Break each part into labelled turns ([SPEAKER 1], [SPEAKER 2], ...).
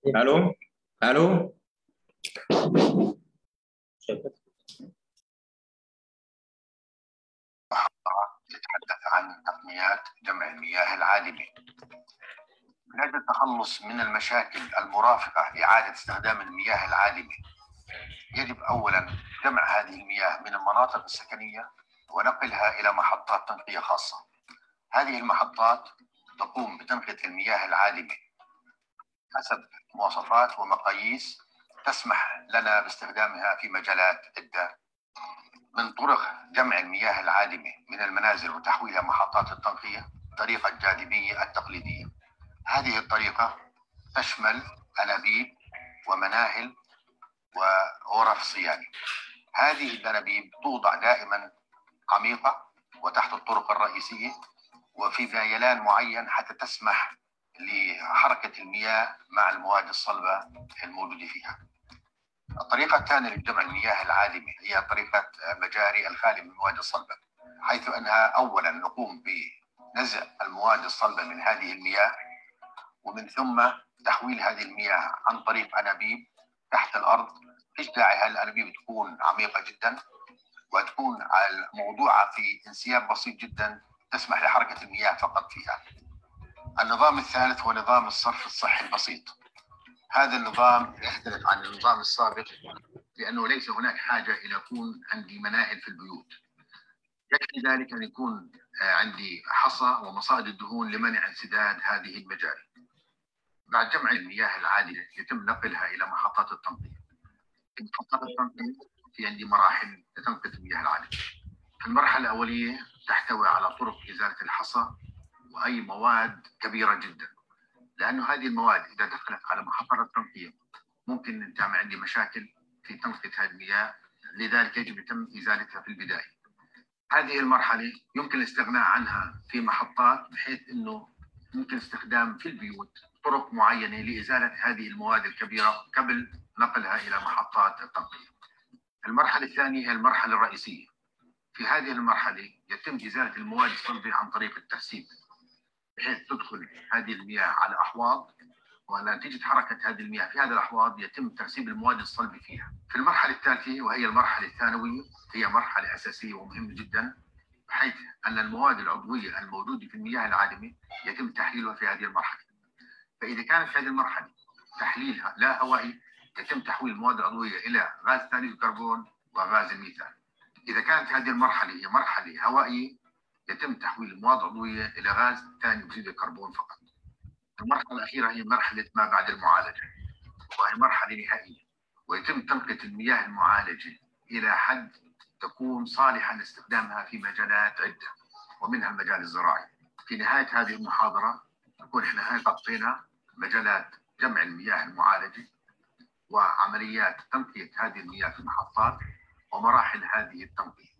[SPEAKER 1] الو الو.
[SPEAKER 2] يتحدث عن تقنيات جمع المياه العادمة. من أجل التخلص من المشاكل المرافقة لإعادة استخدام المياه العادمة، يجب أولا جمع هذه المياه من المناطق السكنية ونقلها إلى محطات تنقية خاصة. هذه المحطات تقوم بتنقية المياه العادمة حسب مواصفات ومقاييس تسمح لنا باستخدامها في مجالات عدة. من طرق جمع المياه العادمة من المنازل وتحويلها محطات التنقية طريقة الجاذبية التقليدية. هذه الطريقة تشمل أنابيب ومناهل وغرف صيانة. هذه الأنابيب توضع دائما عميقة وتحت الطرق الرئيسية وفي ميلان معين حتى تسمح لحركة المياه مع المواد الصلبة الموجودة فيها. الطريقة الثانية لجمع المياه العادمة هي طريقة مجاري الخالي من المواد الصلبة، حيث أنها أولا نقوم بنزع المواد الصلبة من هذه المياه ومن ثم تحويل هذه المياه عن طريق أنابيب تحت الأرض. فيش داعي هالأنابيب تكون عميقة جدا وتكون موضوعة في انسياب بسيط جدا تسمح لحركة المياه فقط فيها. النظام الثالث هو نظام الصرف الصحي البسيط. هذا النظام يختلف عن النظام السابق لأنه ليس هناك حاجة إلى يكون عندي مناهل في البيوت، يكفي ذلك أن يكون عندي حصى ومصائد الدهون لمنع انسداد هذه المجاري. بعد جمع المياه العادلة يتم نقلها إلى محطات التنقية. في محطات التنقية في عندي مراحل لتنقية المياه العادلة. المرحلة الأولية تحتوي على طرق إزالة الحصى وأي مواد كبيرة جدا، لأنه هذه المواد إذا دخلت على محطات التنقية ممكن أن تعمل عندي مشاكل في تنقية هذه المياه، لذلك يجب يتم إزالتها في البداية. هذه المرحلة يمكن الاستغناء عنها في محطات بحيث أنه ممكن استخدام في البيوت طرق معينة لإزالة هذه المواد الكبيرة قبل نقلها إلى محطات التنقية. المرحلة الثانية هي المرحلة الرئيسية. في هذه المرحلة يتم إزالة المواد الصلبة عن طريق الترسيب، بحيث تدخل هذه المياه على أحواض، ونتيجة حركة هذه المياه في هذه الأحواض يتم ترسيب المواد الصلبة فيها. في المرحلة الثالثة وهي المرحلة الثانوية هي مرحلة أساسية ومهمة جدا، بحيث أن المواد العضوية الموجودة في المياه العادمة يتم تحليلها في هذه المرحلة. فإذا كانت في هذه المرحلة تحليلها لا هوائي يتم تحويل المواد العضوية إلى غاز ثاني الكربون وغاز الميثان. إذا كانت هذه المرحلة هي مرحلة هوائية يتم تحويل المواد العضوية إلى غاز ثاني أكسيد الكربون فقط. المرحلة الأخيرة هي مرحلة ما بعد المعالجة، وهي مرحلة نهائية، ويتم تنقية المياه المعالجة إلى حد تكون صالحة لاستخدامها في مجالات عدة ومنها المجال الزراعي. في نهاية هذه المحاضرة نكون احنا غطينا مجالات جمع المياه المعالجة وعمليات تنقية هذه المياه في المحطات ومراحل هذه التنقية.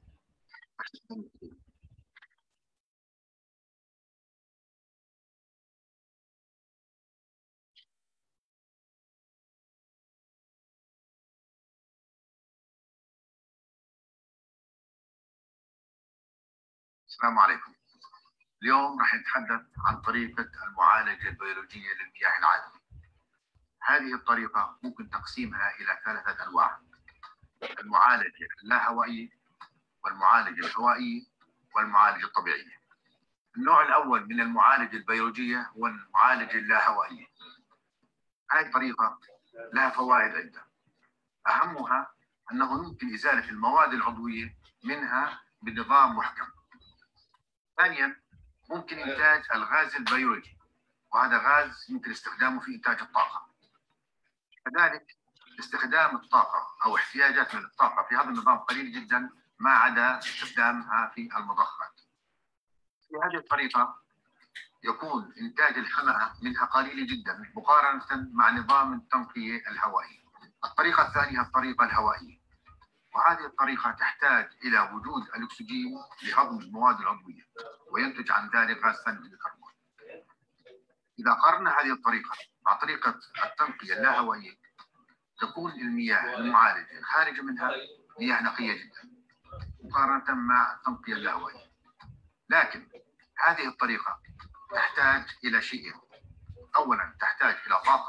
[SPEAKER 2] السلام عليكم. اليوم راح نتحدث عن طريقة المعالجة البيولوجية للمياه العادمة. هذه الطريقة ممكن تقسيمها إلى ثلاثة أنواع: المعالجة اللاهوائية والمعالجة الهوائية والمعالجة الطبيعية. النوع الأول من المعالجة البيولوجية هو المعالجة اللاهوائية. هذه الطريقة لها فوائد عدة، أهمها أنه يمكن إزالة المواد العضوية منها بنظام محكم. ثانيا ممكن إنتاج الغاز البيولوجي، وهذا غاز يمكن استخدامه في إنتاج الطاقة. كذلك استخدام الطاقة أو احتياجات من الطاقة في هذا النظام قليل جدا ما عدا استخدامها في المضخات. في هذه الطريقة يكون إنتاج الحمأة منها قليل جدا مقارنة مع نظام التنقية الهوائي. الطريقة الثانية الطريقة الهوائية، وهذه الطريقة تحتاج إلى وجود الأكسجين لهضم المواد العضوية وينتج عن ذلك غاز ثاني الكربون. إذا قارنا هذه الطريقة مع طريقة التنقية اللاهوائية تكون المياه المعالجة الخارجة منها مياه نقية جدا مقارنة مع التنقية اللاهوائية. لكن هذه الطريقة تحتاج إلى شيئين: أولا تحتاج إلى طاقة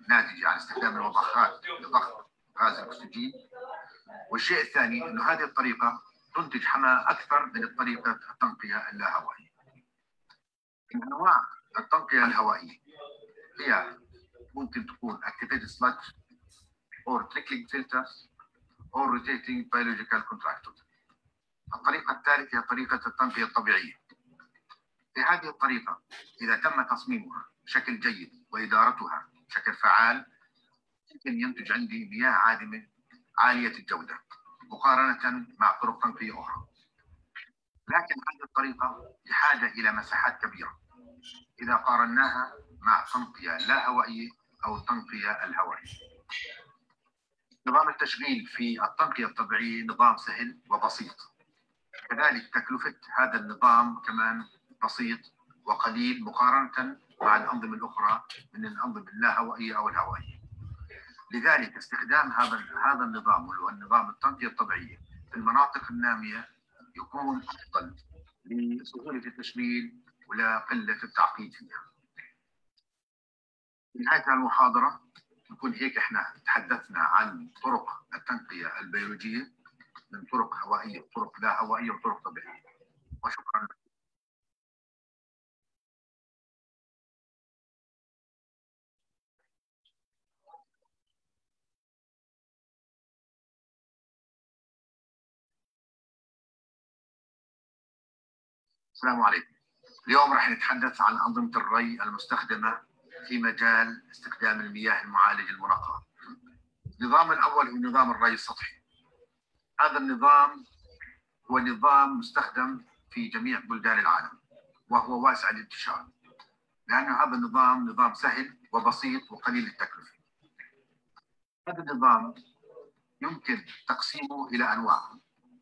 [SPEAKER 2] ناتجة عن استخدام المضخات لضخ غاز الأكسجين. والشيء الثاني أنه هذه الطريقة تنتج حماة أكثر من طريقة التنقية اللاهوائية. من أنواع التنقية الهوائية هي ممكن تكون activated sludge or trickling filters or rotating biological contractors. الطريقة الثالثة هي طريقة التنقية الطبيعية. في هذه الطريقة إذا تم تصميمها بشكل جيد وإدارتها بشكل فعال يمكن ينتج عندي مياه عادمة عالية الجودة مقارنة مع طرق تنقية أخرى. لكن هذه الطريقة بحاجة إلى مساحات كبيرة إذا قارناها مع التنقية اللاهوائية أو التنقية الهوائية. نظام التشغيل في التنقية الطبيعية نظام سهل وبسيط، كذلك تكلفة هذا النظام كمان بسيط وقليل مقارنة مع الأنظمة الأخرى من الأنظمة اللاهوائية أو الهوائية. لذلك استخدام هذا النظام اللي هو النظام التنقية الطبيعية في المناطق النامية يكون أفضل لسهولة التشغيل ولا قلة التعقيد فيها. في نهاية المحاضرة نكون هيك احنا تحدثنا عن طرق التنقية البيولوجية من طرق هوائية وطرق لا هوائية وطرق طبيعية. وشكرا. السلام عليكم. اليوم راح نتحدث عن أنظمة الري المستخدمة في مجال استخدام المياه المعالجة المنقاة. النظام الأول هو نظام الري السطحي. هذا النظام هو نظام مستخدم في جميع بلدان العالم وهو واسع الانتشار لأن هذا النظام نظام سهل وبسيط وقليل التكلفة. هذا النظام يمكن تقسيمه إلى أنواع: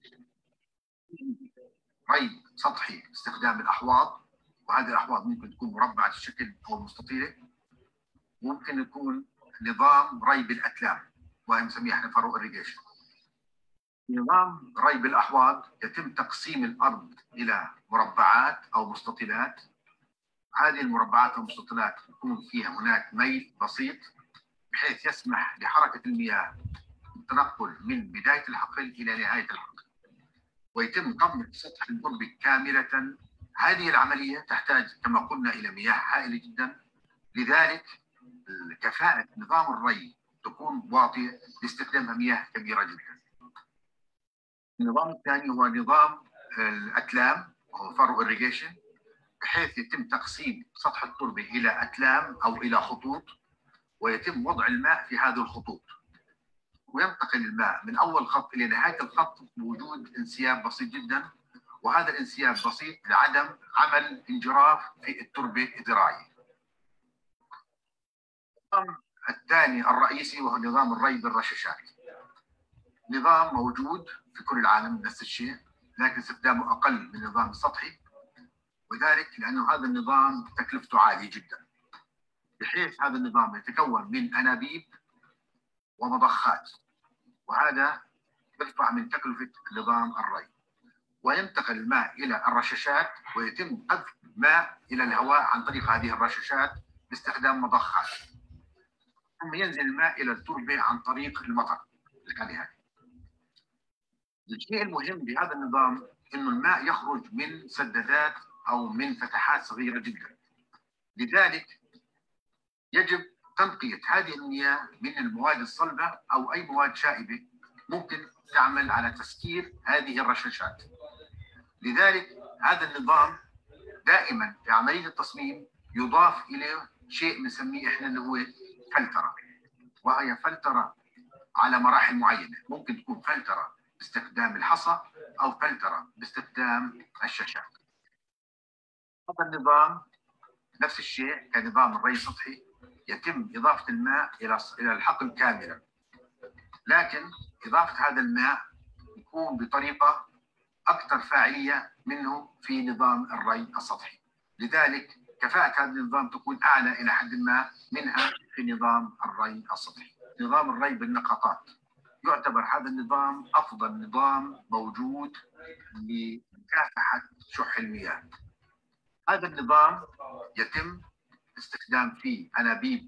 [SPEAKER 2] ري سطحي باستخدام الأحواض، وهذه الأحواض ممكن تكون مربعة الشكل أو مستطيلة. ممكن يكون نظام ري بالأتلام وهي نسميه احنا فارو إريجيشن. نظام ري بالأحواض يتم تقسيم الأرض إلى مربعات أو مستطيلات. هذه المربعات أو المستطيلات يكون فيها هناك ميل بسيط بحيث يسمح لحركة المياه التنقل من بداية الحقل إلى نهاية الحقل، ويتم ضم سطح التربة كاملة. هذه العملية تحتاج كما قلنا إلى مياه هائلة جدا، لذلك كفاءة نظام الري تكون واطية لاستخدامها مياه كبيرة جدا. النظام الثاني هو نظام الأتلام أو فارو إريجيشن، بحيث يتم تقسيم سطح التربة إلى أتلام أو إلى خطوط، ويتم وضع الماء في هذه الخطوط، وينتقل الماء من أول خط إلى نهاية الخط بوجود انسياب بسيط جدا، وهذا الانسياب بسيط لعدم عمل انجراف في التربة الزراعية. النظام الثاني الرئيسي وهو نظام الري بالرشاشات. نظام موجود في كل العالم نفس الشيء، لكن استخدامه أقل من النظام السطحي، وذلك لأنه هذا النظام تكلفته عالية جدا، بحيث هذا النظام يتكون من أنابيب ومضخات، وهذا يرفع من تكلفة نظام الري. وينتقل الماء إلى الرشاشات ويتم قذف ماء إلى الهواء عن طريق هذه الرشاشات باستخدام مضخات، ثم ينزل الماء إلى التربة عن طريق المطر الكالي. الشيء المهم بهذا النظام إنه الماء يخرج من سدادات أو من فتحات صغيرة جدا، لذلك يجب تنقية هذه المياه من المواد الصلبة أو أي مواد شائبة ممكن تعمل على تسكير هذه الرشاشات. لذلك هذا النظام دائما في عملية التصميم يضاف إليه شيء بنسميه إحنا اللي هو فلترة، وهي فلترة على مراحل معينة. ممكن تكون فلترة باستخدام الحصى أو فلترة باستخدام الشاشات. هذا النظام نفس الشيء كنظام الري السطحي، يتم إضافة الماء إلى الحقل كاملا، لكن إضافة هذا الماء يكون بطريقة أكثر فاعلية منه في نظام الري السطحي، لذلك كفاءة هذا النظام تكون أعلى إلى حد ما منها في نظام الري السطحي. نظام الري بالنقاطات يعتبر هذا النظام أفضل نظام موجود لمكافحة شح المياه. هذا النظام يتم استخدام فيه أنابيب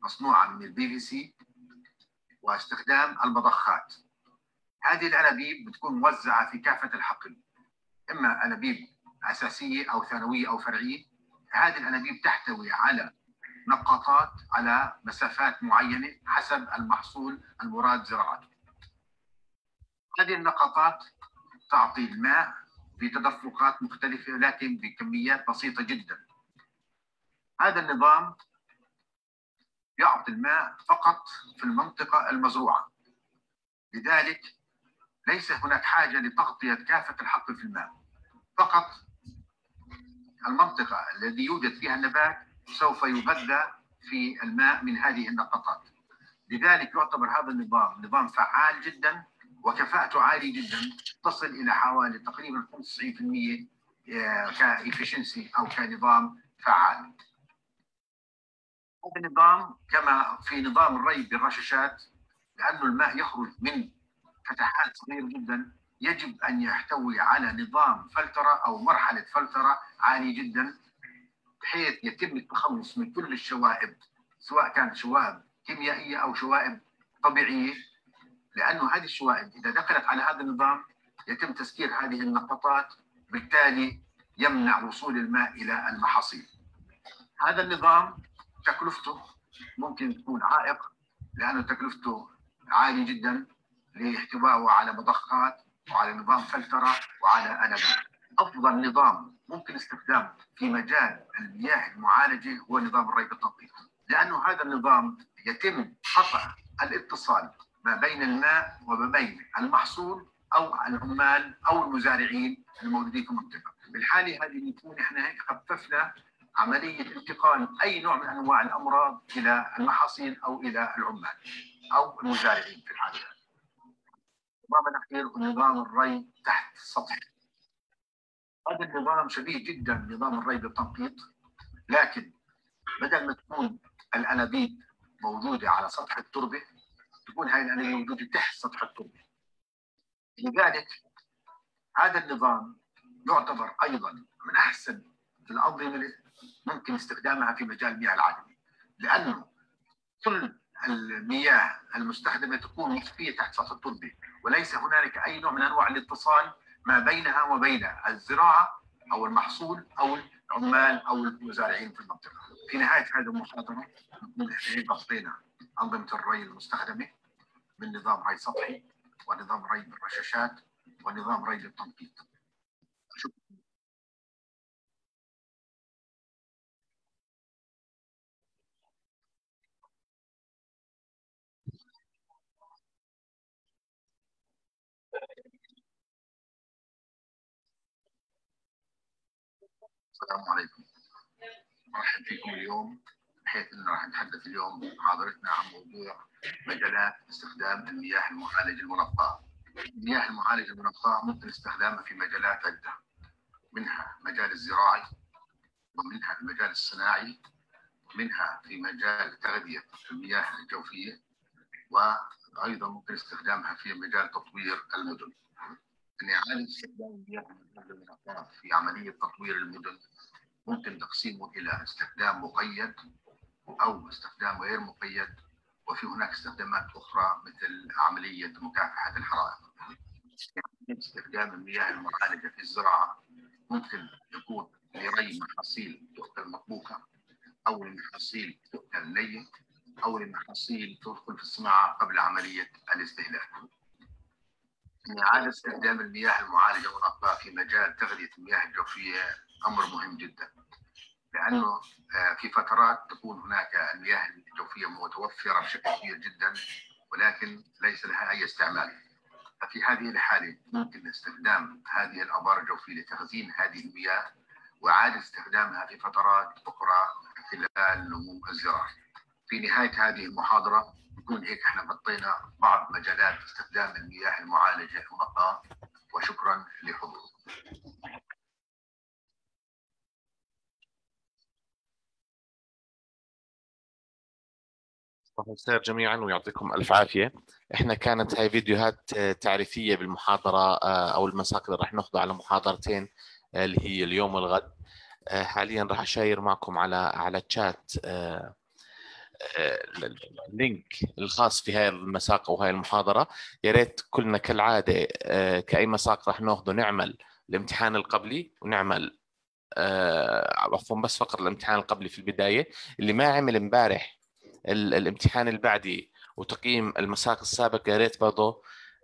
[SPEAKER 2] مصنوعة من البي في سي واستخدام المضخات. هذه الأنابيب بتكون موزعة في كافة الحقل، إما أنابيب أساسية أو ثانوية أو فرعية. هذه الأنابيب تحتوي على نقاطات على مسافات معينة حسب المحصول المراد زراعته. هذه النقاطات تعطي الماء بتدفقات مختلفة لكن بكميات بسيطة جدا. هذا النظام يعطي الماء فقط في المنطقة المزروعة، لذلك ليس هناك حاجة لتغطية كافة الحقل في الماء، فقط المنطقة الذي يوجد فيها النبات سوف يغذى في الماء من هذه النقطات. لذلك يعتبر هذا النظام نظام فعال جدا وكفاءته عالية جدا، تصل إلى حوالي تقريبا 95% كإفشنسي أو كنظام فعال. هذا النظام كما في نظام الري بالرشاشات، لأنه الماء يخرج من فتحات صغيرة جدا، يجب أن يحتوي على نظام فلترة أو مرحلة فلترة عالية جدا، بحيث يتم التخلص من كل الشوائب، سواء كانت شوائب كيميائية أو شوائب طبيعية، لأنه هذه الشوائب إذا دخلت على هذا النظام يتم تسكير هذه النقطات، بالتالي يمنع وصول الماء إلى المحاصيل. هذا النظام تكلفته ممكن تكون عائق، لأنه تكلفته عالية جدا لاحتوائه على مضخات وعلى نظام فلترة وعلى أنابيب. أفضل نظام ممكن استخدامه في مجال المياه المعالجة هو نظام الري بالتنقيط، لأنه هذا النظام يتم قطع الاتصال ما بين الماء وما بين المحصول أو العمال أو المزارعين الموجودين في المنطقة. بالحالة هذه نكون احنا هيك خففنا عملية انتقال أي نوع من أنواع الأمراض إلى المحاصيل أو إلى العمال أو المزارعين في الحالة. النظام الأخير هو نظام الري تحت السطح. هذا النظام شبيه جدا بنظام الري بالتنقيط، لكن بدل ما تكون الأنابيب موجودة على سطح التربة، تكون هاي الأنابيب موجودة تحت سطح التربة. لذلك هذا النظام يعتبر أيضا من أحسن الأنظمة اللي ممكن استخدامها في مجال المياه العادمة، لأنه كل المياه المستخدمة تكون مخفية تحت سطح التربة، وليس هنالك أي نوع من أنواع الاتصال ما بينها وبين الزراعة أو المحصول أو العمال أو المزارعين في المنطقة. في نهاية هذه المحاضرة نكون غطينا أنظمة الري المستخدمة من نظام ري سطحي ونظام ري بالرشاشات ونظام ري بالتنقيط. شكرا. السلام عليكم، مرحبا فيكم اليوم، بحيث انه راح نتحدث اليوم محاضرتنا عن موضوع مجالات استخدام المياه المعالجة المنقاة. المياه المعالجة المنقاة ممكن استخدامها في مجالات عدة، منها مجال الزراعي، ومنها المجال الصناعي، ومنها في مجال تغذية المياه الجوفية، وأيضا ممكن استخدامها في مجال تطوير المدن. أن إعادة استخدام المياه المنقاة في عملية تطوير المدن ممكن تقسيمه إلى استخدام مقيد أو استخدام غير مقيد، وفي هناك استخدامات أخرى مثل عملية مكافحة الحرائق. استخدام المياه المعالجة في الزراعة ممكن يكون لري محاصيل تؤكل مطبوخة، أو لمحاصيل تؤكل نية، أو لمحاصيل تدخل في الصناعة قبل عملية الاستهلاك. إعادة استخدام المياه المعالجة المنقاة في مجال تغذية المياه الجوفية أمر مهم جدا، لأنه في فترات تكون هناك المياه الجوفية متوفرة بشكل كبير جدا ولكن ليس لها أي استعمال. ففي هذه الحالة ممكن استخدام هذه الآبار الجوفية لتخزين هذه المياه وإعادة استخدامها في فترات أخرى خلال نمو الزراعة. في نهاية هذه المحاضرة نكون هيك احنا غطينا بعض مجالات استخدام المياه المعالجة المنقاة، وشكرا لحضوركم.
[SPEAKER 1] صباح الخير جميعا ويعطيكم ألف عافية. احنا كانت هاي فيديوهات تعريفية بالمحاضرة أو المساق اللي راح ناخذه على محاضرتين اللي هي اليوم والغد. حاليا راح أشير معكم على الشات اللينك الخاص في هاي المساق وهاي المحاضرة. يا ريت كلنا كالعادة كأي مساق راح ناخذه نعمل الامتحان القبلي، ونعمل عفوا بس فقط الامتحان القبلي في البداية. اللي ما عمل امبارح الامتحان البعدي وتقييم المساق السابق، يا ريت برضه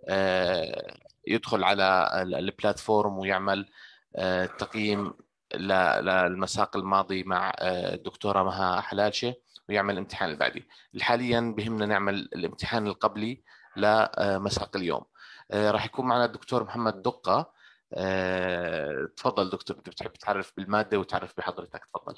[SPEAKER 1] يدخل على البلاتفورم ويعمل تقييم للمساق الماضي مع الدكتورة مها حلالشة، ويعمل الامتحان البعدي. حاليا بهمنا نعمل الامتحان القبلي لمساق اليوم. راح يكون معنا الدكتور محمد دقة. تفضل دكتور، انت بتحب تعرف بالمادة وتعرف بحضرتك، تفضل.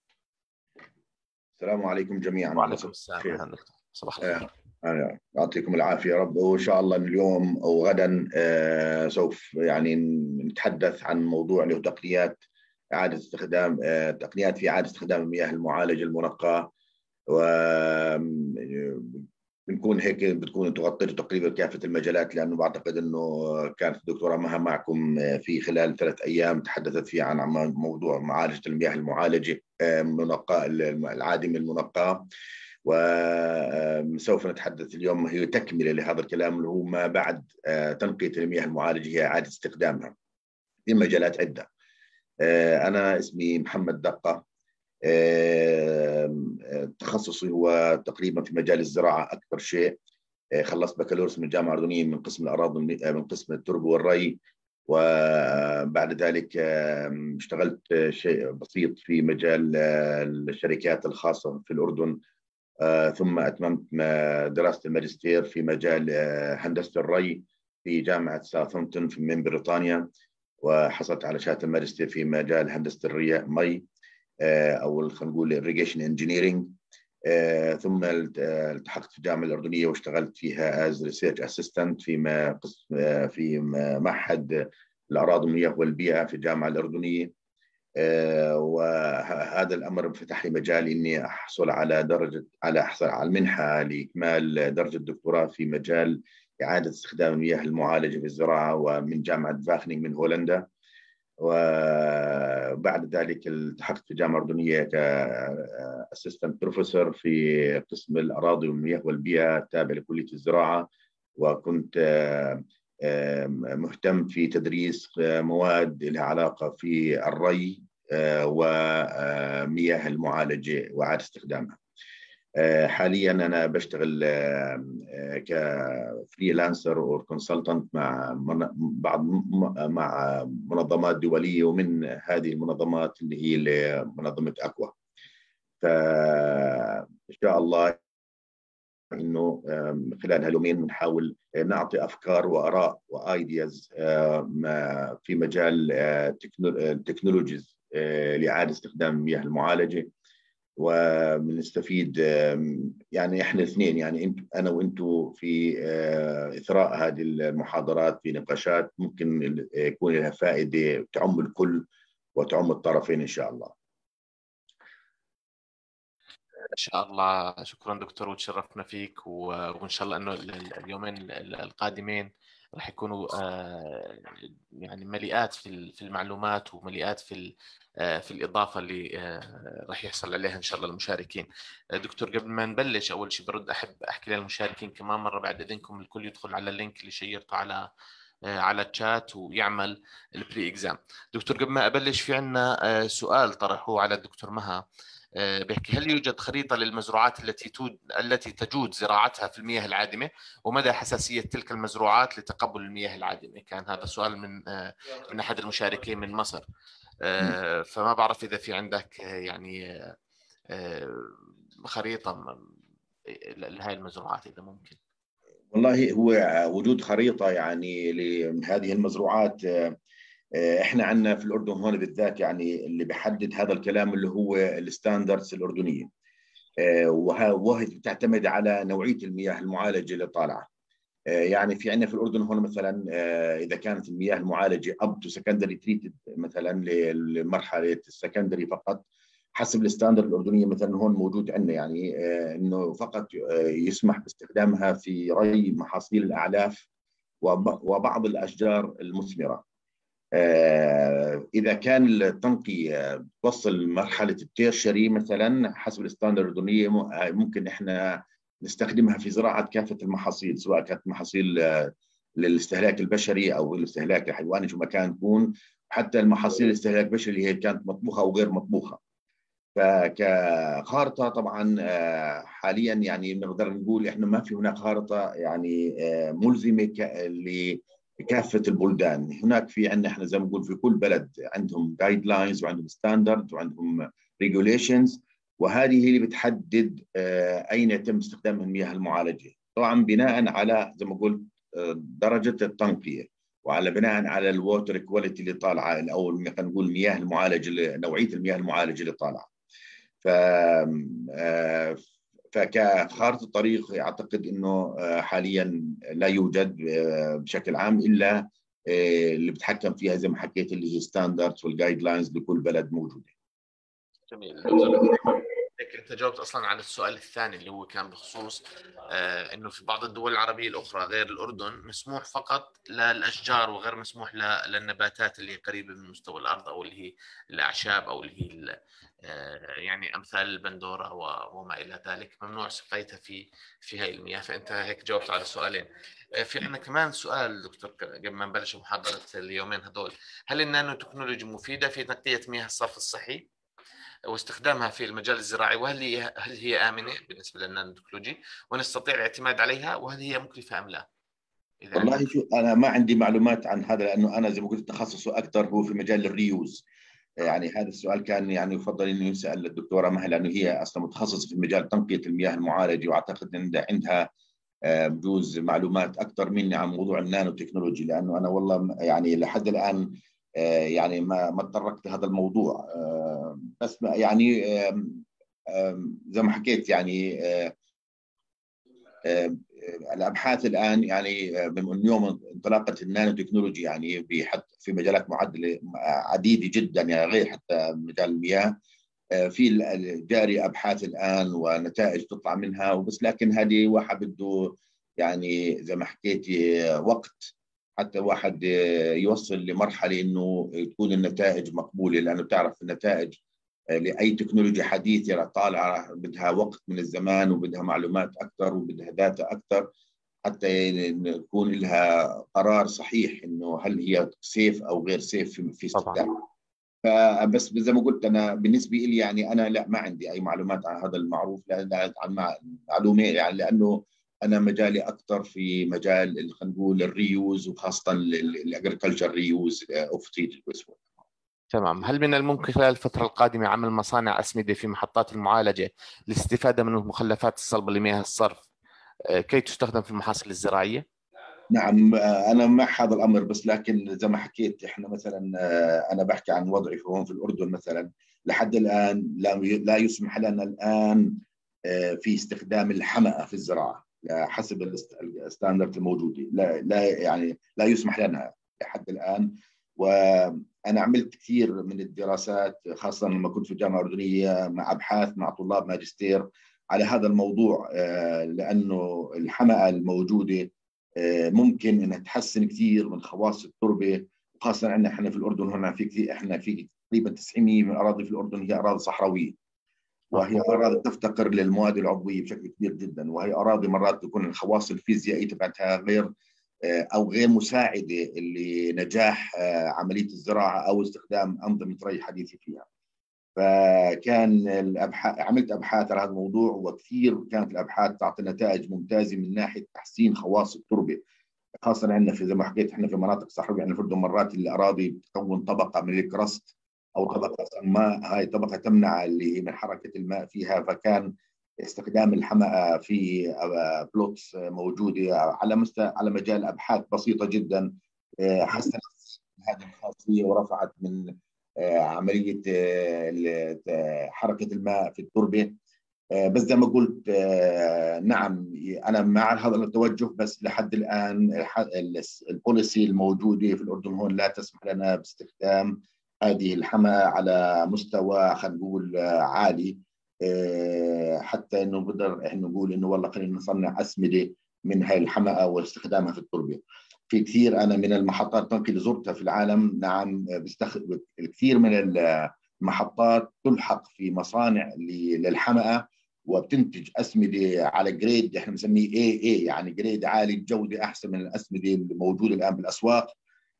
[SPEAKER 3] السلام عليكم جميعا.
[SPEAKER 1] وعليكم السلام. اهلا دكتور، صباح الخير.
[SPEAKER 3] يعطيكم العافية يا رب. وإن شاء الله اليوم أو غدا سوف يعني نتحدث عن موضوع له تقنيات إعادة استخدام، تقنيات في إعادة استخدام المياه المعالجة المنقاة. بنكون هيك بتكون انتم غطيتوا تقريبا كافه المجالات، لانه بعتقد انه كانت الدكتوره مها معكم في خلال 3 ايام تحدثت فيها عن موضوع معالجه المياه المعالجه المنقاه العادمه المنقاه. وسوف نتحدث اليوم هي تكمله لهذا الكلام اللي هو ما بعد تنقيه المياه المعالجه هي اعاده استخدامها في مجالات عده. انا اسمي محمد دقه. تخصصي هو تقريبا في مجال الزراعه اكثر شيء. خلصت بكالوريوس من الجامعه الاردنيه من قسم الاراضي، من قسم التربه والري. وبعد ذلك اشتغلت شيء بسيط في مجال الشركات الخاصه في الاردن. ثم اتممت دراسه الماجستير في مجال هندسه الري في جامعه ساوثهامبتون من بريطانيا، وحصلت على شهاده الماجستير في مجال هندسه الري او خلينا نقول irrigation engineering. ثم التحقت في الجامعه الاردنيه واشتغلت فيها as research assistant في معهد الاراضي والمياه والبيئه في الجامعه الاردنيه. وهذا الامر فتح لي مجال اني احصل على المنحه لاكمال درجه الدكتوراه في مجال اعاده استخدام المياه المعالجه في الزراعه، ومن جامعه فاخنينغ من هولندا. وبعد ذلك التحقت في الجامعة الأردنية كأسيستنت بروفيسور في قسم الأراضي والمياه والبيئة التابع لكلية الزراعة. وكنت مهتم في تدريس مواد لها علاقة في الري ومياه المعالجة وإعادة استخدامها. حاليا أنا بشتغل كفريلانسر أو كونسلتنت مع منظمات دولية، ومن هذه المنظمات اللي هي منظمة أكوا. فإن شاء الله إنه خلال هاليومين بنحاول نعطي أفكار وآراء وآيدياز في مجال التكنولوجيز لإعادة استخدام المياه المعالجة. وبنستفيد يعني احنا الاثنين، يعني انا وانتم في اثراء هذه المحاضرات في نقاشات ممكن يكون لها فائده تعم الكل وتعم الطرفين ان شاء الله.
[SPEAKER 1] ان شاء الله. شكرا دكتور، وتشرفنا فيك، وان شاء الله انه اليومين القادمين راح يكونوا يعني مليئات في المعلومات، ومليئات في الإضافة اللي راح يحصل عليها إن شاء الله المشاركين. دكتور، قبل ما نبلش أول شيء برد أحب أحكي للمشاركين كمان مرة بعد إذنكم الكل يدخل على اللينك اللي شيرته على الشات ويعمل البري إكزام. دكتور، قبل ما أبلش في عنا سؤال طرحوه على الدكتور مها، بيحكي: هل يوجد خريطة للمزروعات التي تجود زراعتها في المياه العادمة، ومدى حساسية تلك المزروعات لتقبل المياه العادمة؟ كان هذا سؤال من أحد المشاركين من مصر. فما بعرف إذا في عندك يعني خريطة لهذه المزروعات إذا ممكن.
[SPEAKER 3] والله هو وجود خريطة يعني لهذه المزروعات، احنا عندنا في الأردن هون بالذات يعني اللي بيحدد هذا الكلام اللي هو الستاندردز الأردنية، وهي بتعتمد على نوعية المياه المعالجة اللي طالعة. يعني في عندنا في الأردن هون مثلا إذا كانت المياه المعالجة up to secondary treated مثلا لمرحلة السكندري فقط حسب الستاندرد الأردنية، مثلا هون موجود عندنا يعني إنه فقط يسمح باستخدامها في ري محاصيل الأعلاف وبعض الأشجار المثمرة. إذا كان التنقية توصل لمرحلة التيرشري مثلا حسب الستاندرد الأردنية، ممكن إحنا نستخدمها في زراعة كافة المحاصيل، سواء كانت محاصيل للاستهلاك البشري أو الاستهلاك الحيواني شو ما كان تكون، حتى المحاصيل الاستهلاك البشري اللي هي كانت مطبوخة أو غير مطبوخة. فكخارطة طبعا حاليا يعني نقدر نقول إحنا ما في هناك خارطة يعني ملزمة لكافة البلدان. هناك في عندنا إحنا زي ما نقول في كل بلد عندهم جايد لاينز وعندهم ستاندرد وعندهم ريجوليشنز، وهذه هي اللي بتحدد أين يتم استخدام المياه المعالجة، طبعا بناء على زي ما قلت درجة التنقية، وعلى بناء على الووتر كواليتي اللي طالعة، أو خلينا نقول المياه المعالجة، نوعية المياه المعالجة اللي طالعة. ف فكخارطة الطريق أعتقد أنه حاليا لا يوجد بشكل عام إلا اللي بتحكم فيها زي ما حكيت اللي هي ستاندردز والجايد لاينز لكل بلد موجودة.
[SPEAKER 1] جميل. انت جاوبت اصلا على السؤال الثاني اللي هو كان بخصوص انه في بعض الدول العربيه الاخرى غير الاردن مسموح فقط للاشجار وغير مسموح للنباتات اللي قريبه من مستوى الارض، او اللي هي الاعشاب، او اللي هي يعني امثال البندوره وما الى ذلك، ممنوع سقيتها في هاي المياه. فانت هيك جاوبت على سؤالين. في عندنا كمان سؤال دكتور قبل ما نبلش محاضره اليومين هذول: هل النانو تكنولوجي مفيده في تنقيه مياه الصرف الصحي واستخدامها في المجال الزراعي؟ هل هي آمنة بالنسبة للنانو تكنولوجي ونستطيع الاعتماد عليها؟ وهل هي مكلفة أم لا؟
[SPEAKER 3] والله شو أنا ما عندي معلومات عن هذا، لأنه أنا زي ما قلت تخصصه أكثر هو في مجال الريوز. يعني هذا السؤال كان يعني يفضل انه يسال الدكتوره مها، لانه هي اصلا متخصصه في مجال تنقيه المياه المعالجه، واعتقد ان عندها بجوز معلومات اكثر مني عن موضوع النانو تكنولوجي، لانه انا والله يعني لحد الان يعني ما تطرقت لهذا الموضوع. بس يعني زي ما حكيت يعني الابحاث الان يعني من يوم انطلاقه النانو تكنولوجي يعني في مجالات معدله عديده جدا، يعني غير حتى مجال المياه في جاري ابحاث الان ونتائج تطلع منها وبس، لكن هذه واحد بده يعني زي ما حكيتي وقت حتى واحد يوصل لمرحله انه تكون النتائج مقبوله، لانه بتعرف النتائج لاي تكنولوجيا حديثه طالعه بدها وقت من الزمان وبدها معلومات اكثر وبدها داتا اكثر حتى يكون لها قرار صحيح انه هل هي سيف او غير سيف في استخدامها. فبس زي ما قلت انا بالنسبه لي يعني انا لا ما عندي اي معلومات عن هذا المعروف، عن معلومه يعني، لانه انا مجالي اكثر في مجال خلينا نقول الريوز، وخاصه الاجريكلتشر ريوز اوف تريتد ويست.
[SPEAKER 1] تمام. هل من الممكن خلال الفترة القادمة عمل مصانع أسمدة في محطات المعالجة للاستفادة من المخلفات الصلبة لمياه الصرف كي تستخدم في المحاصيل الزراعية؟
[SPEAKER 3] نعم أنا مع هذا الأمر، بس لكن زي ما حكيت إحنا مثلا أنا بحكي عن وضعي هون في الأردن مثلا، لحد الآن لا يسمح لنا الآن في استخدام الحمأة في الزراعة حسب الستاندرد الموجودة، لا يعني لا يسمح لنا لحد الآن. وأنا عملت كثير من الدراسات خاصة لما كنت في الجامعة الأردنية مع أبحاث مع طلاب ماجستير على هذا الموضوع، لأنه الحمأة الموجودة ممكن انها تحسن كثير من خواص التربه، وخاصه عندنا احنا في الاردن هنا في كثير، احنا في تقريبا 90% من الاراضي في الاردن هي اراضي صحراويه، وهي اراضي تفتقر للمواد العضويه بشكل كبير جدا، وهي اراضي مرات تكون الخواص الفيزيائيه تبعتها غير او غير مساعده لنجاح عمليه الزراعه او استخدام انظمه ري حديثه فيها. فكان عملت ابحاث على هذا الموضوع، وكثير كانت الابحاث تعطي نتائج ممتازه من ناحيه تحسين خواص التربه، خاصه عندنا في زي ما حكيت احنا في مناطق صحراويه، يعني في الاردن مرات الاراضي بتكون طبقه من الكرست او طبقه صماء، هاي طبقه تمنع اللي هي من حركه الماء فيها، فكان استخدام الحمأة في بلوتس موجوده على مجال ابحاث بسيطه جدا حسنت هذه الخاصيه ورفعت من عمليه حركه الماء في التربه. بس زي ما قلت نعم انا مع هذا التوجه، بس لحد الان البوليسي الموجوده في الاردن هون لا تسمح لنا باستخدام هذه الحمأة على مستوى خلينا نقول عالي، حتى انه بقدر احنا نقول انه والله خلينا نصنع اسمده من هاي الحمأة واستخدامها في التربه. في كثير أنا من المحطات التنقية اللي زرتها في العالم، نعم الكثير من المحطات تلحق في مصانع للحمأة، وبتنتج أسمدة على جريد احنا بنسميه AA، يعني جريد عالي الجودة، أحسن من الأسمدة الموجودة الآن بالأسواق.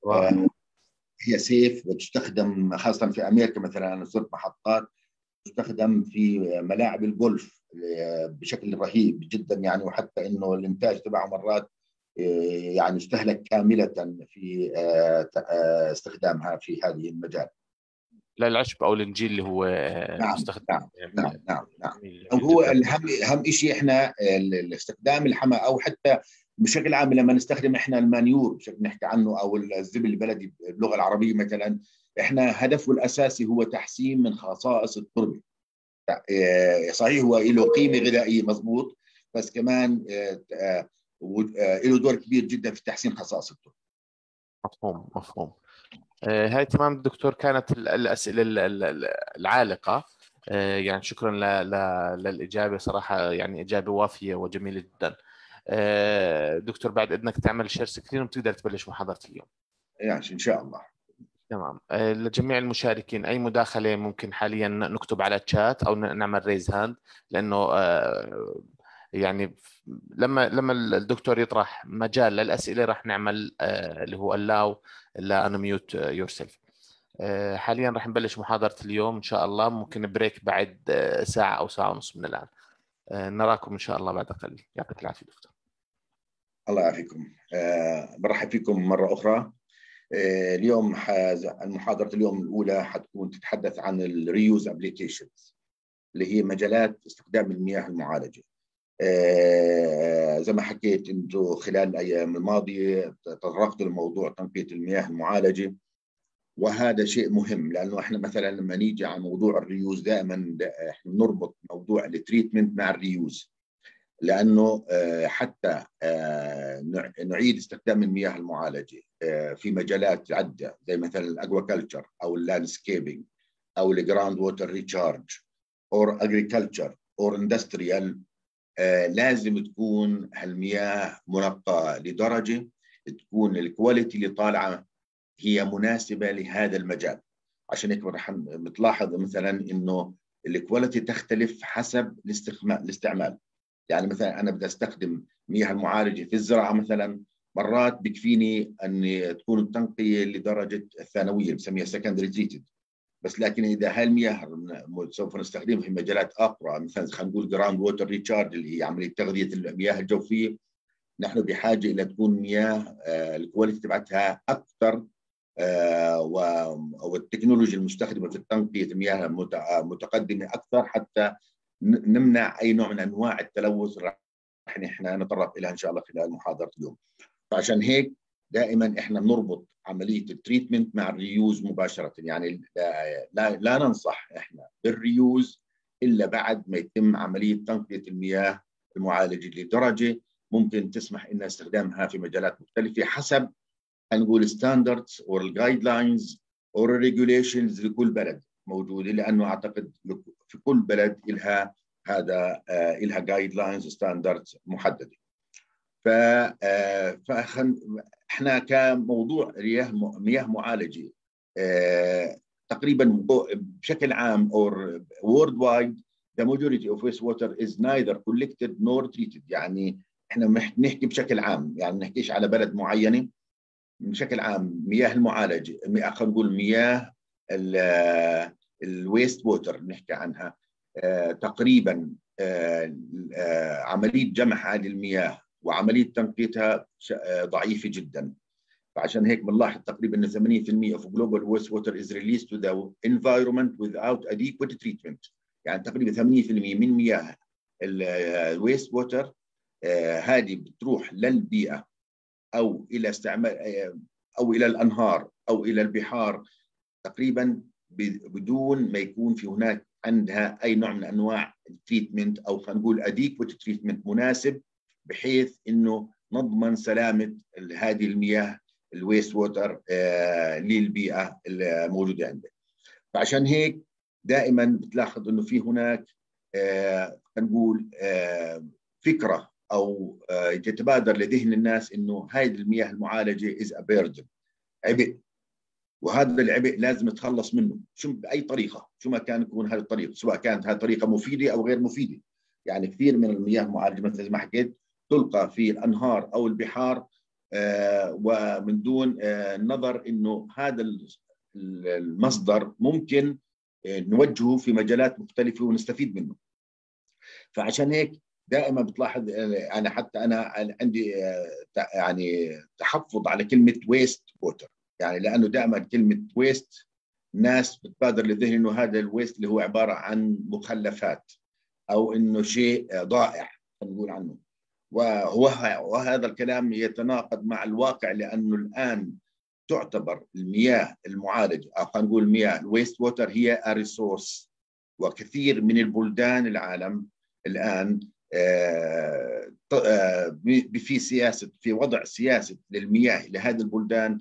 [SPEAKER 3] هي سيف وتستخدم خاصة في أمريكا. مثلا أنا زرت محطات تستخدم في ملاعب الجولف بشكل رهيب جدا يعني، وحتى انه الانتاج تبعه مرات يعني يستهلك كامله في استخدامها في هذه المجال.
[SPEAKER 1] لا العشب او الانجيل اللي هو
[SPEAKER 3] نعم
[SPEAKER 1] مستخدم.
[SPEAKER 3] نعم نعم نعم نعم.
[SPEAKER 1] جميل
[SPEAKER 3] هو
[SPEAKER 1] جدا.
[SPEAKER 3] اهم شيء احنا الاستخدام الحمى، او حتى بشكل عام لما نستخدم احنا المانيور بشكل نحكي عنه، او الزبل البلدي باللغه العربيه مثلا، احنا هدفه الاساسي هو تحسين من خصائص التربه. صحيح هو له قيمه غذائيه مضبوط، بس كمان له دور كبير جدا في تحسين خصائص التربه.
[SPEAKER 1] مفهوم مفهوم. هاي تمام دكتور، كانت الأسئلة العالقة. يعني شكرا للإجابة صراحة، يعني إجابة وافية وجميلة جدا. دكتور بعد إذنك تعمل شير سكرين وبتقدر تبلش محاضرة اليوم.
[SPEAKER 3] يعني إن شاء الله.
[SPEAKER 1] تمام. لجميع المشاركين أي مداخلة ممكن حاليا نكتب على الشات أو نعمل ريز هاند، لأنه يعني لما الدكتور يطرح مجال للأسئلة راح نعمل اللي هو allow لا unmute yourself. حاليا راح نبلش محاضرة اليوم إن شاء الله. ممكن بريك بعد ساعة أو ساعة ونص من الآن. نراكم إن شاء الله بعد قليل. يعطيك العافية دكتور.
[SPEAKER 3] الله يعافيكم. برحب فيكم مرة أخرى. اليوم المحاضرة اليوم الأولى حتكون تتحدث عن الريوز ابليكيشنز، اللي هي مجالات استخدام المياه المعالجة. زي ما حكيت انتم خلال الايام الماضيه تطرقت لموضوع تنقيه المياه المعالجه، وهذا شيء مهم، لانه احنا مثلا لما نيجي على موضوع الريوز دائما احنا نربط موضوع التريتمنت مع الريوز، لانه حتى نعيد استخدام المياه المعالجه في مجالات عده زي مثلا الاكواكلتشر او اللاندسكيبنج او الجراوند ووتر ريتشارج اور اجريكلتشر اور اندستريال، لازم تكون هالمياه منقاة لدرجة تكون الكواليتي اللي طالعة هي مناسبة لهذا المجال. عشان هيك رح بتلاحظ مثلا انه الكواليتي تختلف حسب الاستعمال. يعني مثلا انا بدي استخدم مياه المعالجة في الزراعة مثلا، مرات بكفيني ان تكون التنقية لدرجة الثانوية بسميها secondary treated، بس لكن اذا هاي المياه سوف نستخدمها في مجالات اخرى، مثلا خلينا نقول جراوند ووتر ريتشارج اللي هي عمليه تغذيه المياه الجوفيه، نحن بحاجه الى تكون مياه الكواليتي تبعتها اكثر، والتكنولوجيا المستخدمه في تنقيه المياه متقدمه اكثر، حتى نمنع اي نوع من انواع التلوث راح نحن نتطرق اليها ان شاء الله خلال محاضره اليوم. فعشان هيك دائما احنا بنربط عمليه التريتمنت مع الريوز مباشره، يعني لا ننصح احنا بالريوز الا بعد ما يتم عمليه تنقيه المياه المعالجه لدرجه ممكن تسمح ان استخدامها في مجالات مختلفه حسب نقول ستاندردز او الجايد لاينز او الريجوليشنز لكل بلد موجوده، لانه اعتقد في كل بلد لها هذا لها جايد لاينز ستاندردز محدده. احنا كموضوع مياه معالجه تقريبا بشكل عام or worldwide the majority of wastewater is neither collected nor treated. يعني احنا نحكي بشكل عام، يعني ما نحكيش على بلد معينه، بشكل عام مياه المعالجه خلينا نقول مياه الويست ووتر نحكي عنها تقريبا عمليه جمع هذه المياه وعمليه تنقيتها ضعيفه جدا. فعشان هيك بنلاحظ تقريبا ان 80% of global wastewater is released to the environment without adequate treatment. يعني تقريبا 80% من مياه الويست ووتر هذه بتروح للبيئه او الى استعمال او الى الانهار او الى البحار تقريبا بدون ما يكون في هناك عندها اي نوع من انواع التريتمنت، او خلينا نقول adequate treatment مناسب، بحيث انه نضمن سلامه هذه المياه الويست ووتر للبيئه الموجوده عندنا. فعشان هيك دائما بتلاحظ انه في هناك خلينا نقول فكره او يتبادر لذهن الناس انه هذه المياه المعالجه از بيردن، عبء، وهذا العبء لازم نتخلص منه باي طريقه، شو ما كان يكون هذه الطريقه، سواء كانت هذه الطريقه مفيده او غير مفيده. يعني كثير من المياه المعالجه مثل ما حكيت تلقى في الانهار او البحار ومن دون النظر انه هذا المصدر ممكن نوجهه في مجالات مختلفه ونستفيد منه. فعشان هيك دائما بتلاحظ انا حتى انا عندي يعني تحفظ على كلمه ويست ووتر، يعني لانه دائما كلمه ويست الناس بتبادر للذهن انه هذا الويست اللي هو عباره عن مخلفات او انه شيء ضائع نقول عنه، وهذا الكلام يتناقض مع الواقع، لانه الان تعتبر المياه المعالجه او خلينا نقول المياه الويست ووتر هي ريسورس. وكثير من البلدان العالم الان في سياسه، في وضع سياسه للمياه لهذه البلدان،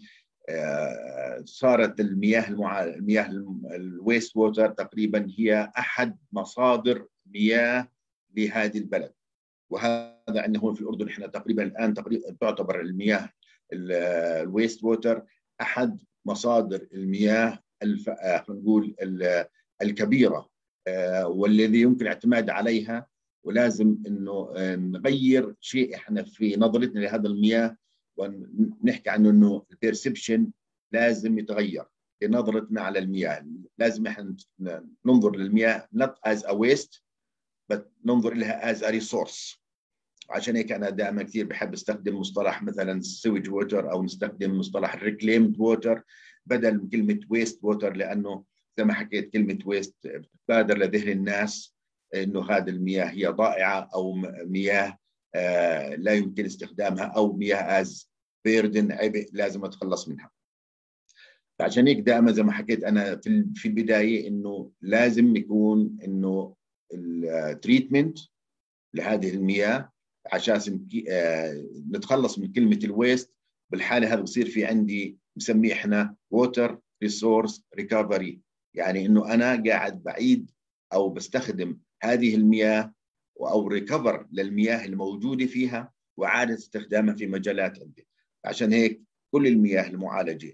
[SPEAKER 3] صارت المياه الويست ووتر تقريبا هي احد مصادر مياه لهذه البلد. وهذا عندنا هون في الاردن احنا تقريبا الان تعتبر المياه الويست ووتر احد مصادر المياه خلينا نقول الكبيره والذي يمكن الاعتماد عليها. ولازم انه نغير شيء احنا في نظرتنا لهذا المياه، ونحكي عنه انه البيرسبشن لازم يتغير لنظرتنا على المياه. لازم احنا ننظر للمياه not as a waste but ننظر لها as a resource. عشان هيك انا دائما كثير بحب استخدم مصطلح مثلا سويج ووتر او نستخدم مصطلح الريكليمد ووتر بدل من كلمه ويست ووتر، لانه زي ما حكيت كلمه ويست بتبادر لذهن الناس انه هذه المياه هي ضائعه او مياه لا يمكن استخدامها او مياه از بيردن، عبء لازم اتخلص منها. فعشان هيك دائما زي ما حكيت انا في البدايه انه لازم يكون انه التريتمنت لهذه المياه عشان نتخلص من كلمه الويست. بالحاله هذا بصير في عندي بسميه احنا ووتر ريسورس ريكفري، يعني انه انا قاعد بعيد او بستخدم هذه المياه او ريكفر للمياه الموجوده فيها واعاده استخدامها في مجالات عندي. عشان هيك كل المياه المعالجه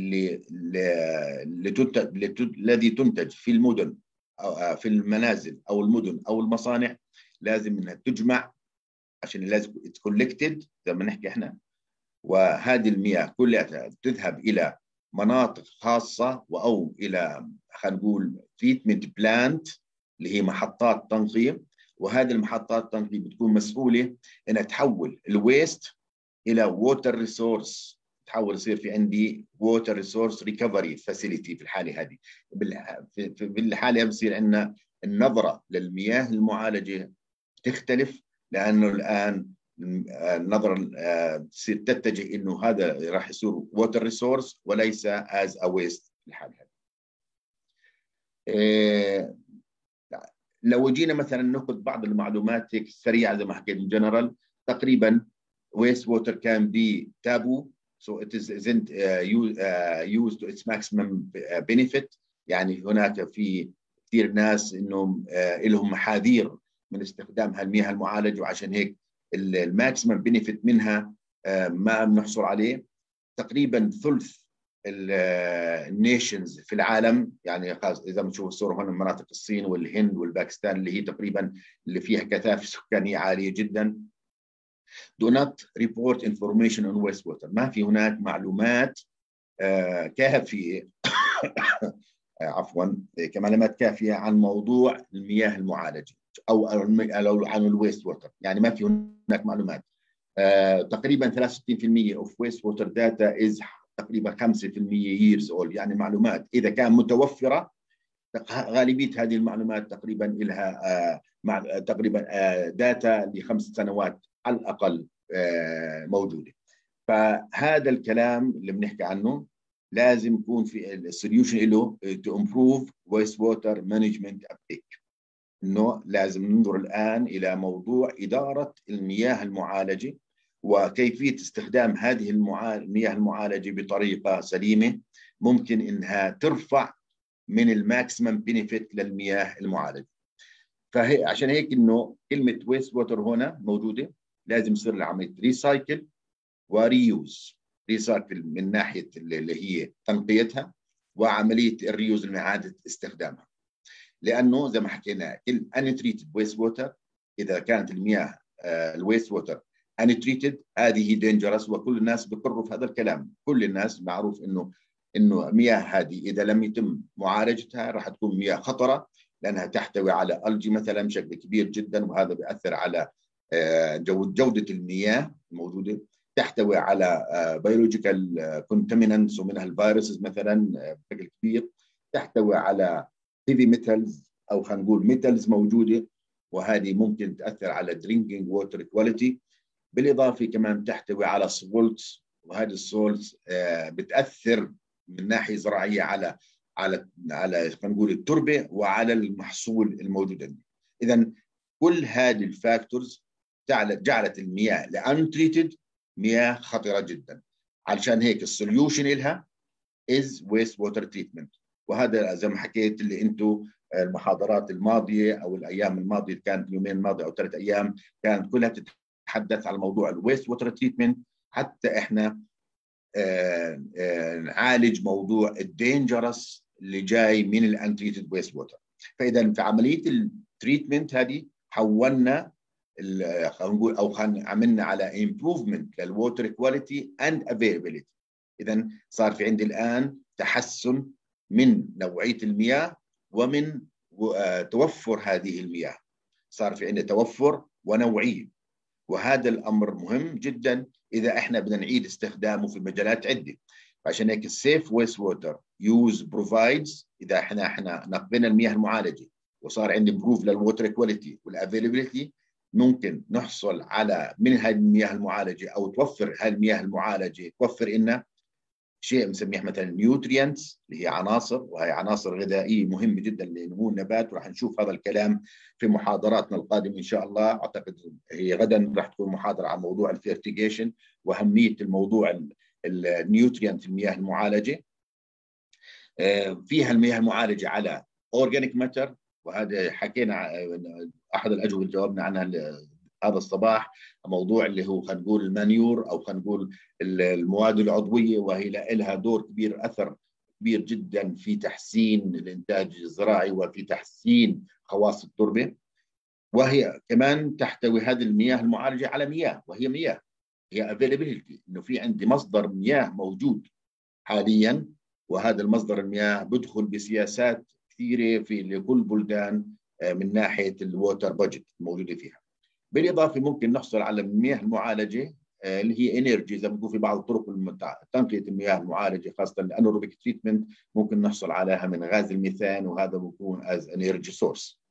[SPEAKER 3] الذي تنتج في المدن أو في المنازل او المدن او المصانع لازم انها تجمع، عشان لازم تكولكتد زي ما نحكي احنا، وهذه المياه كلها تذهب الى مناطق خاصه او الى خلينا نقول تريتمنت بلانت اللي هي محطات تنقيه. وهذه المحطات التنقيه بتكون مسؤوله انها تحول الويست الى ووتر ريسورس، تحول يصير في عندي ووتر ريسورس ريكفري فاسيلتي. في الحاله هذه بالحاله بصير عندنا النظره للمياه المعالجه تختلف، لانه الان النظره تصير تتجه انه هذا راح يصير ووتر ريسورس وليس از ا ويست في الحاله هذه. لو جينا مثلا ناخذ بعض المعلومات هيك سريعه زي ما حكيت جنرال، تقريبا waste water can be taboo so it isn't used to its maximum benefit. يعني هناك في كثير ناس انهم لهم محاذير من استخدام هالمياه المعالجه، وعشان هيك الماكسيمم بنفيت منها ما بنحصل عليه. تقريبا ثلث النيشنز في العالم، يعني اذا بنشوف الصوره هون مناطق الصين والهند والباكستان اللي هي تقريبا اللي فيها كثافه سكانيه عاليه جدا do not report information on wastewater. ما في هناك معلومات كافيه عفوا كمعلومات كافيه عن موضوع المياه المعالجه او عن الويست ووتر، يعني ما في هناك معلومات. تقريبا 63% of wastewater data is تقريبا 5% years old، يعني معلومات اذا كان متوفره غالبيه هذه المعلومات تقريبا لها تقريبا داتا ل5 سنوات على الاقل موجوده. فهذا الكلام اللي بنحكي عنه لازم يكون في السوليوشن له to improve wastewater management uptake. انه لازم ننظر الان الى موضوع اداره المياه المعالجه وكيفيه استخدام هذه المياه المعالجه بطريقه سليمه ممكن انها ترفع من الماكسيمم بنفيت للمياه المعالجه. فهي عشان هيك انه كلمه ويست ووتر هنا موجوده، لازم يصير له عمليه ريسايكل وريوز. ريسايكل من ناحيه اللي هي تنقيتها، وعمليه الريوز من اعاده استخدامها. لانه زي ما حكينا كل untreated waste water، اذا كانت المياه الويست ووتر untreated هذه dangerous، وكل الناس بيقروا في هذا الكلام. كل الناس معروف انه المياه هذه اذا لم يتم معالجتها راح تكون مياه خطره، لانها تحتوي على الجي مثلا بشكل كبير جدا، وهذا بياثر على جوده المياه الموجوده. تحتوي على بيولوجيكال كونتامينانتس ومنها الفيروسز مثلا بشكل كبير. تحتوي على هيفي ميتالز او خلينا نقول ميتالز موجوده، وهذه ممكن تاثر على درينكينج ووتر كواليتي. بالاضافه كمان تحتوي على سولتس، وهذه السولتس بتاثر من ناحيه زراعيه على خلينا نقول التربه وعلى المحصول الموجود عندي. اذا كل هذه الفاكتورز جعلت المياه الانتريتد مياه خطره جدا. علشان هيك السوليوشن لها از ويست ووتر تريتمنت. وهذا زي ما حكيت اللي انتم المحاضرات الماضيه او الايام الماضيه، كانت اليومين الماضيه او 3 ايام، كانت كلها تتحدث على موضوع الويست ووتر تريتمنت، حتى احنا نعالج موضوع الدينجرس اللي جاي من الانتريتد ويست ووتر. فاذا في عمليه التريتمنت هذه حولنا خلينا نقول او عملنا على امبروفمنت للووتر كواليتي اند افيلابيلتي. اذا صار في عندي الان تحسن من نوعيه المياه ومن توفر هذه المياه. صار في عندنا توفر ونوعيه، وهذا الامر مهم جدا اذا احنا بدنا نعيد استخدامه في مجالات عده. عشان هيك السيف ويست ووتر يوز بروفايدز، اذا احنا نقينا المياه المعالجه وصار عندي امبروف للووتر كواليتي والافيلابيلتي، ممكن نحصل على من هذه المياه المعالجه او توفر هذه المياه المعالجه توفر لنا شيء بنسميه مثلا نيوترينتس اللي هي عناصر، وهي عناصر غذائيه مهمه جدا لنمو النبات. وراح نشوف هذا الكلام في محاضراتنا القادمه ان شاء الله. اعتقد هي غدا راح تكون محاضره عن موضوع الفيرتيجيشن واهميه الموضوع النيوترينت في المياه المعالجه. فيها المياه المعالجه على اورجانيك ماتر، وهذا حكينا احد الاجوبه اللي جاوبنا عنها هذا الصباح، موضوع اللي هو خلينا نقول المانيور او خلينا نقول المواد العضويه، وهي لها دور كبير، اثر كبير جدا في تحسين الانتاج الزراعي وفي تحسين خواص التربه. وهي كمان تحتوي هذه المياه المعالجه على مياه، وهي مياه هي افيلابيلتي، انه في عندي مصدر مياه موجود حاليا، وهذا المصدر المياه بدخل بسياسات كثيره في لكل بلدان من ناحيه الووتر بادجت الموجوده فيها. بالاضافه ممكن نحصل على المياه المعالجه اللي هي انرجي، زي ما بنقول في بعض الطرق تنقيه المياه المعالجه خاصه الانيروبيك تريتمنت، ممكن نحصل عليها من غاز الميثان، وهذا بيكون از انرجي سورس.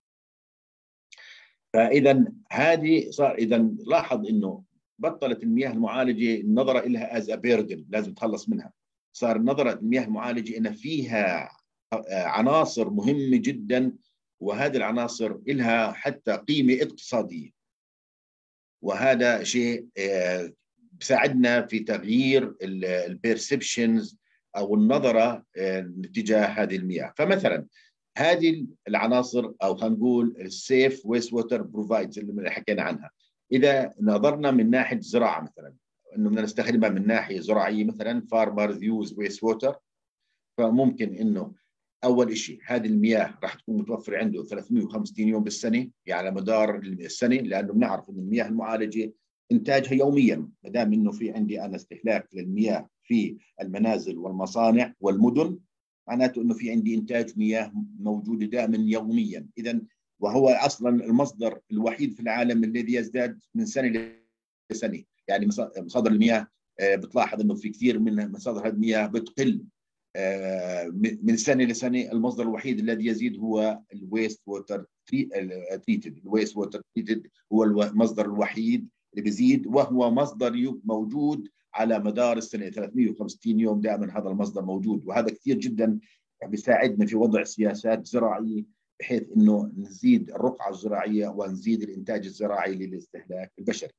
[SPEAKER 3] فاذا هذه صار، اذا لاحظ انه بطلت المياه المعالجه النظره لها از بيردن لازم تخلص منها. صار نظره المياه المعالجه ان فيها عناصر مهمه جدا، وهذه العناصر لها حتى قيمه اقتصاديه، وهذا شيء بيساعدنا في تغيير البيرسبشنز او النظره تجاه هذه المياه. فمثلا هذه العناصر او خلينا نقول السيف ويست ووتر بروفايدز اللي حكينا عنها، اذا نظرنا من ناحيه الزراعه مثلا انه بدنا نستخدمها من ناحيه زراعيه، مثلا فارمرز يوز ويست ووتر، فممكن انه اول شيء هذه المياه راح تكون متوفره عنده 350 يوم بالسنه، يعني على مدار السنه، لانه بنعرف ان المياه المعالجه انتاجها يوميا. ما دام انه في عندي انا استهلاك للمياه في المنازل والمصانع والمدن، معناته انه في عندي انتاج مياه موجوده دائما يوميا. اذا وهو اصلا المصدر الوحيد في العالم الذي يزداد من سنه لسنه، يعني مصادر المياه بتلاحظ انه في كثير من مصادر هذه المياه بتقل من سنه لسنه. المصدر الوحيد الذي يزيد هو الويست ووتر تريتد. الويست ووتر تريتد هو المصدر الوحيد اللي بيزيد، وهو مصدر موجود على مدار السنه 350 يوم دائما هذا المصدر موجود. وهذا كثير جدا بيساعدنا في وضع سياسات زراعيه بحيث انه نزيد الرقعه الزراعيه ونزيد الانتاج الزراعي للاستهلاك البشري.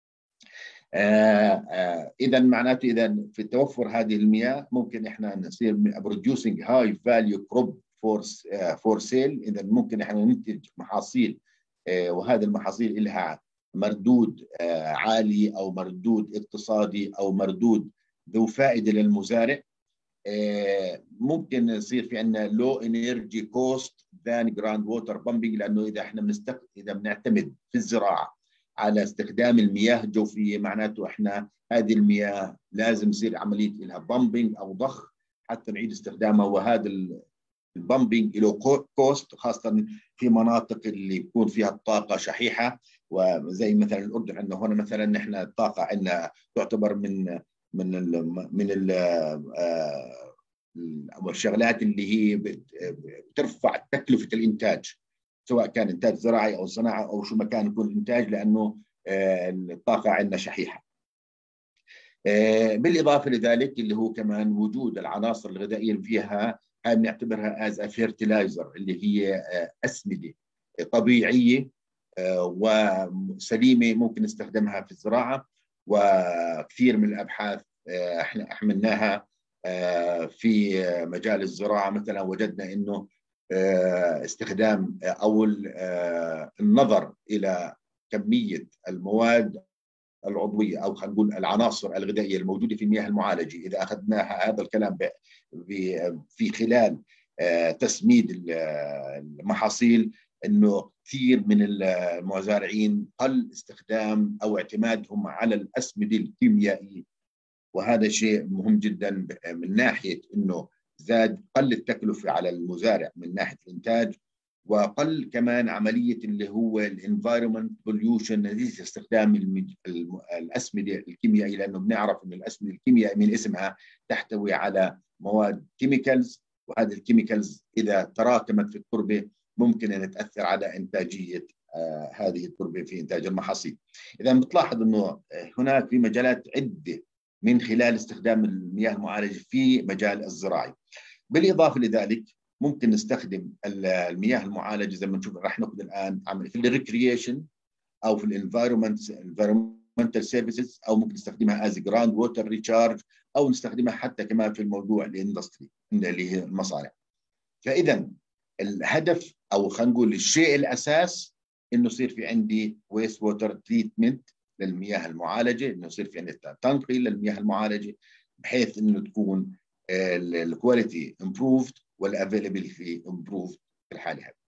[SPEAKER 3] اذا معناته اذا في توفر هذه المياه ممكن احنا نصير producing high value crop for sale. اذا ممكن احنا ننتج محاصيل، وهذه المحاصيل لها مردود عالي أو مردود اقتصادي أو مردود ذو فائدة للمزارع، ممكن يصير في عندنا لو انرجي كوست ذان جراوند ووتر بامبنج، لانه اذا احنا اذا بنعتمد في الزراعه على استخدام المياه الجوفيه، معناته احنا هذه المياه لازم يصير عمليه لها بامبنج او ضخ حتى نعيد استخدامها، وهذا البامبنج له كوست، خاصه في مناطق اللي بيكون فيها الطاقه شحيحه، وزي مثلا الاردن. عندنا هنا مثلا نحن الطاقه عندنا تعتبر من الشغلات اللي هي بترفع تكلفه الانتاج، سواء كان انتاج زراعي او صناعه او شو ما كان يكون انتاج، لانه الطاقه عندنا شحيحه. بالاضافه لذلك اللي هو كمان وجود العناصر الغذائيه اللي فيها، هاي بنعتبرها از فيرتلايزر، اللي هي اسمده طبيعيه وسليمه ممكن نستخدمها في الزراعه. وكثير من الابحاث احنا عملناها في مجال الزراعه، مثلا وجدنا انه استخدام او النظر الى كميه المواد العضويه، او خلينا نقول العناصر الغذائيه الموجوده في المياه المعالجه، اذا اخذناها هذا الكلام في خلال تسميد المحاصيل، انه كثير من المزارعين قل استخدام او اعتمادهم على الاسمده الكيميائيه، وهذا شيء مهم جدا من ناحيه انه قل التكلفه على المزارع من ناحيه الانتاج، وقل كمان عمليه اللي هو الانفايرمنت بوليوشن نتيجه استخدام الاسمده الكيميائيه، لانه بنعرف ان الاسمده الكيميائيه من اسمها تحتوي على مواد كيميكالز، وهذه الكيميكالز اذا تراكمت في التربه ممكن ان تاثر على انتاجيه هذه التربه في انتاج المحاصيل. اذا بتلاحظ انه هناك في مجالات عده من خلال استخدام المياه المعالجه في مجال الزراعي. بالاضافه لذلك ممكن نستخدم المياه المعالجه زي ما نشوف راح ناخذ الان في الريكريشن او في الانفايرمنتال سيرفيسز، او ممكن نستخدمها از جراوند ووتر ريتشارج، او نستخدمها حتى كمان في الموضوع الاندستري اللي هي المصانع. فاذا الهدف او خلينا نقول الشيء الاساس انه يصير في عندي ويست ووتر تريتمنت للمياه المعالجه، انه يصير في عندي تنقية للمياه المعالجه بحيث انه تكون الكواليتي امبروفد والافيلابيلتي امبروفد في الحاله هذه.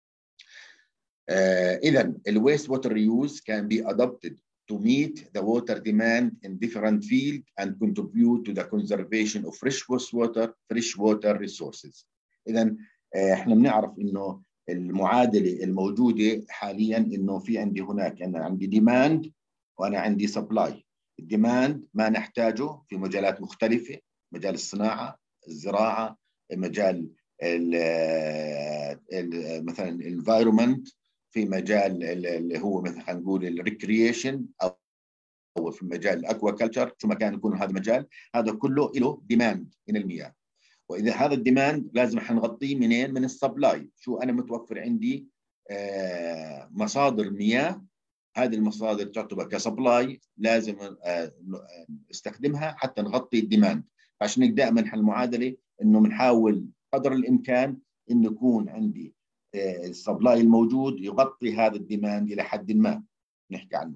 [SPEAKER 3] اذا الويست ووتر ريوز can be adopted to meet the water demand in different fields and contribute to the conservation of fresh water resources. اذا احنا بنعرف انه المعادله الموجوده حاليا انه في عندي هناك، انا عندي ديماند وانا عندي سبلاي. الديماند ما نحتاجه في مجالات مختلفه، مجال الصناعه، الزراعه، مجال مثلا الانفايرمنت، في مجال اللي هو مثلا خلينا نقول الريكريشن، او في مجال الاكواكلتشر، شو ما كان يكون هذا المجال، هذا كله له ديماند من المياه. واذا هذا الديماند لازم حنغطيه منين؟ من السبلاي. شو انا متوفر عندي مصادر مياه، هذه المصادر تعتبر كسبلاي، لازم استخدمها حتى نغطي الديماند. عشان دائما المعادله انه بنحاول قدر الامكان انه يكون عندي السبلاي الموجود يغطي هذا الديماند الى حد ما نحكي عنه.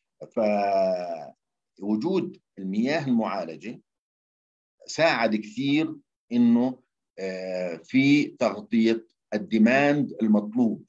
[SPEAKER 3] فوجود المياه المعالجه ساعد كثير انه في تغطيه الديماند المطلوب،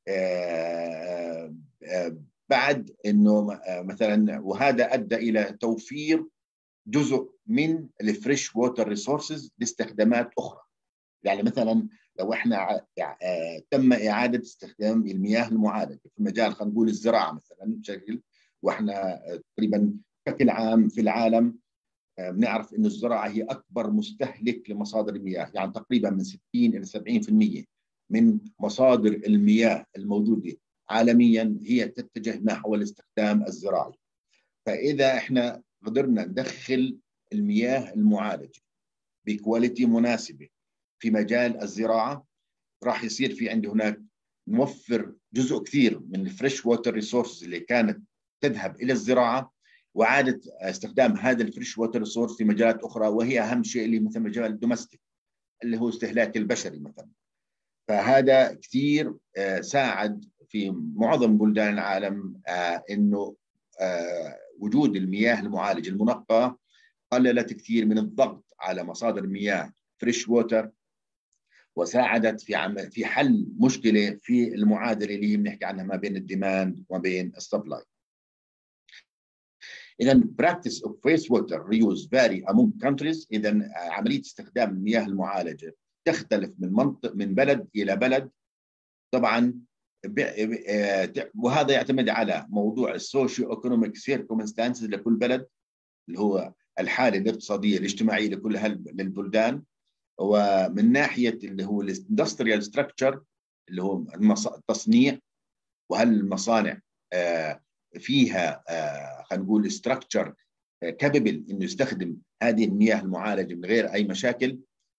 [SPEAKER 3] بعد انه مثلا، وهذا ادى الى توفير جزء من الفريش ووتر ريسورسز لاستخدامات اخرى. يعني مثلا لو احنا تم اعاده استخدام المياه المعالجه في مجال خلينا نقول الزراعه مثلا بشكل، واحنا تقريبا بشكل عام في العالم بنعرف انه الزراعه هي اكبر مستهلك لمصادر المياه، يعني تقريبا من 60 الى 70% من مصادر المياه الموجوده عالميا هي تتجه نحو الاستخدام الزراعي. فاذا احنا قدرنا ندخل المياه المعالجه بكواليتي مناسبه في مجال الزراعه، راح يصير في عندي هناك نوفر جزء كثير من الفريش ووتر ريسورسز اللي كانت تذهب الى الزراعه، وعاده استخدام هذا الفريش ووتر ريسورس في مجالات اخرى، وهي اهم شيء اللي مثل مجال الدومستيك اللي هو استهلاك البشري مثلا. فهذا كثير ساعد في معظم بلدان العالم انه وجود المياه المعالجه المنقاه قللت كثير من الضغط على مصادر المياه فريش ووتر، وساعدت في حل مشكله في المعادله اللي بنحكي عنها ما بين الديماند وما بين السبلاي. إذا practice of wastewater reuse vary among countries. إذا عملية استخدام المياه المعالجة تختلف من بلد إلى بلد طبعا، وهذا يعتمد على موضوع السوشيو ايكونوميك سيركمستانسز لكل بلد، اللي هو الحالة الاقتصادية الاجتماعية لكل البلدان، ومن ناحية اللي هو الاندستريال ستراكشر اللي هو التصنيع، وهل المصانع فيها خلينا نقول ستراكشر كاببل انه يستخدم هذه المياه المعالجه من غير اي مشاكل.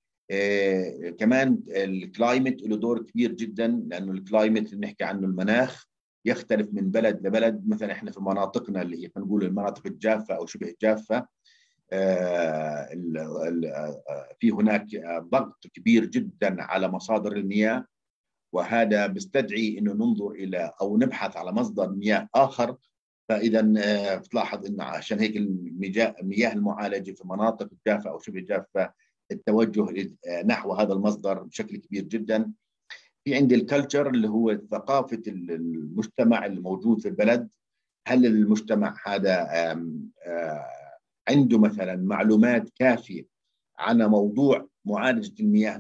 [SPEAKER 3] كمان الكلايمت له دور كبير جدا، لانه الكلايمت اللي بنحكي عنه المناخ يختلف من بلد لبلد. مثلا احنا في مناطقنا اللي هي خلينا نقول المناطق الجافه او شبه الجافه في هناك ضغط كبير جدا على مصادر المياه، وهذا بيستدعي انه ننظر الى او نبحث على مصدر مياه اخر. فاذا بتلاحظ انه عشان هيك المياه المعالجه في مناطق جافه او شبه جافه التوجه نحو هذا المصدر بشكل كبير جدا. في عندي الكلتشر اللي هو ثقافه المجتمع اللي موجود في البلد. هل المجتمع هذا عنده مثلا معلومات كافيه عن موضوع معالجه المياه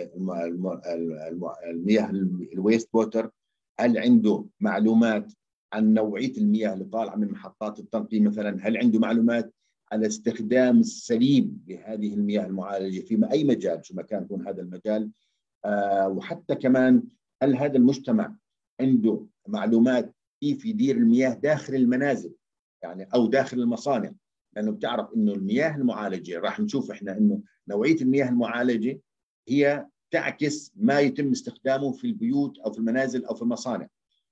[SPEAKER 3] المياه الويست ووتر؟ هل عنده معلومات عن نوعيه المياه اللي طالعه من محطات التنقيه مثلا؟ هل عنده معلومات على الاستخدام السليم لهذه المياه المعالجه في اي مجال شو ما كان يكون هذا المجال؟ وحتى كمان هل هذا المجتمع عنده معلومات كيف يدير المياه داخل المنازل يعني او داخل المصانع؟ لانه بتعرف انه المياه المعالجه راح نشوف احنا انه نوعيه المياه المعالجه هي تعكس ما يتم استخدامه في البيوت او في المنازل او في المصانع.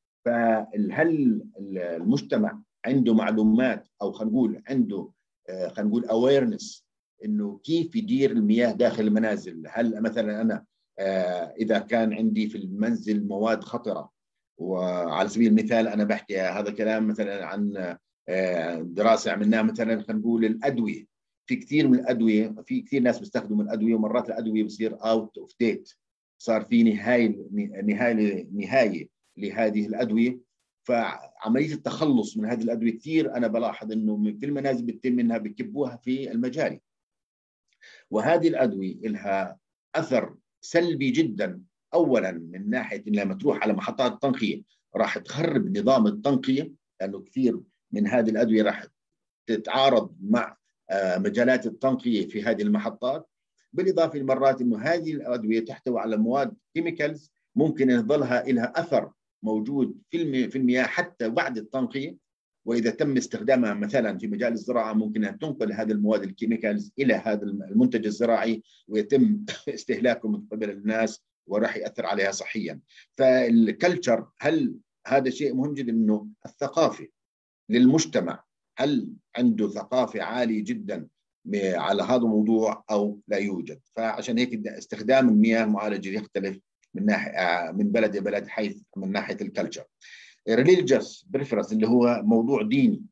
[SPEAKER 3] فهل المجتمع عنده معلومات او خلينا نقول عنده خلينا نقول اويرنس انه كيف يدير المياه داخل المنازل؟ هل مثلا انا اذا كان عندي في المنزل مواد خطره، وعلى سبيل المثال انا بحكي هذا كلام مثلا عن دراسه عملناها مثلا خلينا نقول الادويه. في كثير من الادويه، في كثير ناس بيستخدموا الادويه ومرات الادويه بصير اوت اوف ديت، صار في نهايه لهذه الادويه. فعمليه التخلص من هذه الادويه كثير انا بلاحظ انه في المنازل بتتم منها بكبوها في المجاري، وهذه الادويه لها اثر سلبي جدا. اولا من ناحيه لما تروح على محطات التنقيه راح تخرب نظام التنقيه، لانه كثير من هذه الادويه راح تتعارض مع مجالات التنقيه في هذه المحطات. بالاضافه لمرات انه هذه الادويه تحتوي على مواد كيميكالز ممكن يظلها لها اثر موجود في المياه حتى بعد التنقيه، واذا تم استخدامها مثلا في مجال الزراعه ممكن ان تنقل هذه المواد الكيميكالز الى هذا المنتج الزراعي ويتم استهلاكه من قبل الناس وراح ياثر عليها صحيا. فالكلتشر، هل هذا شيء مهم جدا انه الثقافه للمجتمع هل عنده ثقافه عاليه جدا على هذا الموضوع او لا يوجد؟ فعشان هيك استخدام المياه المعالجه يختلف من ناحيه من بلد لبلد حيث من ناحيه الكلتشر. ريليجيوس بريفرنس اللي هو موضوع ديني.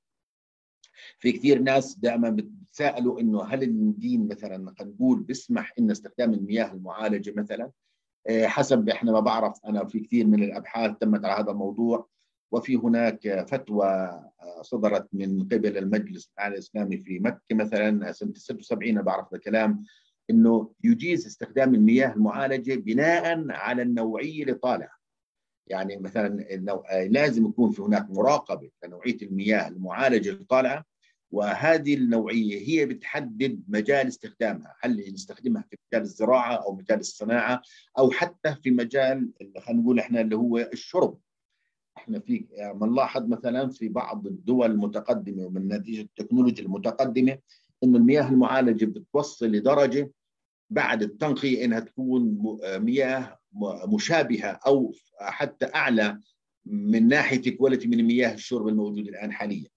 [SPEAKER 3] في كثير ناس دائما بتسالوا انه هل الدين مثلا خلينا نقول بيسمح ان استخدام المياه المعالجه مثلا؟ حسب احنا ما بعرف انا، في كثير من الابحاث تمت على هذا الموضوع، وفي هناك فتوى صدرت من قبل المجلس الاعلى الاسلامي في مكه مثلا سنه 76 بعرف الكلام، انه يجيز استخدام المياه المعالجه بناء على النوعيه اللي طالعه. يعني مثلا لازم يكون في هناك مراقبه لنوعيه المياه المعالجه اللي طالعه، وهذه النوعيه هي بتحدد مجال استخدامها، هل نستخدمها في مجال الزراعه او مجال الصناعه او حتى في مجال خلينا نقول احنا اللي هو الشرب. احنا في بنلاحظ مثلا في بعض الدول المتقدمه ومن نتيجه التكنولوجيا المتقدمه انه المياه المعالجه بتوصل لدرجه بعد التنقيه انها تكون مياه مشابهه او حتى اعلى من ناحيه كواليتي من مياه الشرب الموجوده الان حاليا.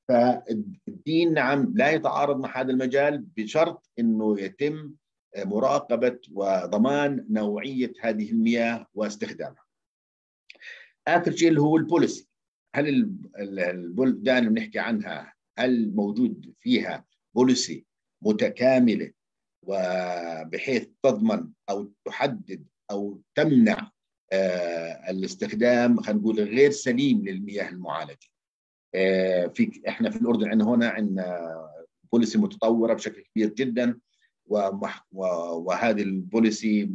[SPEAKER 3] فالدين نعم لا يتعارض مع هذا المجال بشرط انه يتم مراقبه وضمان نوعيه هذه المياه واستخدامها. اخر شيء اللي هو البوليسي. هل البلدان اللي بنحكي عنها هل موجود فيها بوليسي متكامله وبحيث تضمن او تحدد او تمنع الاستخدام خلينا نقول غير سليم للمياه المعالجه؟ احنا في الاردن عندنا بوليسي متطوره بشكل كبير جدا، وهذه البوليسي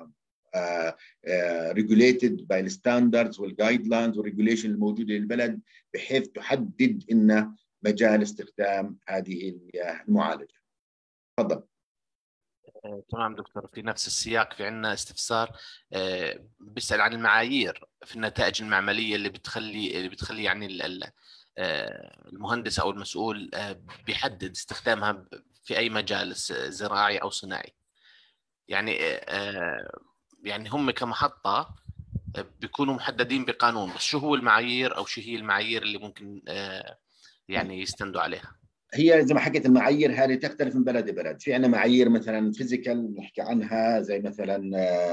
[SPEAKER 3] regulated by الستاندردز والجايد لاينز والريجوليشن الموجوده للبلد بحيث تحدد ان مجال استخدام هذه المياه المعالجه. تفضل.
[SPEAKER 1] تمام دكتور، في نفس السياق في عندنا استفسار بيسأل عن المعايير في النتائج المعمليه اللي بتخلي يعني المهندس او المسؤول بيحدد استخدامها في اي مجال زراعي او صناعي. يعني هم كمحطه بيكونوا محددين بقانون، بس شو هو المعايير او شو هي المعايير اللي ممكن يعني يستندوا عليها؟
[SPEAKER 3] هي زي ما حكيت المعايير هذه تختلف من بلد لبلد. في عندنا معايير مثلا فيزيكال نحكي عنها زي مثلا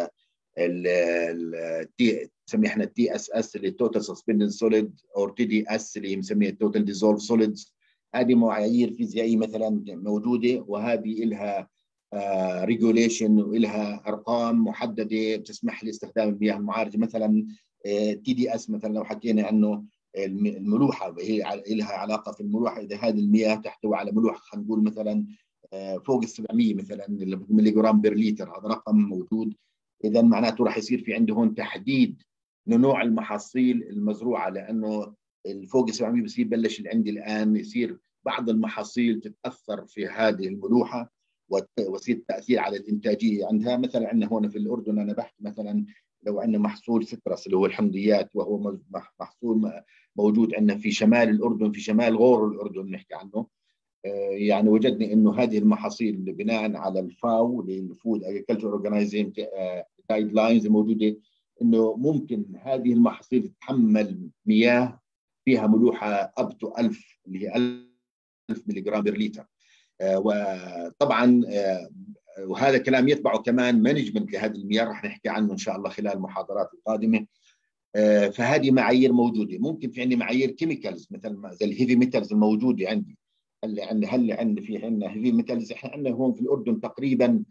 [SPEAKER 3] نسميه احنا التي اس اس اللي توتال سسبندد سوليد، او تي دي اس اللي بنسميها توتال ديزولف سوليدز. هذه معايير فيزيائيه مثلا موجوده، وهذه لها ريجوليشن ولها ارقام محدده بتسمح لاستخدام المياه المعالجه. مثلا تي دي اس مثلا لو حكينا عنه الملوحه، هي لها علاقه في الملوحه. اذا هذه المياه تحتوي على ملوحه خلينا نقول مثلا فوق ال 700 مثلا ملي جرام بير لتر، هذا رقم موجود، اذا معناته راح يصير في عنده هون تحديد لنوع المحاصيل المزروعه، لانه فوق ال 700 بصير بلش اللي عندي الان يصير بعض المحاصيل تتاثر في هذه الملوحه ويصير التاثير على الانتاجيه عندها. مثلا عندنا هون في الاردن انا بحكي مثلا لو عندنا محصول سترس اللي هو الحمضيات، وهو محصول موجود عندنا في شمال الاردن، في شمال غور الاردن نحكي عنه. يعني وجدنا انه هذه المحاصيل بناء على الفاو الفود اجريكلتشر اورجنايزيشن جايد لاينز الموجوده، انه ممكن هذه المحاصيل تتحمل مياه فيها ملوحه اب تو 1000 اللي هي 1000 ملي جرام بير لتر. وطبعا وهذا كلام يتبعه كمان مانجمنت لهذه المياه راح نحكي عنه ان شاء الله خلال المحاضرات القادمه. فهذه معايير موجوده. ممكن في عندي معايير كيميكالز مثل زي الهيفي ميتالز الموجوده عندي. هل في عندنا هيفي ميتالز؟ احنا عندنا هون في الاردن تقريبا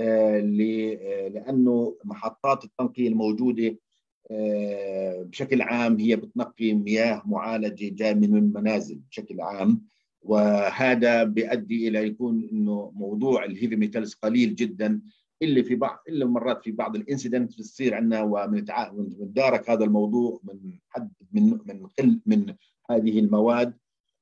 [SPEAKER 3] لانه محطات التنقيه الموجوده بشكل عام هي بتنقي مياه معالجه جايه من المنازل بشكل عام، وهذا بيؤدي الى يكون انه موضوع الهيفي ميتالز قليل جدا، الا مرات في بعض الانسيدنت بتصير عندنا وبنتدارك هذا الموضوع من هذه المواد.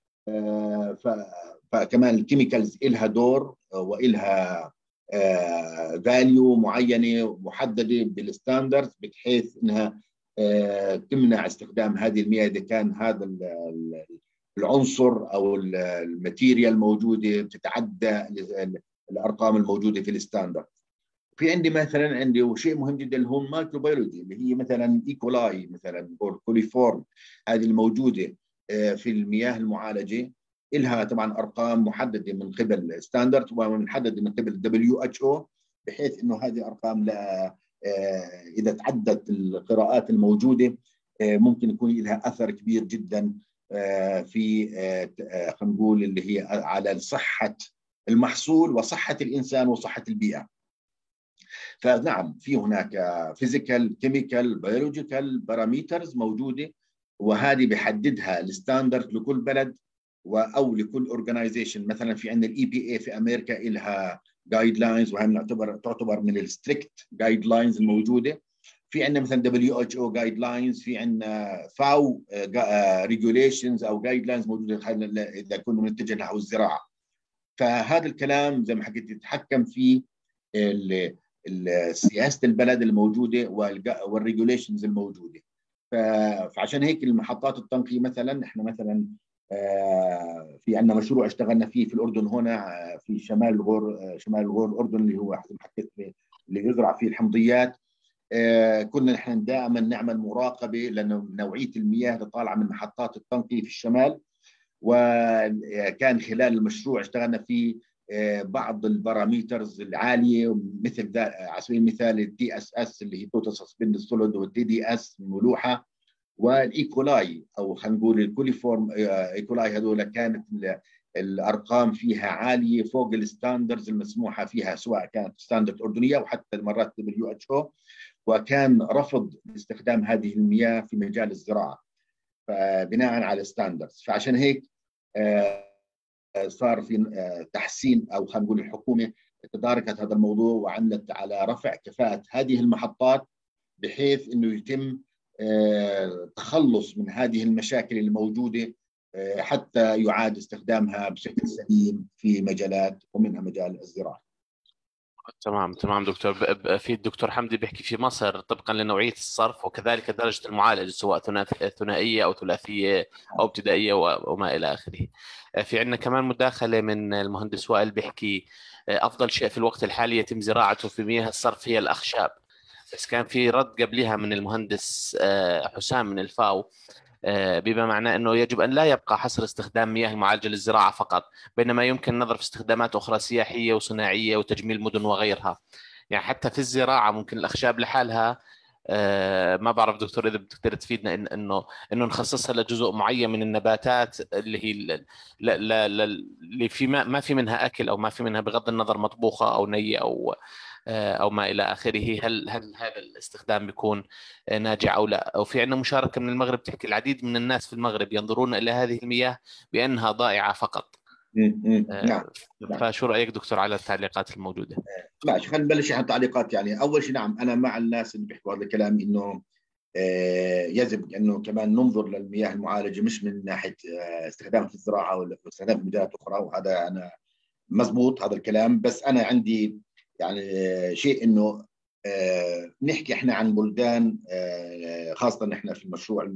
[SPEAKER 3] فكمان الكيميكالز إلها دور وإلها فاليو معينه محدده بالستاندرز بحيث انها تمنع استخدام هذه المياه اذا كان هذا العنصر او الماتيريال الموجوده بتتعدى الارقام الموجوده في الستاندرد. في عندي مثلا شيء مهم جدا اللي هو الميكروبيولوجي، اللي هي مثلا ايكولاي مثلا او كوليفورم، هذه الموجوده في المياه المعالجه لها طبعا ارقام محدده من قبل ستاندرد ومحدده من قبل WHO، بحيث انه هذه ارقام اذا تعدت القراءات الموجوده ممكن يكون لها اثر كبير جدا في خلينا نقول اللي هي على صحه المحصول وصحه الانسان وصحه البيئه. فنعم في هناك فيزيكال كيميكال بيولوجيكال باراميترز موجوده، وهذه بيحددها الستاندرد لكل بلد او لكل اورجنايزيشن. مثلا في عندنا الاي بي اي في امريكا لها جايد لاينز، وهي تعتبر من الستريكت جايد لاينز الموجوده. في عندنا مثلا WHO جايد لاينز، في عندنا فاو ريجوليشنز او جايد لاينز موجوده اذا كنا بنتجه نحو الزراعه. فهذا الكلام زي ما حكيت يتحكم فيه سياسه البلد الموجوده والريجوليشنز الموجوده. فعشان هيك المحطات التنقيه مثلا احنا مثلا في عندنا مشروع اشتغلنا فيه في الاردن هنا في شمال الغور الاردن اللي هو حكيت اللي يزرع فيه الحمضيات. كنا نحن دائما نعمل مراقبه لانه نوعيه المياه اللي طالعه من محطات التنقيه في الشمال، وكان خلال المشروع اشتغلنا فيه بعض الباراميترز العاليه مثل على سبيل المثال التي اس اس اللي هي توتال سسبندد سوليد، والتي دي اس الملوحه، والايكولاي او خلينا نقول الكوليفورم ايكولاي، هذول كانت الارقام فيها عاليه فوق الستاندردز المسموحه فيها، سواء كانت ستاندرد اردنيه وحتى مرات WHO، وكان رفض استخدام هذه المياه في مجال الزراعه بناء على ستاندردز. فعشان هيك صار في تحسين، او خلينا نقول الحكومه تداركت هذا الموضوع وعملت على رفع كفاءه هذه المحطات، بحيث انه يتم تخلص من هذه المشاكل الموجوده، حتى يعاد استخدامها بشكل سليم في مجالات ومنها مجال الزراعه.
[SPEAKER 1] تمام تمام دكتور. في الدكتور حمدي بيحكي في مصر طبقا لنوعية الصرف وكذلك درجة المعالجة، سواء ثنائية أو ثلاثية أو ابتدائية وما إلى آخره. في عندنا كمان مداخلة من المهندس وائل بيحكي أفضل شيء في الوقت الحالي يتم زراعته في مياه الصرف هي الأخشاب، بس كان في رد قبلها من المهندس حسام من الفاو بما معناه أنه يجب أن لا يبقى حصر استخدام مياه المعالجة للزراعة فقط، بينما يمكن النظر في استخدامات أخرى سياحية وصناعية وتجميل مدن وغيرها. يعني حتى في الزراعة ممكن الأخشاب لحالها ما بعرف دكتور إذا بتقدر تفيدنا إنه نخصصها لجزء معين من النباتات اللي هي اللي في ما في منها أكل أو ما في منها بغض النظر مطبوخة أو نية أو ما إلى آخره. هل هذا الاستخدام بيكون ناجع أو لا؟ أو في عندنا مشاركة من المغرب تحكي العديد من الناس في المغرب ينظرون إلى هذه المياه بأنها ضائعة فقط.
[SPEAKER 3] نعم.
[SPEAKER 1] فشو رأيك دكتور على التعليقات الموجودة؟
[SPEAKER 3] ماشي، خلينا نبلش على التعليقات. يعني أول شيء نعم، أنا مع الناس اللي بيحكوا هذا الكلام، إنه يجب انه كمان ننظر للمياه المعالجه، مش من ناحيه استخدامها في الزراعه ولا استخدامها في مجالات اخرى، وهذا انا مزبوط هذا الكلام. بس انا عندي يعني شيء انه نحكي احنا عن بلدان، خاصه احنا في المشروع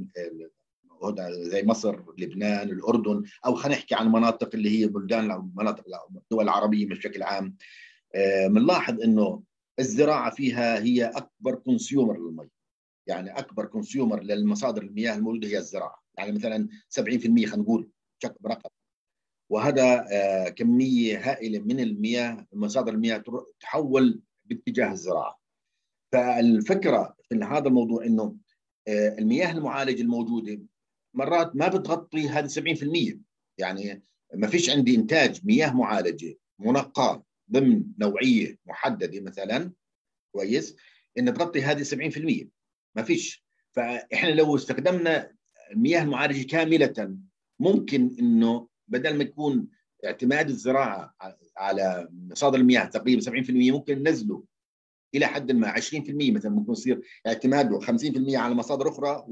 [SPEAKER 3] زي مصر، لبنان، الاردن، او خلينا نحكي عن مناطق اللي هي بلدان او مناطق الدول العربيه بشكل عام. بنلاحظ انه الزراعه فيها هي اكبر كونسيومر للمي، يعني اكبر كونسيومر للمصادر المياه الموجوده هي الزراعه. يعني مثلا 70% خلينا نقول برقم، وهذا كميه هائله من المياه، مصادر المياه تحول باتجاه الزراعه. فالفكره في هذا الموضوع انه المياه المعالجه الموجوده مرات ما بتغطي هذه 70%. يعني ما فيش عندي انتاج مياه معالجه منقاه ضمن نوعيه محدده مثلا، كويس، ان تغطي هذه 70%، ما فيش. فاحنا لو استخدمنا المياه المعالجه كامله، ممكن انه بدل ما يكون اعتماد الزراعه على مصادر المياه تقريبا 70%، ممكن ننزله الى حد ما 20%، مثلا ممكن يصير اعتماده 50% على مصادر اخرى،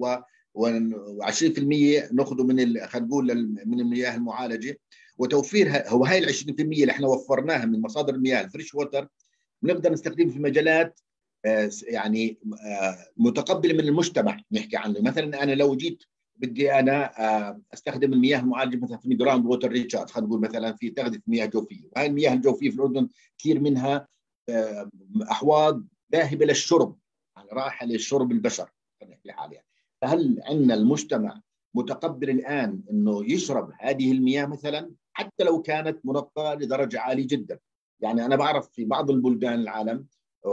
[SPEAKER 3] و20% ناخذه من خلينا نقول من المياه المعالجه، وتوفيرها. هو هاي ال 20% اللي احنا وفرناها من مصادر المياه الفريش ووتر بنقدر نستخدمها في مجالات يعني متقبله من المجتمع. نحكي عنه مثلا، انا لو جيت بدي انا استخدم المياه المعالجه مثلا في جراوند ووتر ريتشارج، خلينا نقول مثلا في تغذيه مياه جوفيه، وهي المياه الجوفيه في الاردن كثير منها احواض ذاهبه للشرب، يعني رايحه للشرب البشر خلينا نحكي حاليا. فهل عندنا المجتمع متقبل الان انه يشرب هذه المياه مثلا، حتى لو كانت منقاه لدرجه عاليه جدا؟ يعني انا بعرف في بعض البلدان العالم،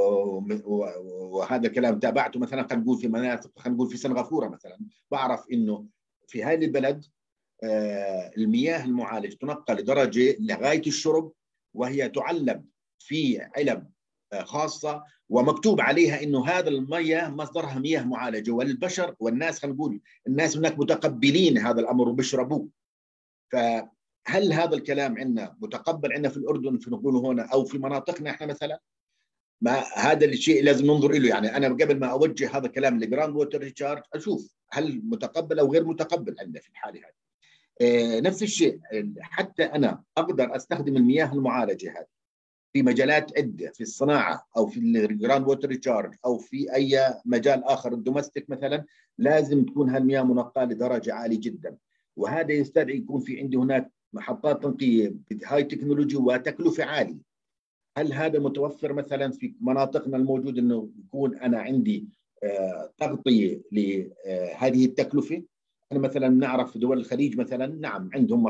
[SPEAKER 3] وهذا كلام تابعته مثلا خلينا نقول في مناطق، خلينا نقول في سنغافوره مثلا، بعرف انه في هذه البلد المياه المعالجه تنقى لدرجه لغايه الشرب، وهي تعلب في علب خاصه، ومكتوب عليها انه هذا المياه مصدرها مياه معالجه، والبشر والناس خلينا نقول الناس هناك متقبلين هذا الامر وبيشربوه. فهل هذا الكلام عندنا متقبل عندنا في الاردن، في نقوله هنا، او في مناطقنا احنا مثلا؟ ما هذا الشيء لازم ننظر له. يعني انا قبل ما اوجه هذا الكلام لجراوند ووتر ريتشارج اشوف هل متقبل او غير متقبل عندنا في الحاله هذه. نفس الشيء حتى انا اقدر استخدم المياه المعالجه هذه في مجالات عده، في الصناعه او في الجراوند ووتر ريتشارج او في اي مجال اخر الدومستيك مثلا، لازم تكون هالمياه منقاه لدرجه عاليه جدا. وهذا يستدعي يكون في عندي هناك محطات تنقيه بهاي تكنولوجي وتكلفه عاليه. هل هذا متوفر مثلا في مناطقنا الموجود انه يكون انا عندي تغطيه لهذه التكلفه؟ احنا مثلا نعرف في دول الخليج مثلا، نعم عندهم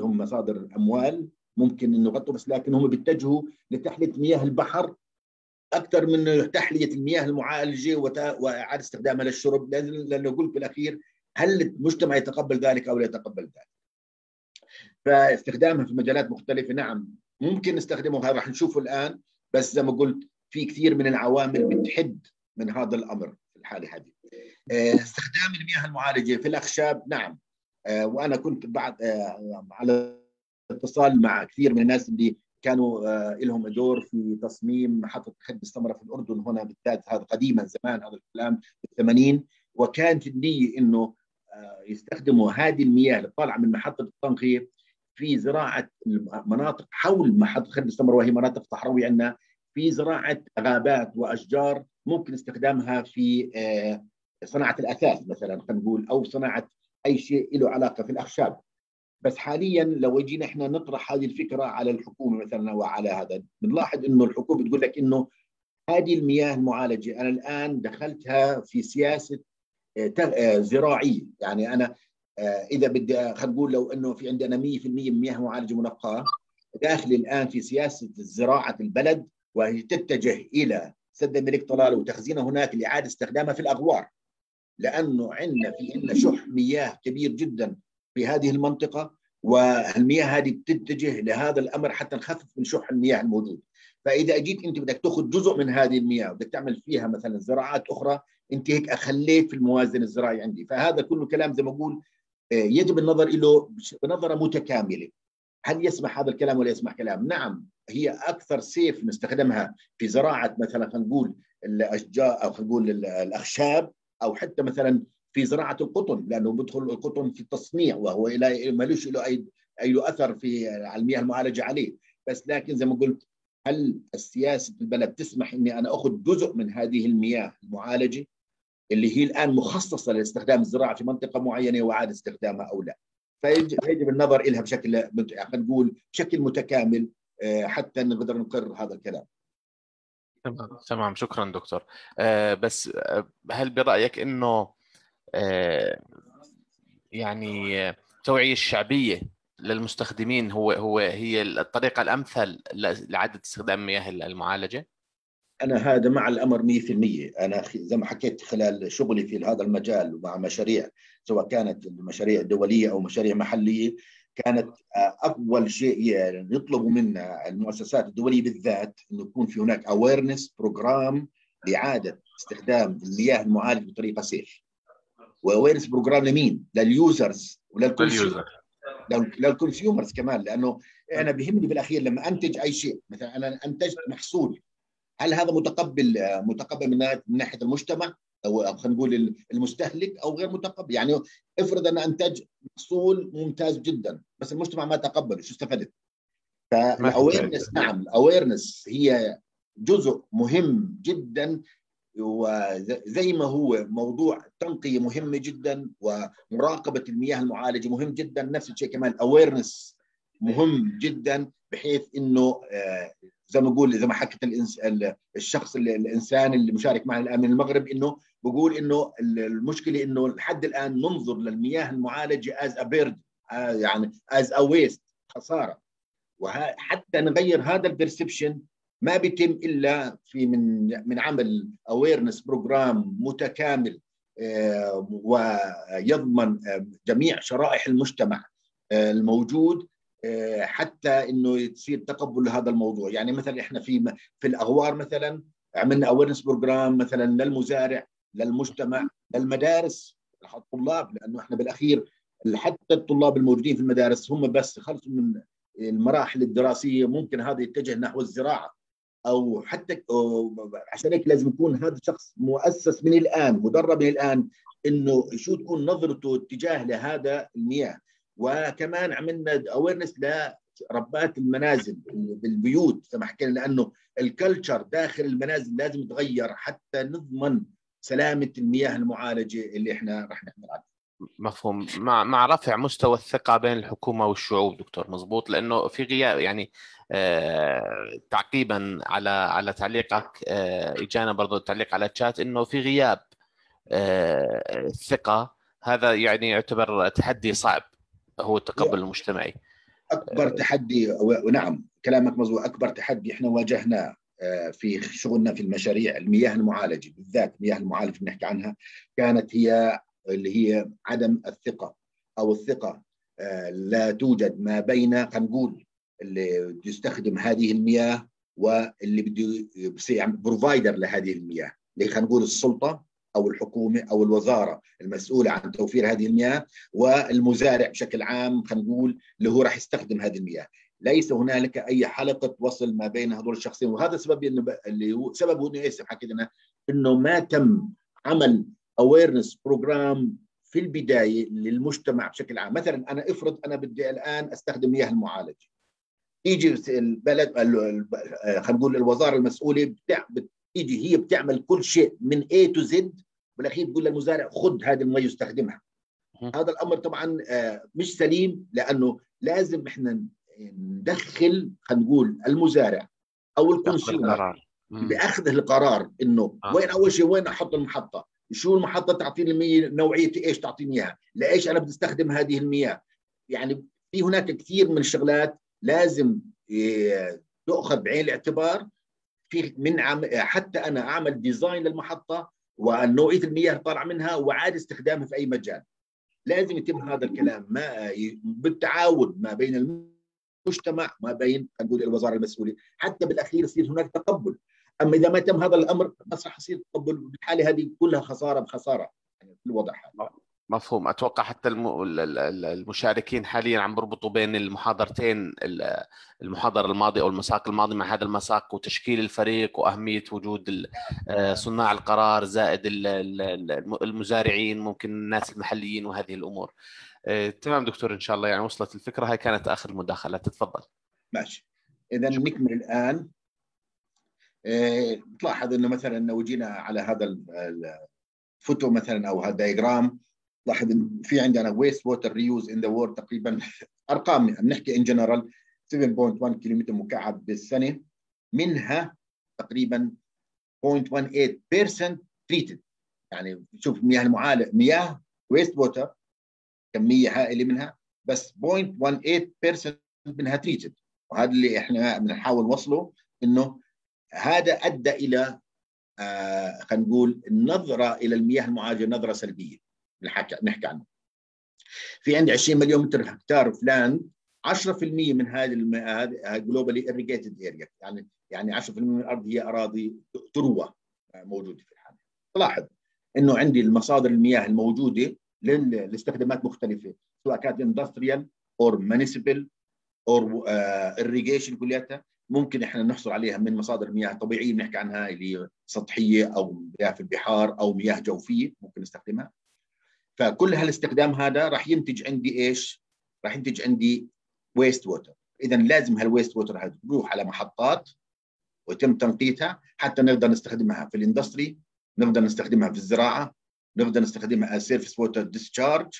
[SPEAKER 3] مصادر اموال ممكن انه يغطوا، بس لكن هم بيتجهوا لتحليه مياه البحر اكثر من تحليه المياه المعالجه واعاده استخدامها للشرب، لانه قلت بالاخير هل المجتمع يتقبل ذلك او لا يتقبل ذلك؟ فاستخدامها في مجالات مختلفه نعم ممكن نستخدمه، هذا راح نشوفه الان، بس زي ما قلت في كثير من العوامل بتحد من هذا الامر في الحاله هذه. استخدام المياه المعالجه في الاخشاب نعم، وانا كنت بعد على اتصال مع كثير من الناس اللي كانوا لهم دور في تصميم محطه خد السمره في الاردن هنا بالذات، هذا قديما زمان، هذا الكلام في ال80، وكانت النيه انه يستخدموا هذه المياه اللي طالعه من محطه التنقيه في زراعه مناطق حول محطه خد السمره، وهي مناطق صحراويه عندنا، في زراعه غابات واشجار ممكن استخدامها في صناعه الاثاث مثلا، خلينا نقول، او صناعه اي شيء له علاقه في الاخشاب. بس حاليا لو جينا احنا نطرح هذه الفكره على الحكومه مثلا وعلى هذا، بنلاحظ انه الحكومه بتقول لك انه هذه المياه المعالجه انا الان دخلتها في سياسه زراعيه، يعني انا اذا بدي خلينا نقول لو انه في عندنا 100% من مياه معالجه منقاه، داخل الان في سياسه زراعه البلد، وهي تتجه الى سد الملك طلال وتخزينها هناك لاعاده استخدامها في الاغوار، لانه عندنا شح مياه كبير جدا في هذه المنطقه، والمياه هذه بتتجه لهذا الامر حتى نخفف من شح المياه الموجود. فاذا اجيت انت بدك تاخذ جزء من هذه المياه وبدك تعمل فيها مثلا زراعات اخرى، انت هيك اخليت في الموازن الزراعي عندي. فهذا كله كلام زي ما اقول يجب النظر له بنظره متكامله. هل يسمح هذا الكلام ولا يسمح كلام؟ نعم، هي اكثر سيف نستخدمها في زراعه مثلا خلينا نقول الاشجار، او خلينا نقول الاخشاب، او حتى مثلا في زراعه القطن، لانه بدخل القطن في التصنيع وهو مالوش له اي اثر في على المياه المعالجه عليه. بس لكن زي ما قلت، هل السياسه البلد تسمح اني انا اخذ جزء من هذه المياه المعالجه اللي هي الان مخصصه لاستخدام الزراعه في منطقه معينه واعاده استخدامها او لا؟ فيجب النظر لها بشكل خلينا نقول بشكل متكامل حتى نقدر نقرر هذا الكلام.
[SPEAKER 1] تمام، شكرا دكتور. بس هل برأيك انه يعني التوعية الشعبية للمستخدمين هي الطريقة الأمثل لعادة استخدام المياه المعالجة؟
[SPEAKER 3] أنا هذا مع الأمر 100%. أنا زي ما حكيت خلال شغلي في هذا المجال ومع مشاريع، سواء كانت المشاريع الدولية أو مشاريع محلية، كانت أول شيء يطلبوا منا المؤسسات الدولية بالذات أنه يكون في هناك awareness بروجرام لإعادة استخدام المياه المعالجة بطريقة سيف. واويرنس بروجرام لمين؟ لليوزرز للكونسيومرز كمان، لانه انا بيهمني بالاخير لما انتج اي شيء، مثلا انا انتجت محصول، هل هذا متقبل من ناحيه المجتمع او خلينا نقول المستهلك، او غير متقبل؟ يعني افرض انا انتج محصول ممتاز جدا بس المجتمع ما تقبله، شو استفدت؟ فالاويرنس، نعم الاويرنس هي جزء مهم جدا، وزي ما هو موضوع التنقية مهمة جدا ومراقبة المياه المعالجة مهم جدا، نفس الشيء كمان الاويرنس مهم جدا، بحيث انه زي ما نقول، زي ما حكت الشخص الانسان اللي مشارك معنا الان من المغرب، انه بقول انه المشكله انه لحد الان ننظر للمياه المعالجه از ابيرد، يعني از اويست، خساره. وحتى نغير هذا البرسبشن ما بيتم الا في من عمل اويرنس بروجرام متكامل ويضمن جميع شرائح المجتمع الموجود، حتى انه يصير تقبل لهذا الموضوع. يعني مثلا احنا في الاغوار مثلا عملنا اويرنس بروجرام مثلا للمزارع، للمجتمع، للمدارس، الطلاب، لانه احنا بالاخير حتى الطلاب الموجودين في المدارس هم بس خلصوا من المراحل الدراسيه ممكن هذا يتجه نحو الزراعه، او حتى عشان هيك لازم يكون هذا الشخص مؤسس من الان، مدرب من الان، انه شو تكون نظرته اتجاه لهذا المياه. وكمان عملنا اويرنس لربات المنازل بالبيوت زي ما حكينا، لانه الكلتشر داخل المنازل لازم يتغير حتى نضمن سلامه المياه المعالجه اللي احنا رح نحمل عنها.
[SPEAKER 1] مفهوم. مع رفع مستوى الثقة بين الحكومة والشعوب دكتور، مظبوط، لأنه في غياب يعني تعقيبا على تعليقك، إجانا برضو تعليق على الشات إنه في غياب الثقة، هذا يعني يعتبر تحدي صعب، هو التقبل المجتمعي.
[SPEAKER 3] أكبر تحدي، ونعم كلامك مظبوط، أكبر تحدي إحنا واجهناه في شغلنا في المشاريع المياه المعالجه، بالذات المياه المعالجه بنحكي عنها، كانت هي اللي هي عدم الثقه او الثقه لا توجد ما بين، خلينا نقول، اللي بده يستخدم هذه المياه واللي بده يصير بروفايدر لهذه المياه، اللي خلينا نقول السلطه او الحكومه او الوزاره المسؤوله عن توفير هذه المياه، والمزارع بشكل عام خلينا نقول اللي هو راح يستخدم هذه المياه. ليس هنالك اي حلقه وصل ما بين هذول الشخصين، وهذا السبب اللي هو سببه انه ايش حكيت لنا، انه ما تم عمل اويرنس بروجرام في البدايه للمجتمع بشكل عام. مثلا انا افرض انا بدي الان استخدم مياه المعالجه، يجي البلد خلينا نقول الوزاره المسؤوله بتيجي هي بتعمل كل شيء من A to Z، بالاخير بتقول للمزارع خذ هذه المي واستخدمها. هذا الامر طبعا مش سليم، لانه لازم احنا ندخل خلينا نقول المزارع او الكونسيومر باخذ القرار انه وين اول شيء وين احط المحطه، شو المحطه تعطيني المياه، نوعيه ايش تعطيني اياها، لايش انا بدي استخدم هذه المياه. يعني في هناك كثير من الشغلات لازم تؤخذ بعين الاعتبار في من حتى انا اعمل ديزاين للمحطه ونوعيه المياه طالعه منها وعاد استخدامها في اي مجال. لازم يتم هذا الكلام بالتعاون ما بين المجتمع ما بين نقول الوزاره المسؤوله، حتى بالاخير يصير هناك تقبل. اما اذا ما تم هذا الامر بس راح يصير تقبل، بالحاله هذه كلها خساره بخساره يعني في الوضع هذا.
[SPEAKER 1] مفهوم. أتوقع حتى المشاركين حاليا عم بربطوا بين المحاضرتين، المحاضرة الماضية أو المساق الماضي مع هذا المساق، وتشكيل الفريق وأهمية وجود صناع القرار زائد المزارعين، ممكن الناس المحليين وهذه الأمور. تمام دكتور، إن شاء الله يعني وصلت الفكرة. هاي كانت آخر مداخلة، تتفضل.
[SPEAKER 3] ماشي، إذا نكمل الآن. تلاحظ إنه مثلا لو جينا على هذا الفوتو مثلا أو هذا الدياجرام، لاحظ إن في عندنا ويست ووتر ريوز إن ذا وورد تقريبا أرقام بنحكي إن جنرال 7.1 كيلومتر مكعب بالسنة، منها تقريبا 0.18% تريتد. يعني شوف مياه المعالجة، مياه ويست ووتر كمية هائلة منها، بس 0.18% منها تريتد. وهذا اللي احنا بنحاول نوصله، انه هذا ادى الى خلينا نقول النظره الى المياه المعالجه نظره سلبيه. نحكي عنه في عندي 20 مليون متر هكتار في لاند، 10% من هذه جلوبالي irrigated اريا، يعني 10% من الارض هي اراضي تروى موجوده في الحال. تلاحظ انه عندي المصادر المياه الموجوده لاستخدامات مختلفه، سواء كانت اندستريال او مانيسيبل او irrigation كلياتها، ممكن احنا نحصل عليها من مصادر مياه طبيعيه بنحكي عنها اللي سطحيه او مياه في البحار او مياه جوفيه ممكن نستخدمها. فكل هالاستخدام هذا راح ينتج عندي ايش؟ راح ينتج عندي ويست ووتر. اذا لازم هالويست ووتر هذا تروح على محطات ويتم تنقيتها حتى نقدر نستخدمها في الاندستري، نقدر نستخدمها في الزراعه، نقدر نستخدمها سيرفيس ووتر ديسشارج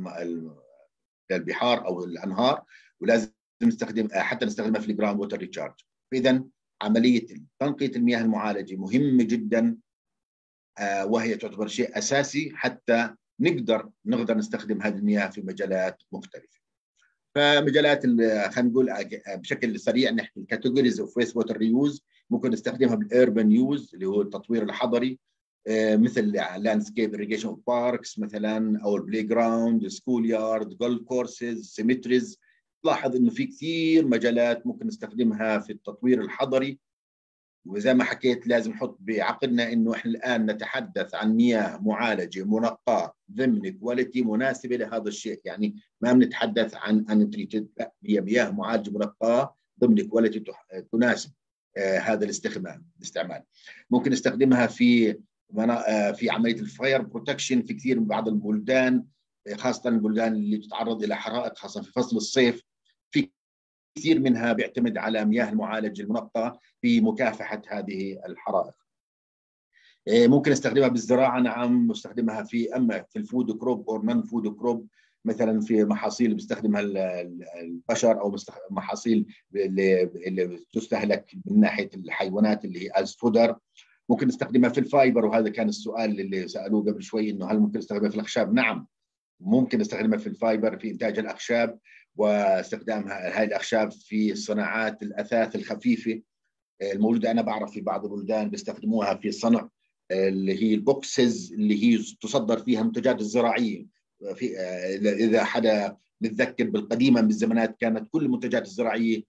[SPEAKER 3] للبحار او الانهار، ولازم نستخدم حتى نستخدمها في الجراوند ووتر ريتشارج. فاذا عمليه تنقيه المياه المعالجه مهمه جدا، وهي تعتبر شيء اساسي حتى نقدر نستخدم هذه المياه في مجالات مختلفه. فمجالات خلينا نقول بشكل سريع نحكي الكاتيجوريز اوف ويست ووتر ريوز، ممكن نستخدمها بالاربن يوز اللي هو التطوير الحضري، مثل لاندسكيب irrigation باركس مثلا، او البلاي جراوند، سكول يارد، جولف كورسز، سيمتريز. تلاحظ انه في كثير مجالات ممكن نستخدمها في التطوير الحضري. وزي ما حكيت لازم نحط بعقلنا انه احنا الان نتحدث عن مياه معالجه منقاه ضمن كواليتي مناسبه لهذا الشيء، يعني ما بنتحدث عن انتريتد، لا، هي مياه معالجه منقاه ضمن كواليتي تناسب هذا الاستعمال. ممكن نستخدمها في عمليه الفاير بروتكشن في كثير من بعض البلدان، خاصه البلدان اللي تتعرض الى حرائق خاصه في فصل الصيف. في كثير منها بيعتمد على مياه المعالجه المنقاه في مكافحه هذه الحرائق. ممكن استخدمها بالزراعه، نعم، نستخدمها اما في الفود كروب او نون فود كروب، مثلا في محاصيل بيستخدمها البشر او محاصيل اللي تستهلك من ناحيه الحيوانات اللي هي از فودر. ممكن نستخدمها في الفايبر، وهذا كان السؤال اللي سالوه قبل شوي، انه هل ممكن نستخدمها في الاخشاب؟ نعم، ممكن نستخدمها في الفايبر في انتاج الاخشاب، واستخدامها هذه الاخشاب في صناعات الاثاث الخفيفه، الموجوده. انا بعرف في بعض البلدان بيستخدموها في صنع اللي هي البوكسز اللي هي تصدر فيها المنتجات الزراعيه. في اذا حدا بتذكر بالقديمه من الزمانات كانت كل المنتجات الزراعيه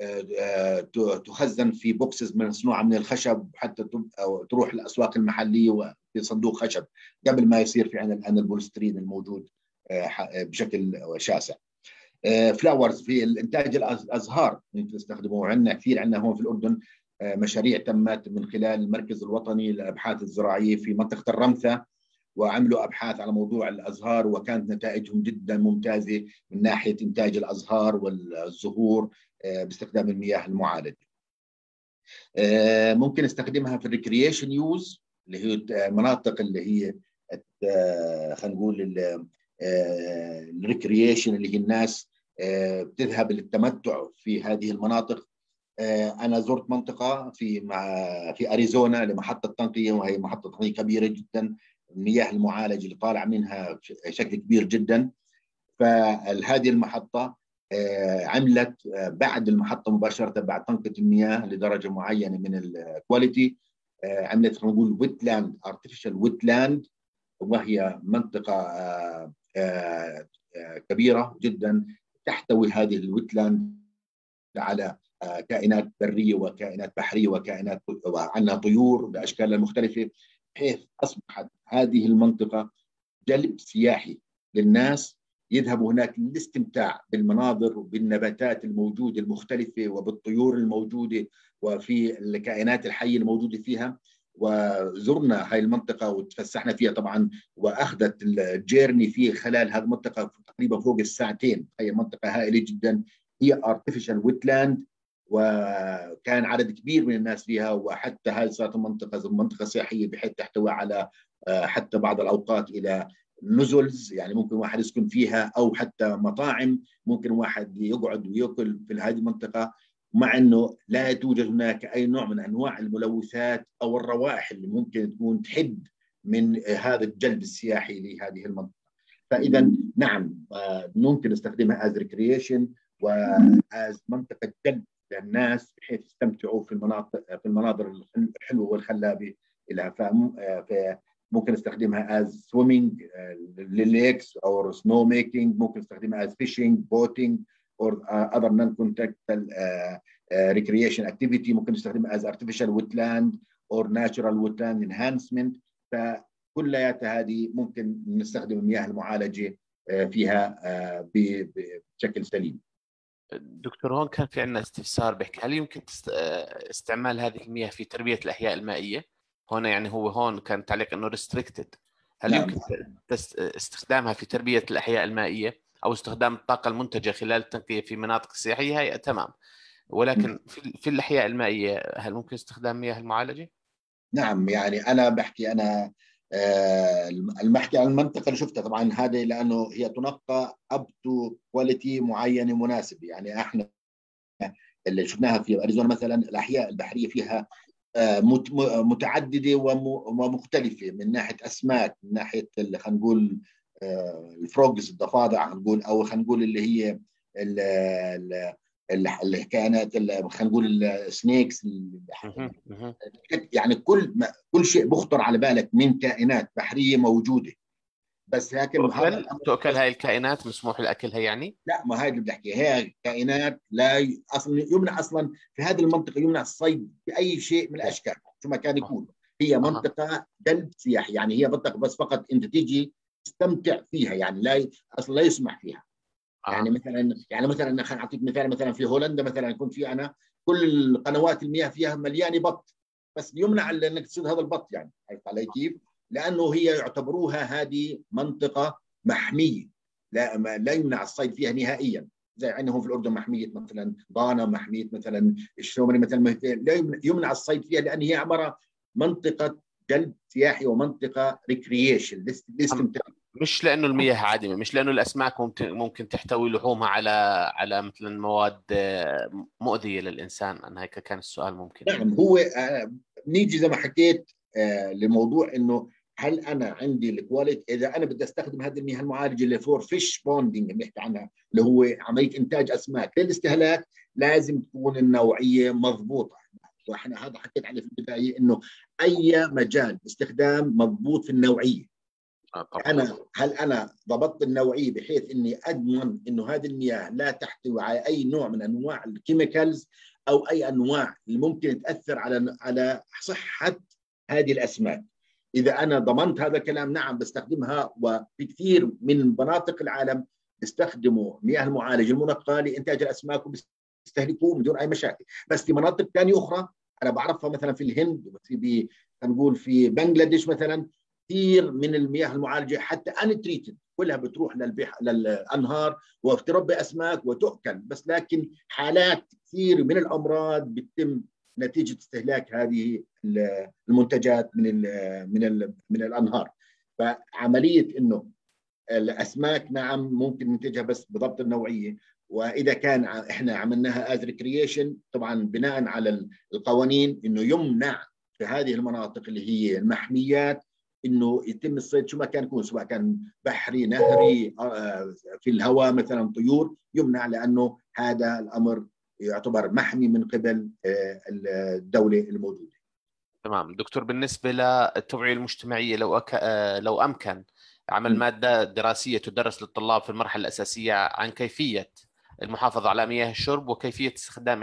[SPEAKER 3] تخزن في بوكسز مصنوعه من الخشب حتى تروح الاسواق المحليه وفي صندوق خشب قبل ما يصير في عندنا الان البولسترين الموجود بشكل شاسع. فلاورز في الانتاج الازهار ممكن تستخدموه. عندنا كثير، عندنا هون في الاردن مشاريع تمت من خلال المركز الوطني للابحاث الزراعيه في منطقه الرمثه، وعملوا ابحاث على موضوع الازهار وكانت نتائجهم جدا ممتازه من ناحيه انتاج الازهار والزهور باستخدام المياه المعالجه. ممكن نستخدمها في الريكرييشن يوز اللي هي المناطق اللي هي خلينا نقول الريكرييشن اللي هي الناس بتذهب للتمتع في هذه المناطق. انا زرت منطقه في اريزونا لمحطه تنقيه، وهي محطه تنقيه كبيره جدا، المياه المعالجه اللي طالع منها بشكل كبير جدا. فهذه المحطه عملت بعد المحطه مباشره بعد تنقيه المياه لدرجه معينه من الكواليتي، عملت خلينا نقول ويتلاند، ارتفيشال ويتلاند، وهي منطقه كبيره جدا تحتوي هذه الويتلاند على كائنات بريه وكائنات بحريه وكائنات وعندنا طيور باشكالها المختلفه، بحيث اصبحت هذه المنطقه جلب سياحي للناس يذهبوا هناك للاستمتاع بالمناظر وبالنباتات الموجوده المختلفه وبالطيور الموجوده وفي الكائنات الحيه الموجوده فيها. وزرنا هاي المنطقه وتفسحنا فيها طبعا، واخذت الجيرني فيه خلال هذه المنطقه تقريبا فوق الساعتين. هي منطقه هائله جدا، هي ارتفيشال ويتلاند، وكان عدد كبير من الناس فيها، وحتى هذه صارت منطقه سياحيه بحيث تحتوي على حتى بعض الاوقات الى نزلز، يعني ممكن واحد يسكن فيها، او حتى مطاعم ممكن واحد يقعد وياكل في هذه المنطقه، مع انه لا توجد هناك اي نوع من انواع الملوثات او الروائح اللي ممكن تكون تحد من هذا الجلب السياحي لهذه المنطقه. فاذا نعم ممكن نستخدمها از ريكريشن واز منطقه جلب للناس بحيث يستمتعوا في المناظر الحلوه والخلابه لها. ممكن نستخدمها از سويمينج للليكس او سنو ميكينج، ممكن نستخدمها از فيشينج، بوتينج or other non-contactile recreation activity، ممكن نستخدمها as artificial wetland or natural wetland enhancement. فكلياتها هذه ممكن نستخدم المياه المعالجة فيها بشكل سليم.
[SPEAKER 1] دكتور، هون كان في عندنا استفسار بحكي هل يمكن استعمال هذه المياه في تربية الأحياء المائية؟ هون يعني هون كان تعليق انه restricted، هل
[SPEAKER 3] نعم.
[SPEAKER 1] يمكن استخدامها في تربية الأحياء المائية أو استخدام الطاقة المنتجة خلال التنقية في مناطق سياحية؟ هي تمام، ولكن في الأحياء المائية هل ممكن استخدام مياه المعالجة؟
[SPEAKER 3] نعم، يعني أنا بحكي المحكي عن المنطقة اللي شفتها طبعا، هذه لأنه هي تنقى up to quality معينة مناسبة. يعني احنا اللي شفناها في أريزونا مثلا الأحياء البحرية فيها متعددة ومختلفة من ناحية أسماك، من ناحية خلينا نقول الفروجز، الضفادع نقول، أو خلينا نقول اللي هي الكائنات خلينا نقول السنيكس، يعني كل شيء بخطر على بالك من كائنات بحرية موجودة. بس لكن
[SPEAKER 1] تؤكل هاي الكائنات مسموح لأكلها يعني؟
[SPEAKER 3] لا، ما هاي اللي بدي هي كائنات لا اصلا يمنع، اصلا في هذه المنطقه يمنع الصيد باي شيء من الاشكال شو ما كان يكون. هي منطقه جلب سياحي، يعني هي منطقه بس فقط انت تيجي تستمتع فيها، يعني اصلا لا يسمح فيها. يعني مثلا خلينا اعطيك مثال، مثلا في هولندا مثلا كنت في انا كل قنوات المياه فيها مليانه بط، بس يمنع انك تصيد هذا البط. يعني عرفت علي كيف؟ لانه هي يعتبروها هذه منطقه محميه، لا يمنع الصيد فيها نهائيا. زي عندهم في الاردن محميه مثلا ضانا، محميه مثلا الشومري مثلا، لا يمنع الصيد فيها لان هي عباره منطقه جلب سياحي ومنطقه ريكرييشن للاستمتاع.
[SPEAKER 1] مش لانه المياه عادمه، مش لانه الاسماك ممكن تحتوي لحومها على مثلا مواد مؤذيه للانسان. انا هيك كان السؤال ممكن.
[SPEAKER 3] نعم، هو نيجي زي ما حكيت لموضوع انه هل انا عندي الكواليتي، اذا انا بدي استخدم هذه المياه المعالجه اللي فور فيش بوندنج بنحكي عنها، اللي هو عمليه انتاج اسماك للاستهلاك، لازم تكون النوعيه مضبوطه. واحنا هذا حكيت عليه في البدايه، انه اي مجال استخدام مضبوط في النوعيه.
[SPEAKER 1] طبعا.
[SPEAKER 3] هل انا ضبطت النوعيه بحيث اني اضمن انه هذه المياه لا تحتوي على اي نوع من انواع الكيميكالز او اي انواع اللي ممكن تاثر على صحه هذه الاسماك. اذا انا ضمنت هذا الكلام نعم بستخدمها. وفي كثير من مناطق العالم بيستخدموا مياه المعالجه المنقاه لانتاج الاسماك وبيستهلكوه من دون اي مشاكل. بس في مناطق ثانيه اخرى انا بعرفها مثلا في الهند، نقول في بنغلاديش مثلا، كثير من المياه المعالجه حتى انتريتد كلها بتروح للانهار وتربي اسماك وتؤكل، بس لكن حالات كثير من الامراض بتتم نتيجه استهلاك هذه المنتجات من الانهار. فعمليه انه الاسماك نعم ممكن ننتجها بس بضبط النوعيه، واذا كان احنا عملناها از ريكرييشن طبعا بناء على القوانين انه يمنع في هذه المناطق اللي هي المحميات انه يتم الصيد شو ما كان يكون، سواء كان بحري نهري في الهواء مثلا طيور، يمنع لانه هذا الامر يعتبر محمي من قبل الدوله الموجوده.
[SPEAKER 1] تمام دكتور، بالنسبة للتوعية المجتمعية لو أمكن عمل مادة دراسية تدرس للطلاب في المرحلة الأساسية عن كيفية المحافظة على مياه الشرب وكيفية استخدام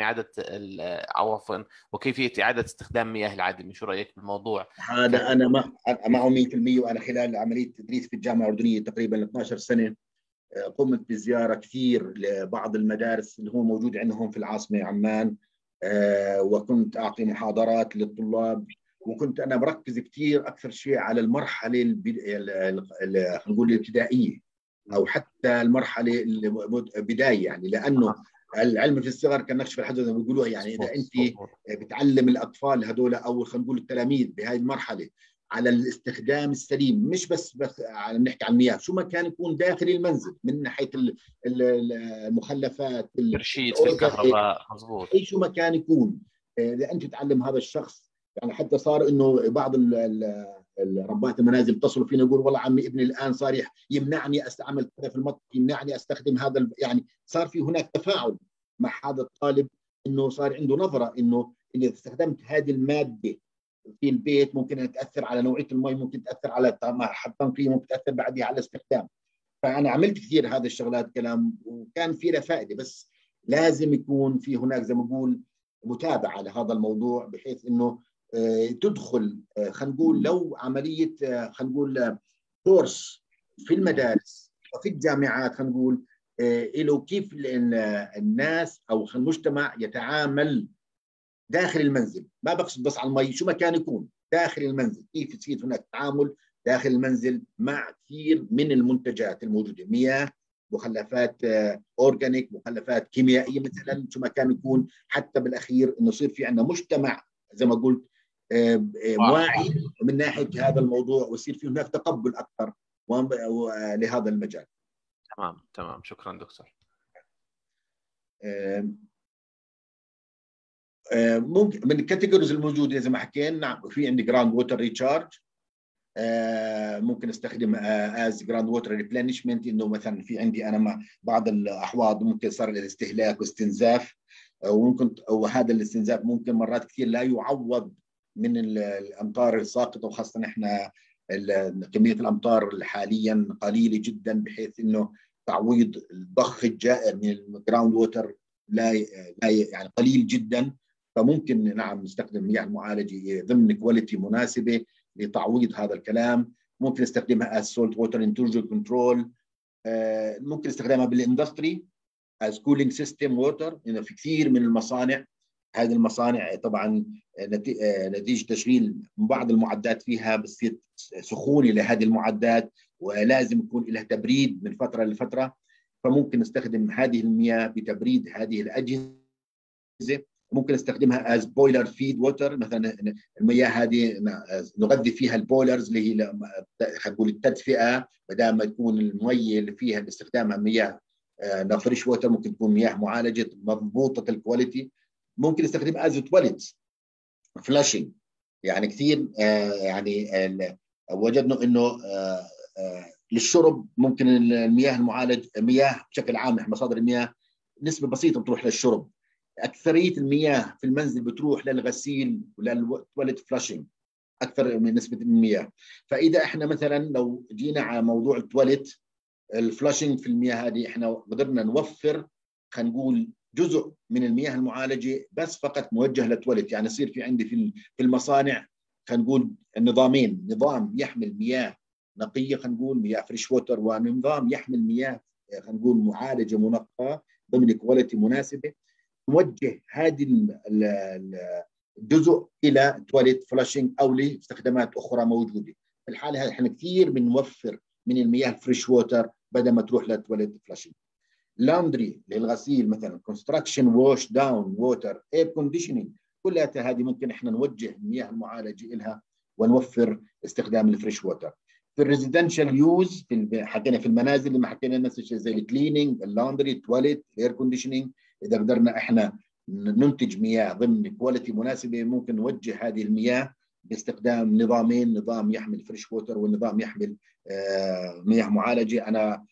[SPEAKER 1] وكيفية إعادة استخدام مياه العادمة، شو رأيك بالموضوع؟
[SPEAKER 3] هذا أنا معه 100%. وأنا خلال عملية تدريس في الجامعة الأردنية تقريبا 12 سنة قمت بزيارة كثير لبعض المدارس اللي هو موجود عندهم في العاصمة عمان، وكنت أعطي محاضرات للطلاب. وكنت أنا بركز كثير أكثر شيء على المرحلة نقول الابتدائية أو حتى المرحلة البداية، يعني لأنه العلم في الصغر كالنقش في الحجر زي ما بيقولوها. يعني إذا أنت بتعلم الأطفال هذول أو خلينا نقول التلاميذ بهذه المرحلة على الاستخدام السليم، مش بس على نحكي عن المياه، شو ما كان يكون داخل المنزل من ناحيه المخلفات،
[SPEAKER 1] ترشيد في الكهرباء، مضبوط،
[SPEAKER 3] اي شو ما كان يكون. اذا انت تعلم هذا الشخص، يعني حتى صار انه بعض ربات المنازل اتصلوا فينا يقول والله عمي ابني الان صار يمنعني استعمل كذا في المطبخ، يمنعني استخدم هذا يعني صار في هناك تفاعل مع هذا الطالب، انه صار عنده نظره انه اذا استخدمت هذه الماده في البيت ممكن أن تأثر على نوعية المي، ممكن تأثر على التنقية، ممكن تأثر بعدها على الاستخدام. فأنا عملت كثير هذه الشغلات كلام وكان في له فائدة، بس لازم يكون في هناك زي ما بقول متابعة لهذا الموضوع بحيث إنه تدخل خلينا نقول لو عملية خلينا نقول كورس في المدارس وفي الجامعات، خلينا نقول له كيف الناس أو المجتمع يتعامل داخل المنزل. ما بقصد بس على المي، شو ما كان يكون داخل المنزل، كيف يصير هناك تعامل داخل المنزل مع كثير من المنتجات الموجوده، مياه، مخلفات اورجانيك، مخلفات كيميائيه مثلا، شو ما كان يكون، حتى بالاخير انه يصير في عندنا مجتمع زي ما قلت واعي من ناحيه هذا الموضوع، ويصير في هناك تقبل اكثر لهذا المجال.
[SPEAKER 1] تمام شكرا دكتور.
[SPEAKER 3] ممكن من الكاتيجوريز الموجوده زي ما حكينا، في عندي جراوند ووتر ريتشارج، ممكن استخدم از جراوند ووتر ريبلينشمنت، انه مثلا في عندي انا مع بعض الاحواض ممكن صار الاستهلاك واستنزاف، وممكن وهذا الاستنزاف ممكن مرات كثير لا يعوض من الامطار الساقطه، وخاصه احنا كميه الامطار حاليا قليله جدا بحيث انه تعويض الضخ الجائر من الجراوند ووتر لا يعني قليل جدا. فممكن نعم نستخدم مياه المعالجه ضمن كواليتي مناسبه لتعويض هذا الكلام. ممكن نستخدمها as salt water intrusion control، ممكن استخدامها بالاندستري as cooling system water. إنه في كثير من المصانع، هذه المصانع طبعا نتيجه تشغيل بعض المعدات فيها بتصير سخونه لهذه المعدات، ولازم يكون لها تبريد من فتره لفتره، فممكن نستخدم هذه المياه بتبريد هذه الاجهزه. ممكن نستخدمها از بويلر فيد ووتر، مثلا المياه هذه نغذي فيها البويلرز اللي هي خلينا نقول التدفئه، بدل ما تكون المي اللي فيها باستخدامها مياه فريش ووتر ممكن تكون مياه معالجه مضبوطه الكواليتي. ممكن نستخدم از تواليتس فلاشينج، يعني كثير يعني وجدنا انه للشرب ممكن المياه المعالج، مياه بشكل عام مصادر المياه نسبه بسيطه بتروح للشرب، اكثريه المياه في المنزل بتروح للغسيل وللتواليت فلاشنج اكثر من نسبه المياه. فاذا احنا مثلا لو جينا على موضوع التواليت الفلاشنج في المياه هذه، احنا قدرنا نوفر خلينا نقول جزء من المياه المعالجه بس فقط موجه للتواليت. يعني يصير في عندي في المصانع خلينا نقول نظامين، نظام يحمل مياه نقيه خلينا نقول مياه فريش ووتر، ونظام يحمل مياه خلينا نقول معالجه منقاه ضمن كواليتي مناسبه. نوجه هذه الجزء الى تواليت فلاشنج او لاستخدامات اخرى موجوده. في الحاله هذه احنا كثير بنوفر من المياه الفريش ووتر بدل ما تروح للتواليت فلاشنج. لاندري للغسيل مثلا، كونستراكشن واش داون ووتر، اير كونديشننج، كلها هذه ممكن احنا نوجه المياه المعالجه لها ونوفر استخدام الفريش ووتر. في الريزيدنشال يوز حكينا في المنازل لما حكينا نفس الشيء زي الكليننج، اللاندري، التواليت، الاير كونديشننج. اذا قدرنا احنا ننتج مياه ضمن كواليتي مناسبه ممكن نوجه هذه المياه باستخدام نظامين، نظام يحمل فريش ووتر والنظام يحمل مياه معالجه. انا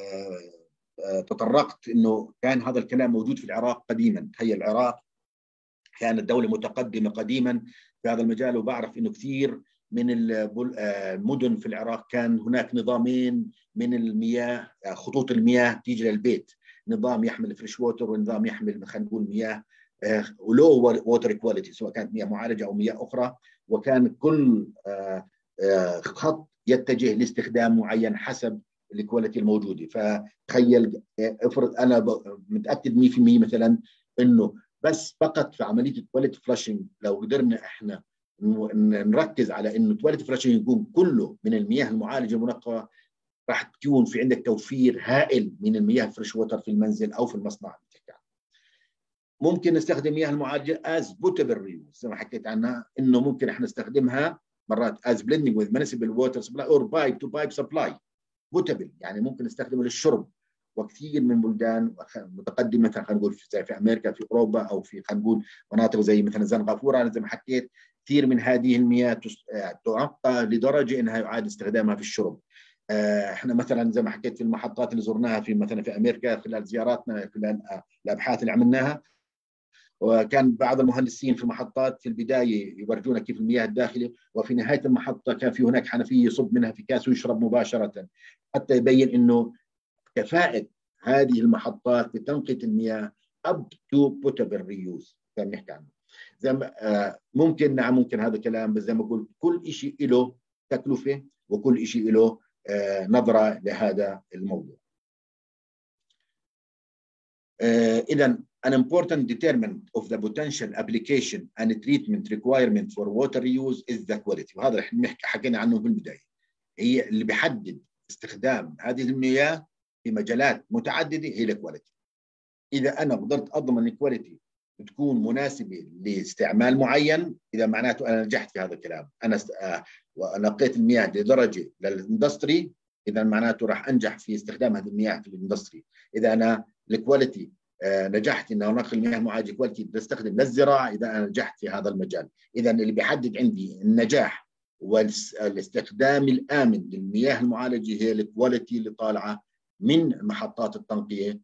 [SPEAKER 3] تطرقت انه كان هذا الكلام موجود في العراق قديما. تخيل العراق كانت دولة متقدمة قديما في هذا المجال، وبعرف انه كثير من المدن في العراق كان هناك نظامين من المياه، خطوط المياه تيجي للبيت، نظام يحمل فريش ووتر ونظام يحمل خلينا نقول مياه ولو ووتر كواليتي، سواء كانت مياه معالجة او مياه اخرى، وكان كل خط يتجه لاستخدام معين حسب الكواليتي الموجوده. فتخيل افرض انا متاكد 100% مثلا انه بس فقط في عمليه التواليت فلاشنج لو قدرنا احنا نركز على انه التواليت فلاشنج يكون كله من المياه المعالجه المنقاه، راح تكون في عندك توفير هائل من المياه الفريش ووتر في المنزل او في المصنع. ممكن نستخدم مياه المعالجه از بوتبل ريوز زي ما حكيت عنها، انه ممكن احنا نستخدمها مرات از بلندنج وذ مانسبل ووتر سبلاي اور بايب تو بايب سبلاي. بوتبل يعني ممكن نستخدمه للشرب، وكثير من بلدان متقدمه مثلا خلينا نقول زي في امريكا، في اوروبا، او في خلينا نقول مناطق زي مثلا زنغافوره، زي ما حكيت كثير من هذه المياه تعقى لدرجه انها يعاد استخدامها في الشرب. احنا مثلا زي ما حكيت في المحطات اللي زرناها في مثلا في امريكا خلال زياراتنا، خلال الابحاث اللي عملناها، وكان بعض المهندسين في المحطات في البدايه يورجونا كيف المياه الداخليه، وفي نهايه المحطه كان في هناك حنفيه يصب منها في كاس ويشرب مباشره، حتى يبين انه كفاءه هذه المحطات لتنقيه المياه up to potable reuse كان نحكي عنه. زي ما ممكن نعم ممكن هذا الكلام، بس زي ما قلت كل شيء له تكلفه وكل شيء له نظره لهذا الموضوع. إذا an important determinant of the potential application and treatment requirement for water reuse is the quality. وهذا رح نحكي حكينا عنه في البداية، هي اللي بيحدد استخدام هذه المياه في مجالات متعددة هي الكواليتي. إذا أنا قدرت أضمن الكواليتي تكون مناسبة لاستعمال معين، إذا معناته أنا نجحت في هذا الكلام. أنا نقيت المياه لدرجة للإندستري، إذا معناته راح أنجح في استخدام هذه المياه في الإندستري. إذا أنا الكواليتي نجحت إن أنقل المياه المعالجة كواليتي بستخدم للزراعة، إذا أنا نجحت في هذا المجال. إذا اللي بيحدد عندي النجاح والاستخدام الآمن للمياه المعالجة هي الكواليتي اللي طالعة من محطات التنقية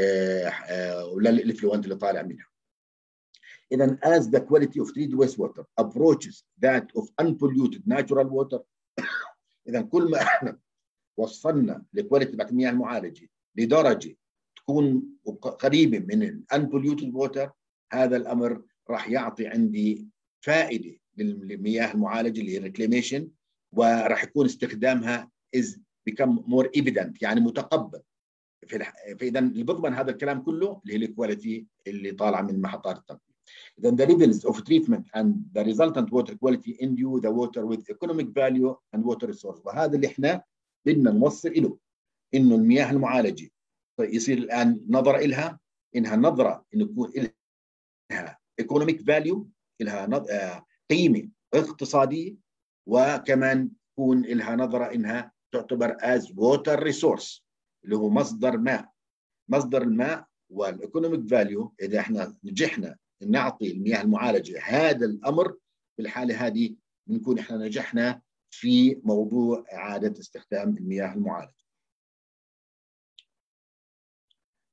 [SPEAKER 3] وللإفلوانت اللي طالع منها. إذا as the quality of treated wastewater approaches that of unpolluted natural water إذا كل ما احنا وصلنا الكواليتي تبعت المياه المعالجة لدرجة تكون قريبة من ال unpolluted water، هذا الأمر راح يعطي عندي فائدة للمياه المعالجة اللي هي reclamation، وراح يكون استخدامها is become more evident يعني متقبل. فإذا اللي بضمن هذا الكلام كله اللي هي الكواليتي اللي طالعة من محطات التنقية. Then the levels of treatment and the resultant water quality endue the water with economic value and water resource. وهذا اللي احنا بدنا نوصل له، انه المياه المعالجه يصير الان نظره لها انها نظره انه يكون لها economic value، لها قيمه اقتصاديه، وكمان يكون لها نظره انها تعتبر as water resource اللي هو مصدر ماء. مصدر الماء والايكونوميك فاليو، اذا احنا نجحنا نعطي المياه المعالجه هذا الامر، في الحاله هذه بنكون احنا نجحنا في موضوع اعاده استخدام المياه المعالجه.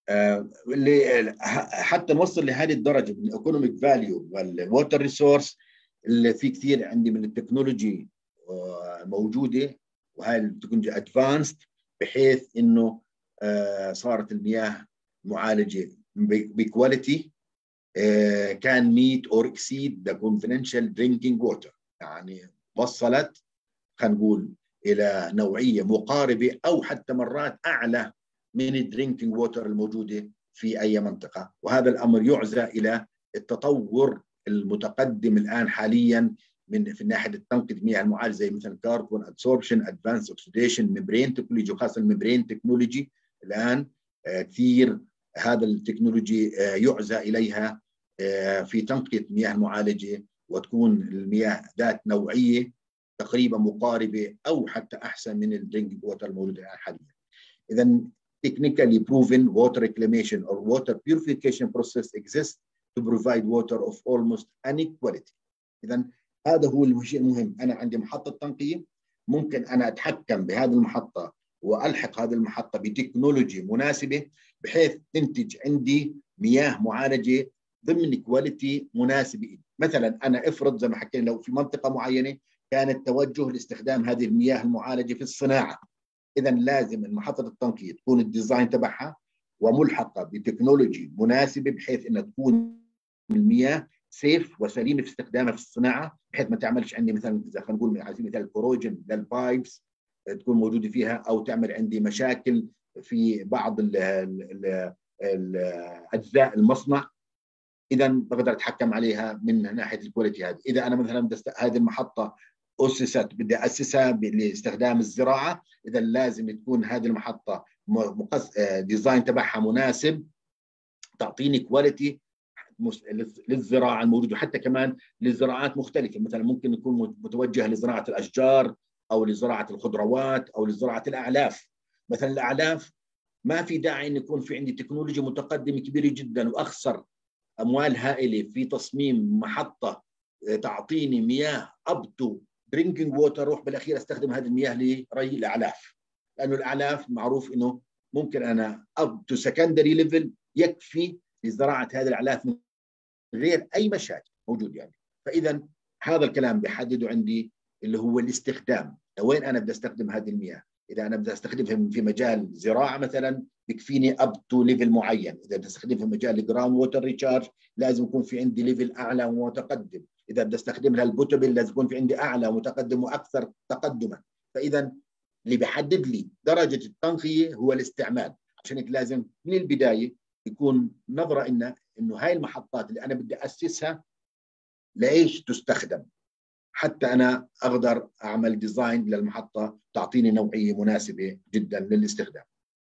[SPEAKER 3] اللي حتى نوصل لهذه الدرجه من الايكونوميك فاليو والووتر ريسورس، اللي في كثير عندي من التكنولوجي موجوده، وهي التكنولوجيا ادفانسد، بحيث انه صارت المياه معالجه بكواليتي كان ميت اور اكسيد ذا كونفنشال درينكينج ووتر، يعني وصلت خلينا نقول الى نوعيه مقاربه او حتى مرات اعلى من الدرينكينج ووتر الموجوده في اي منطقه. وهذا الامر يعزى الى التطور المتقدم الان حاليا في ناحيه تنقية المياه المعالجه، زي مثلا كاربون ادسوربشن، ادفانس اوكسيديشن، ميمبرين تكنولوجي، وخاصه الميمبرين تكنولوجي الان كثير هذا التكنولوجي يعزى اليها في تنقية المياه المعالجه، وتكون المياه ذات نوعيه تقريبا مقاربه او حتى احسن من الدرينكينج ووتر الموجوده الان حاليا. اذا technically proven water reclamation or water purification process exists to provide water of almost any quality. اذا هذا هو الشيء المهم. انا عندي محطه تنقيه، ممكن انا اتحكم بهذه المحطه والحق هذه المحطه بتكنولوجي مناسبه بحيث تنتج عندي مياه معالجه ضمن كواليتي مناسبه. مثلا انا افرض زي ما حكينا لو في منطقه معينه كان التوجه لاستخدام هذه المياه المعالجه في الصناعه، اذا لازم محطه التنقيه تكون الديزاين تبعها وملحقه بتكنولوجي مناسبه بحيث انها تكون المياه سيف وسليمه في استخدامها في الصناعه، بحيث ما تعملش عندي مثلا اذا خلينا نقول على سبيل المثال الكوروجن للبايبس تكون موجوده فيها، او تعمل عندي مشاكل في بعض اجزاء المصنع. اذا بقدر اتحكم عليها من ناحيه الكواليتي هذه. اذا انا مثلا هذه المحطه اسست بدي اسسها لاستخدام الزراعه، اذا لازم تكون هذه المحطه ديزاين تبعها مناسب تعطيني كواليتي للزراعه الموجوده، وحتى كمان للزراعات مختلفه، مثلا ممكن يكون متوجه لزراعه الاشجار او لزراعه الخضروات او لزراعه الاعلاف. مثلا الاعلاف ما في داعي ان يكون في عندي تكنولوجيا متقدمه كبيره جدا واخسر اموال هائله في تصميم محطه تعطيني مياه اب تو درينكينج ووتر، اروح بالاخير استخدم هذه المياه لري الاعلاف، لانه الاعلاف معروف انه ممكن انا اب تو سكندري ليفل يكفي لزراعه هذه الاعلاف من غير اي مشاكل موجود يعني. فاذا هذا الكلام بحدده عندي اللي هو الاستخدام، وين انا بدي استخدم هذه المياه. اذا انا بدي استخدمها في مجال زراعه مثلا بكفيني اب تو ليفل معين، اذا بدي استخدمها في مجال جراوند ووتر ريتشارج لازم يكون في عندي ليفل اعلى ومتقدم، اذا بدي استخدمها البوتبل لازم يكون في عندي اعلى ومتقدم واكثر تقدما. فاذا اللي بيحدد لي درجه التنقيه هو الاستعمال. عشان هيك لازم من البدايه يكون نظره انه هاي المحطات اللي انا بدي اسسها لايش تستخدم، حتى انا اقدر اعمل ديزاين للمحطه تعطيني نوعيه مناسبه جدا للاستخدام.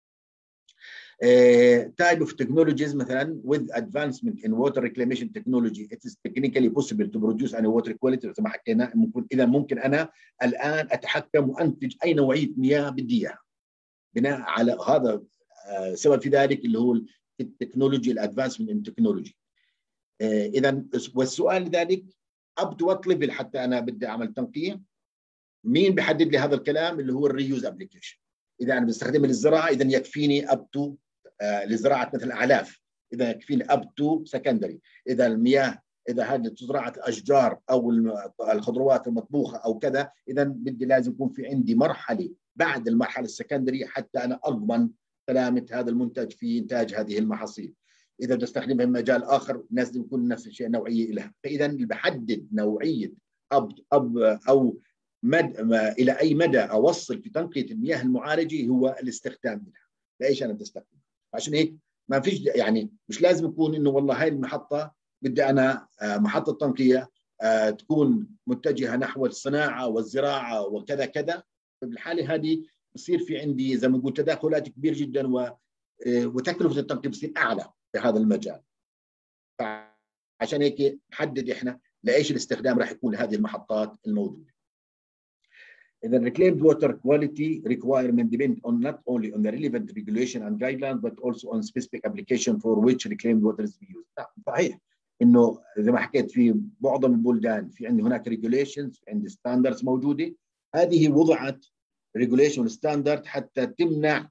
[SPEAKER 3] type of technologies مثلا with advancement in water reclamation technology it is technically possible to produce any water quality. زي ما حكينا ممكن انا الان اتحكم وانتج اي نوعيه مياه بدي اياها بناء على هذا سبب في ذلك اللي هو التكنولوجي الادفانسمنت ان تكنولوجي. اذا والسؤال ذلك اب تو وات ليفل حتى انا بدي اعمل تنقيه، مين بحدد لي هذا الكلام؟ اللي هو الريوز ابلكيشن. اذا انا بستخدمه للزراعه اذا يكفيني اب تو لزراعه مثلا الاعلاف، اذا يكفيني اب تو سكندري. اذا المياه اذا هذه زراعه الاشجار او الخضروات المطبوخه او كذا، اذا بدي لازم يكون في عندي مرحله بعد المرحله السكندري حتى انا اضمن سلامه هذا المنتج في انتاج هذه المحاصيل. اذا بدي استخدمها في مجال اخر لازم يكون نفس الشيء نوعيه لها. فاذا اللي بحدد نوعيه او الى اي مدى اوصل في تنقيه المياه المعالجه هو الاستخدام منها، لايش انا بدي استخدمها. عشان هيك ما فيش يعني مش لازم يكون انه والله هاي المحطه بدي انا محطه تنقيه تكون متجهه نحو الصناعه والزراعه وكذا كذا. بالحاله هذه بصير في عندي زي ما نقول تداخلات كبيره جدا وتكلفه التنقيه بتصير اعلى في هذا المجال. فعشان هيك نحدد احنا لايش الاستخدام راح يكون لهذه المحطات الموجوده. إذا reclaimed water quality requirement depend on not only on the relevant regulation and guidelines but also on specific application for which reclaimed water is used. صحيح انه زي ما حكيت في معظم البلدان في عندي هناك regulations، عندي standards موجوده، هذه وضعت regulation standard حتى تمنع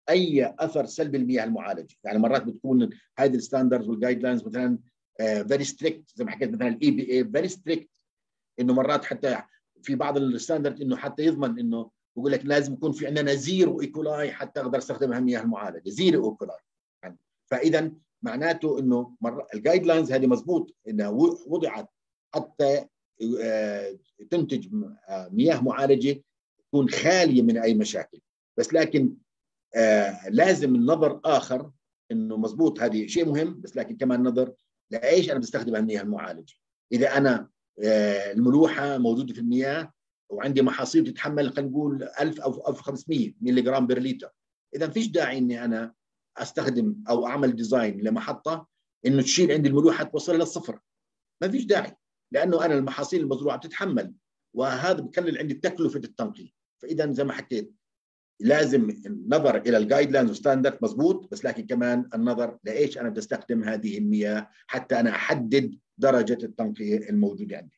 [SPEAKER 3] اي اثر سلبي للمياه المعالجه. يعني مرات بتكون هذه الستاندردز والجايد لاينز مثلا فيري ستريكت، زي ما حكيت مثلا الاي بي اي فيري ستريكت، انه مرات حتى في بعض الستاندرد انه حتى يضمن انه بقول لك لازم يكون في عندنا زيرو ايكولاي حتى اقدر استخدمها المياه المعالجه، زيرو ايكولاي. يعني فاذا معناته انه الجايد لاينز هذه مضبوط انها وضعت حتى تنتج مياه معالجه تكون خاليه من اي مشاكل، بس لكن لازم النظر اخر، انه مضبوط هذه شيء مهم، بس لكن كمان نظر لايش انا بستخدم المياه المعالجه. اذا انا الملوحه موجوده في المياه وعندي محاصيل تتحمل خلينا نقول 1000 او 1500 ملي جرام بر لتر، اذا فيش داعي اني انا استخدم او اعمل ديزاين لمحطه انه تشيل عندي الملوحه توصلها للصفر. ما فيش داعي، لانه انا المحاصيل المزروعه بتتحمل، وهذا بقلل عندي تكلفه التنقية. فاذا زي ما حكيت لازم النظر الى الجايد لاينز وستاندرد مضبوط، بس لكن كمان النظر لايش انا بدي استخدم هذه المياه حتى انا احدد درجه التنقيه الموجوده عندي.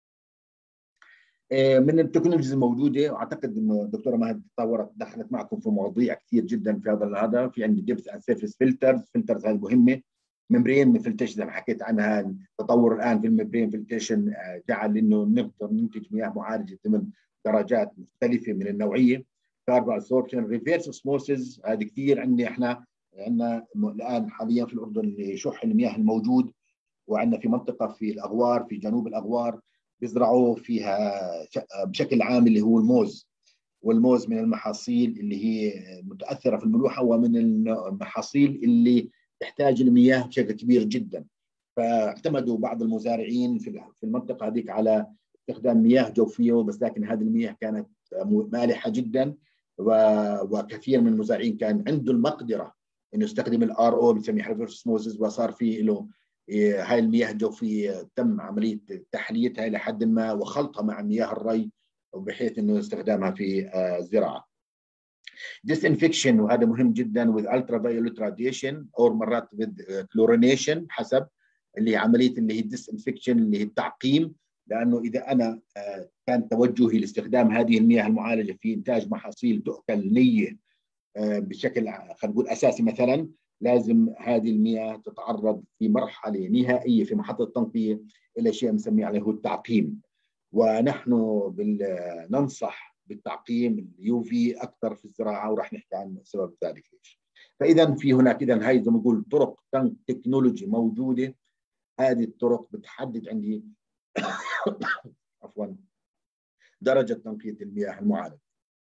[SPEAKER 3] من التكنولوجيز الموجوده، واعتقد انه الدكتوره مهد تطورت دخلت معكم في مواضيع كثير جدا في هذا في عندي ديبث اند سيرفيس فلترز هذه مهمه. ممبرين فلتريشن زي ما حكيت عنها، التطور الان في الممبرين فلتريشن جعل انه نقدر ننتج مياه معالجه من درجات مختلفه من النوعيه. كاربون ابسوربشن، ريفيرس اوسموسيس، هذه كثير احنا عندنا الان حاليا في الاردن اللي شح المياه الموجود، وعندنا في منطقه في الاغوار في جنوب الاغوار بيزرعوا فيها بشكل عام اللي هو الموز، والموز من المحاصيل اللي هي متاثره في الملوحه ومن المحاصيل اللي تحتاج المياه بشكل كبير جدا. فاعتمدوا بعض المزارعين في المنطقه هذيك على استخدام مياه جوفيه، بس لكن هذه المياه كانت مالحه جدا، وكثير من المزارعين كان عنده المقدره انه يستخدم الار او بنسميه ريفرس اوسموسيس، وصار في له هاي المياه الجوفيه تم عمليه تحليتها لحد ما وخلطها مع مياه الري بحيث انه استخدامها في الزراعه. disinfection، وهذا مهم جدا with ultraviolet radiation او مرات with chlorination، حسب اللي هي عمليه اللي هي disinfection اللي هي التعقيم. لانه اذا انا كان توجهي لاستخدام هذه المياه المعالجه في انتاج محاصيل تؤكل نيه بشكل خلينا نقول اساسي مثلا، لازم هذه المياه تتعرض في مرحله نهائيه في محطه التنقيه الى شيء نسميه عليه هو التعقيم. ونحن ننصح بالتعقيم اليو في اكثر في الزراعه، وراح نحكي عن سبب ذلك ليش. فاذا في هناك اذا هي زي ما نقول طرق تكنولوجي موجوده، هذه الطرق بتحدد عندي عفوا درجه تنقيه المياه المعالجه.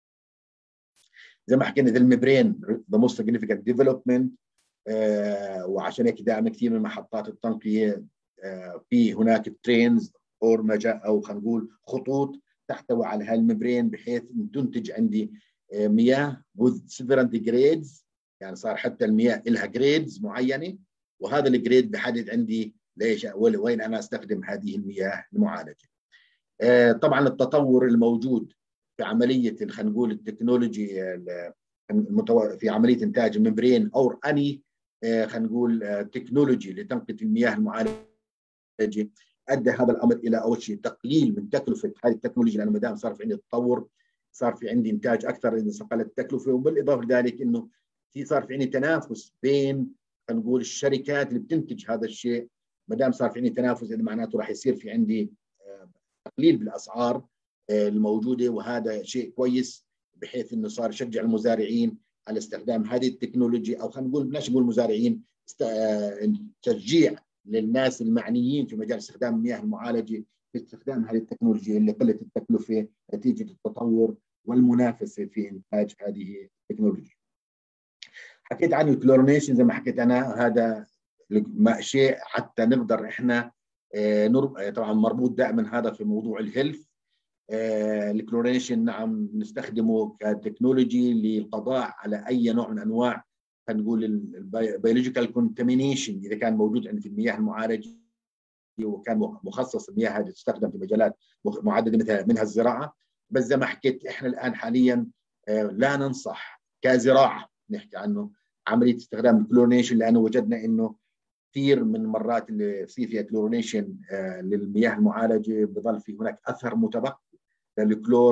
[SPEAKER 3] زي ما حكينا الممبرين ذا موست سيجنيفيكانت ديفلوبمنت، وعشان هيك دائما كثير من محطات التنقيه في هناك ترينز او خلينا نقول خطوط تحتوي على هالممبرين بحيث ان تنتج عندي مياه with different grades. يعني صار حتى المياه لها جريدز معينه، وهذا الجريد بحدد عندي ليش وين انا استخدم هذه المياه المعالجه. طبعا التطور الموجود في عمليه خلينا نقول التكنولوجي في عمليه انتاج الممبرين او اني خلينا نقول تكنولوجي لتنقيه المياه المعالجه، ادى هذا الامر الى اول شيء تقليل من تكلفه هذه التكنولوجيا، لانه ما دام صار في عندي تطور صار في عندي انتاج اكثر، اذا قلت التكلفه. وبالاضافه لذلك انه صار في عندي تنافس بين خلينا نقول الشركات اللي بتنتج هذا الشيء. ما دام صار في عندي تنافس اذا معناته راح يصير في عندي تقليل بالاسعار الموجوده، وهذا شيء كويس بحيث انه صار يشجع المزارعين على استخدام هذه التكنولوجيا، او خلينا نقول بلاش نقول مزارعين، تشجيع للناس المعنيين في مجال استخدام المياه المعالجه في استخدام هذه التكنولوجيا اللي قلت التكلفه نتيجه التطور والمنافسه في انتاج هذه التكنولوجيا. حكيت عن الكلورينيشن زي ما حكيت انا، هذا شيء حتى نقدر احنا طبعا مربوط دائما هذا في موضوع الهيلث. الكلورينيشن نعم نستخدمه كتكنولوجي للقضاء على اي نوع من انواع خلينا نقول البيولوجيكال كونتامينيشن اذا كان موجود عندي في المياه المعالجه، وكان مخصص المياه هذه تستخدم في مجالات معدده مثل منها الزراعه. بس زي ما حكيت احنا الان حاليا لا ننصح كزراعه نحكي عنه عمليه استخدام الكلورينيشن، لانه وجدنا انه كثير من المرات اللي يصير فيها كلورينيشن للمياه المعالجه بضل في هناك اثر متبقي للكلور،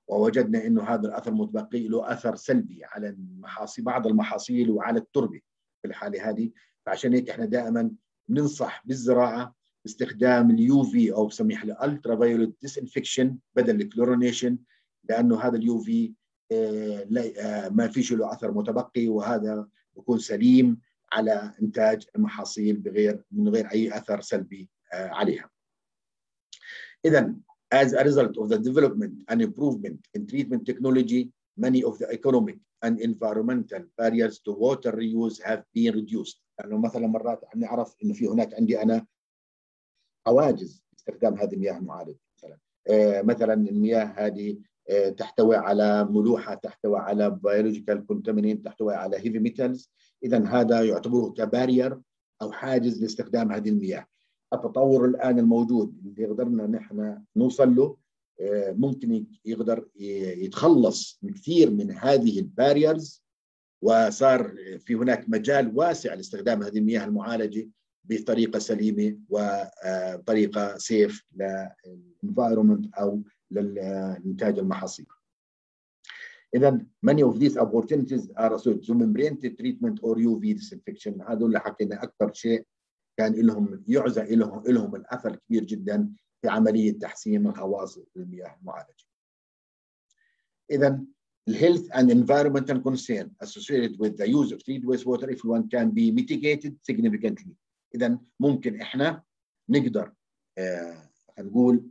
[SPEAKER 4] ووجدنا انه هذا الاثر المتبقي له اثر سلبي على المحاصيل، بعض المحاصيل وعلى التربه في الحاله هذه. فعشان هيك احنا دائما ننصح بالزراعه باستخدام اليو في او بسميها الالترا فايولت ديسانفكشن بدل الكلورونيشن، لانه هذا اليو في ما فيش له اثر متبقي، وهذا بيكون سليم على انتاج المحاصيل من غير اي اثر سلبي عليها. اذا as a result of the development and improvement in treatment technology, many of the economic and environmental barriers to water reuse have been reduced. لانه مثلا مرات نعرف انه في هناك عندي انا حواجز استخدام هذه المياه المعالجه، مثلا المياه هذه تحتوي على ملوحه، تحتوي على بيولوجيكال كونتامينينت، تحتوي على هيفي ميتالز. اذا هذا يعتبره كبارير او حاجز لاستخدام هذه المياه. التطور الان الموجود اللي قدرنا نحن نوصل له ممكن يقدر يتخلص من كثير من هذه الباريرز، وصار في هناك مجال واسع لاستخدام هذه المياه المعالجه بطريقه سليمه وطريقه سيف للانفايرمنت او للانتاج المحاصيل. اذا many of these opportunities are associated with membrane treatment or UV disinfection. هذول اللي حكينا اكثر شيء كان لهم يعزى لهم الاثر كبير جدا في عمليه تحسين من خواص المياه المعالجه. اذا health and environmental concern associated with the use of treated wastewater effluent can be mitigated significantly. إذا ممكن إحنا نقدر نقول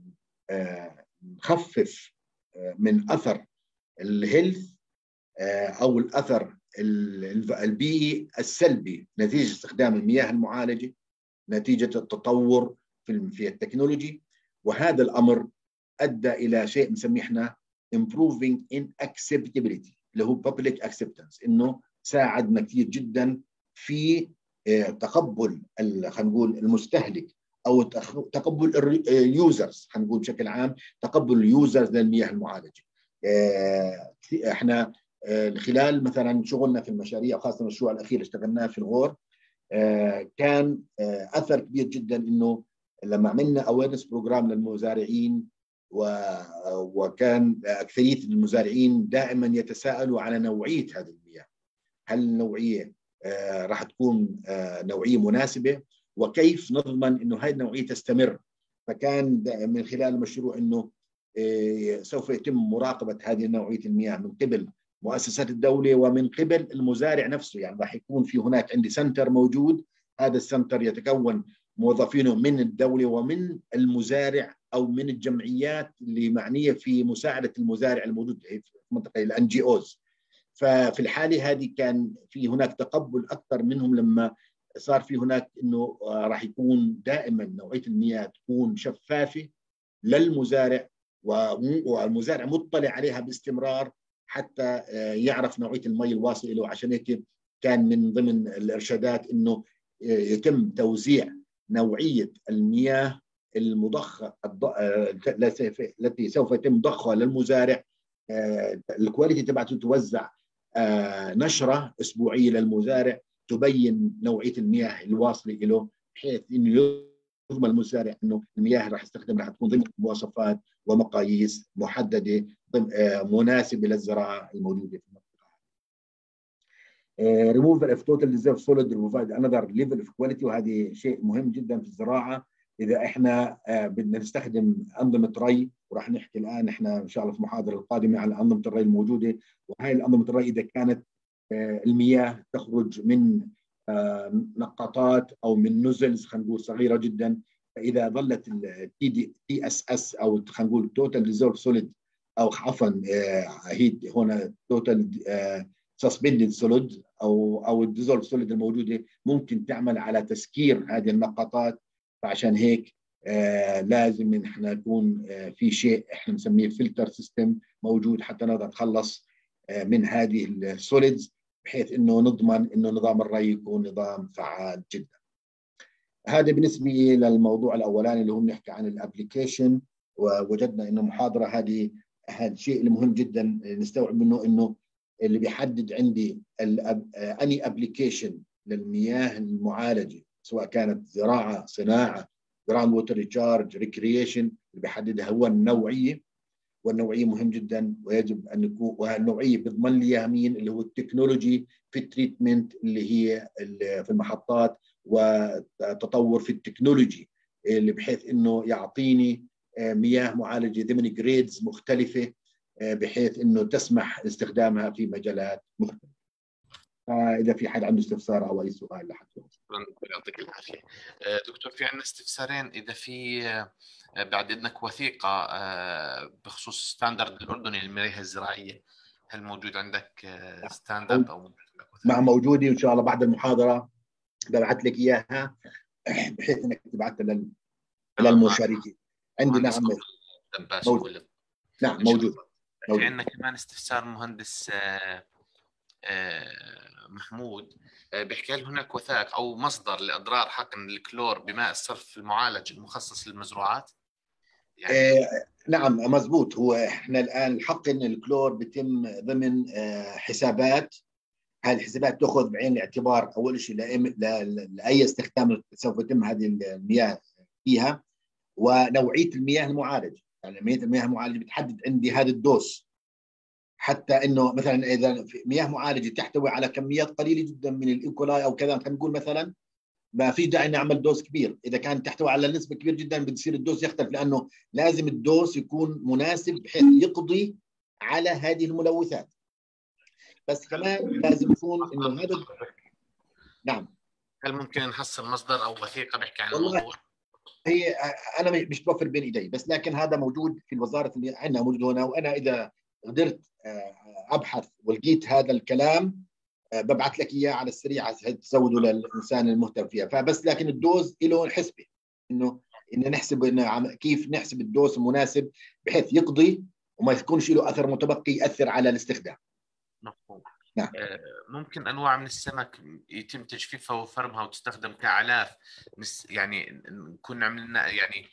[SPEAKER 4] نخفف من أثر الهيلث أو الأثر البيئي السلبي نتيجة استخدام المياه المعالجة، نتيجة التطور في التكنولوجي. وهذا الأمر أدى إلى شيء نسميه إحنا improving in acceptability اللي هو public acceptance، إنه ساعدنا كثير جدا في تقبل خلينا نقول المستهلك او تقبل اليوزرز، خلينا نقول بشكل عام تقبل اليوزرز للمياه المعالجه. احنا خلال مثلا شغلنا في المشاريع، خاصه المشروع الاخير اللي اشتغلناه في الغور، كان اثر كبير جدا انه لما عملنا اويرنس بروجرام للمزارعين، وكان اكثريه المزارعين دائما يتساءلوا على نوعيه هذه المياه، هل النوعيه راح تكون نوعيه مناسبه، وكيف نضمن انه هذه النوعيه تستمر. فكان من خلال المشروع انه سوف يتم مراقبه هذه نوعيه المياه من قبل مؤسسات الدوله ومن قبل المزارع نفسه. يعني راح يكون في هناك عندي سنتر موجود، هذا السنتر يتكون موظفينه من الدوله ومن المزارع او من الجمعيات اللي معنيه في مساعده المزارع الموجود في منطقه الان جي اوز. ففي الحاله هذه كان في هناك تقبل اكثر منهم لما صار في هناك انه راح يكون دائما نوعيه المياه تكون شفافه للمزارع، والمزارع مطلع عليها باستمرار حتى يعرف نوعيه المي الواصله له. عشان هيك كان من ضمن الارشادات انه يتم توزيع نوعيه المياه المضخه التي سوف يتم ضخها للمزارع، الكواليتي تبعته توزع نشرة أسبوعية للمزارع تبين نوعية المياه الواصلة له، بحيث إنه يضمن المزارع إنه المياه راح يستخدم راح تكون ضمن مواصفات ومقاييس محددة مناسبة للزراعة الموجودة في المنطقة. removal of total dissolved solid provide another level of quality، وهذه شيء مهم جدا في الزراعة. إذا إحنا بدنا نستخدم أنظمة ري، وراح نحكي الآن إحنا إن شاء الله في المحاضرة القادمة على أنظمة الري الموجودة، وهي الأنظمة الري إذا كانت المياه تخرج من نقطات أو من نزلز خلينا نقول صغيرة جدا، فإذا ظلت التي اس اس أو خلينا نقول توتال ديزولف سوليد، أو عفوا هي هنا توتال سسبندد سوليد أو الديزولف سوليد الموجودة، ممكن تعمل على تسكير هذه النقطات. فعشان هيك لازم احنا يكون في شيء احنا نسميه فلتر سيستم موجود حتى نقدر نتخلص من هذه السوليدز، بحيث انه نضمن انه نظام الري يكون نظام فعال جدا. هذا بالنسبه للموضوع الاولاني اللي هو بنحكي عن الابلكيشن، ووجدنا انه المحاضره هذه هذا الشيء المهم جدا نستوعب منه انه اللي بيحدد عندي اني ابلكيشن للمياه المعالجه، سواء كانت زراعه، صناعه، جراوند ووتر ريتشارج، ريكريشن، اللي بيحددها هو النوعيه. والنوعيه مهم جدا، ويجب ان يكون، وهالنوعيه بيضمن لي اياها مين؟ اللي هو التكنولوجي في التريتمنت اللي هي في المحطات، وتطور في التكنولوجي اللي بحيث انه يعطيني مياه معالجه ضمن جريدز مختلفه، بحيث انه تسمح استخدامها في مجالات مختلفه. اذا في حد عنده استفسار او اي سؤال لحد
[SPEAKER 1] يعطيك العافيه. دكتور، في عندنا استفسارين، اذا في بعد اذنك وثيقه بخصوص ستاندرد الاردني للمياه الزراعيه، هل موجود عندك ستاندرد او
[SPEAKER 4] مع موجودة، وان شاء الله بعد المحاضره ببعث لك اياها بحيث انك تبعثها للمشاركين عندي. نعم موجود. نعم موجود.
[SPEAKER 1] في عندنا كمان استفسار مهندس محمود، بيحكي هل هناك وثائق او مصدر لاضرار حقن الكلور بماء الصرف المعالج المخصص للمزروعات؟
[SPEAKER 4] يعني نعم مزبوط. هو احنا الان الحقن الكلور بيتم ضمن حسابات. هذه الحسابات تاخذ بعين الاعتبار اول شيء لاي استخدام سوف يتم هذه المياه فيها، ونوعيه المياه المعالجه. يعني نوعيه المياه المعالجه بتحدد عندي هذا الدوز، حتى انه مثلا اذا في مياه معالجه تحتوي على كميات قليله جدا من الايكولاي او كذا، خلينا نقول مثلا ما في داعي نعمل دوز كبير. اذا كانت تحتوي على نسبه كبيره جدا بتصير الدوز يختلف، لانه لازم الدوز يكون مناسب بحيث يقضي على هذه الملوثات. بس كمان لازم يكون انه هذا. نعم.
[SPEAKER 1] هل ممكن نحصل مصدر او وثيقه بيحكي عن الموضوع؟
[SPEAKER 4] هي انا مش متوفر بين ايدي، بس لكن هذا موجود في الوزاره اللي عندنا، موجود هنا. وانا اذا قدرت ابحث ولقيت هذا الكلام ببعث لك اياه على السريع تزوده للانسان المهتم فيها. فبس لكن الدوز له حسبه، انه نحسب كيف نحسب الدوز المناسب بحيث يقضي وما يكونش له اثر متبقي ياثر على الاستخدام.
[SPEAKER 1] مفهوم.
[SPEAKER 4] نعم.
[SPEAKER 1] ممكن انواع من السمك يتم تجفيفها وفرمها وتستخدم كاعلاف، يعني نكون عملنا يعني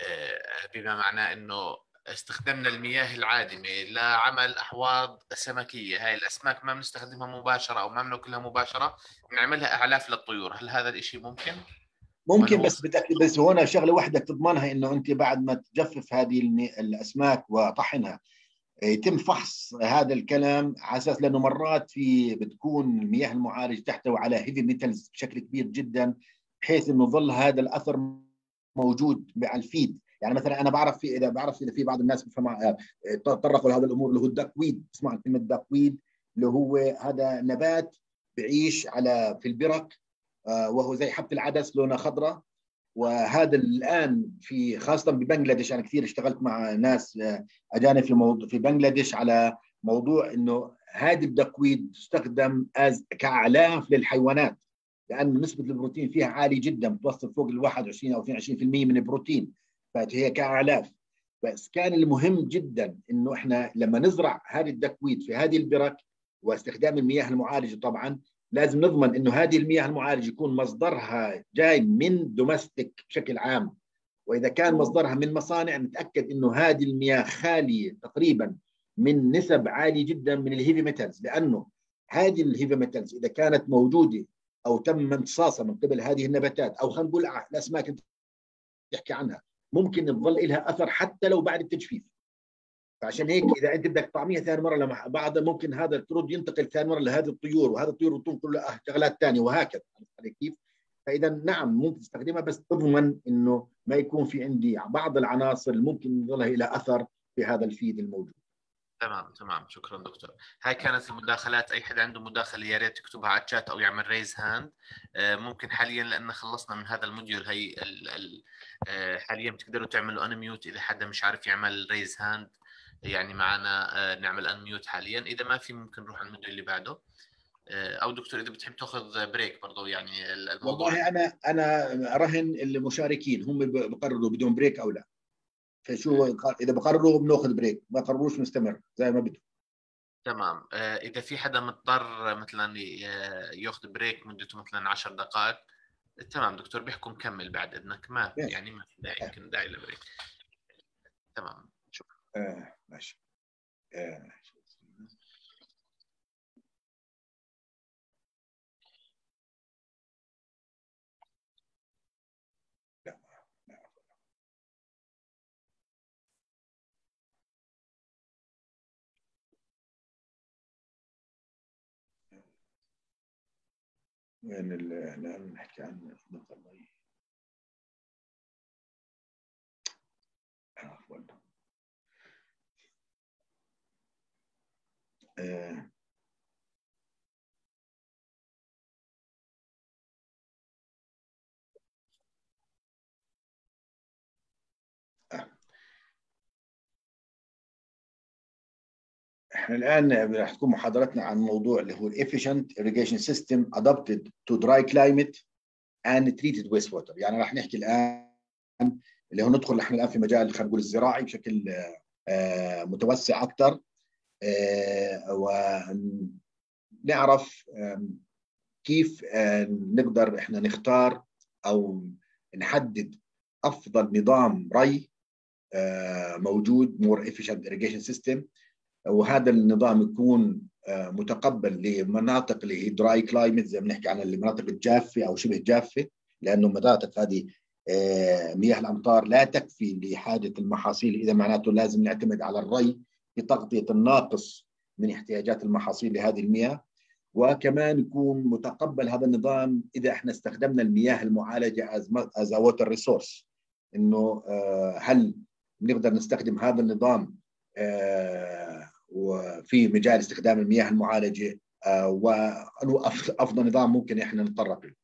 [SPEAKER 1] بما معناه انه استخدمنا المياه العادمه لعمل احواض سمكيه. هاي الاسماك ما بنستخدمها مباشره او ما بناكلها مباشره، بنعملها اعلاف للطيور. هل هذا الشيء ممكن؟
[SPEAKER 4] ممكن، بس هنا شغله واحده تضمنها، انه انت بعد ما تجفف هذه الاسماك وطحنها يتم فحص هذا الكلام على اساس، لانه مرات بتكون المياه المعالجه تحتوي على هيفي ميتالز بشكل كبير جدا، بحيث انه ظل هذا الاثر موجود مع الفيد. يعني مثلا انا بعرف اذا في بعض الناس تطرقوا لهذا الامور اللي هو الداكويد. تسمع كلمه داكويد؟ اللي هو هذا نبات بعيش في البرك، وهو زي حبة العدس لونها خضراء. وهذا الآن خاصة ببنغلاديش، أنا كثير اشتغلت مع ناس أجانب في بنغلاديش على موضوع إنه هذه الدكويد تستخدم كأعلاف للحيوانات، لأن نسبة البروتين فيها عالية جدا، بتوصل فوق ال 21 أو 22% من البروتين، فهي كأعلاف. بس كان المهم جدا إنه إحنا لما نزرع هذه الدكويد في هذه البرك واستخدام المياه المعالجة، طبعا لازم نضمن انه هذه المياه المعالجه يكون مصدرها جاي من دومستيك بشكل عام، واذا كان مصدرها من مصانع نتاكد انه هذه المياه خاليه تقريبا من نسب عاليه جدا من الهيفي ميتالز، لانه هذه الهيفي ميتالز اذا كانت موجوده او تم امتصاصها من قبل هذه النباتات، او خلينا نقول الاسماك اللي تحكي عنها، ممكن تظل لها اثر حتى لو بعد التجفيف. فعشان هيك اذا انت بدك تطعميها ثاني مره لما بعد ممكن هذا الكرود ينتقل ثاني مره لهذه الطيور، وهذا الطيور تنقل له شغلات ثانيه، وهكذا. كيف؟ فاذا نعم ممكن تستخدمها، بس تضمن انه ما يكون في عندي بعض العناصر اللي ممكن يظلها لها اثر في هذا الفيد الموجود.
[SPEAKER 1] تمام. شكرا دكتور. هاي كانت المداخلات. اي حد عنده مداخله يا ريت يكتبها على الشات او يعمل ريز هاند. ممكن حاليا لان خلصنا من هذا الموديول، هي حاليا بتقدروا تعملوا انميوت اذا حدا مش عارف يعمل ريز هاند يعني معنا، نعمل انميوت حاليا. اذا ما في ممكن نروح على الموديول اللي بعده. او دكتور اذا بتحب تاخذ بريك برضه، يعني الموضوع.
[SPEAKER 4] والله انا رهن المشاركين هم بقرروا بدون بريك او لا. فشو اذا بقرروا بناخذ بريك، ما قرروش نستمر زي ما بدهم.
[SPEAKER 1] تمام. اذا في حدا مضطر مثلا ياخذ بريك مدته مثلا 10 دقائق، تمام دكتور بيحكم كمل بعد اذنك، ما يعني ما في داعي، يمكن داعي لبريك. تمام شكرا.
[SPEAKER 4] ماشي. وين الان نحكي عن نقطة المي. عفوا. احنا الان راح تكون محاضرتنا عن موضوع اللي هو efficient irrigation system adapted to dry climate and treated wastewater. يعني راح نحكي الان اللي هو ندخل احنا الان في مجال خلينا نقول الزراعي بشكل متوسع اكثر، ونعرف كيف نقدر احنا نختار او نحدد افضل نظام ري موجود more efficient irrigation system، وهذا النظام يكون متقبل لمناطق اللي هي دراي كلايمت زي ما بنحكي عن المناطق الجافه او شبه جافه، لانه المناطق هذه مياه الامطار لا تكفي لحاجه المحاصيل، اذا معناته لازم نعتمد على الري لتغطيه الناقص من احتياجات المحاصيل لهذه المياه. وكمان يكون متقبل هذا النظام اذا احنا استخدمنا المياه المعالجه از ووتر ريسورس، انه هل بنقدر نستخدم هذا النظام وفي مجال استخدام المياه المعالجه، وافضل نظام ممكن احنا نتطرق له.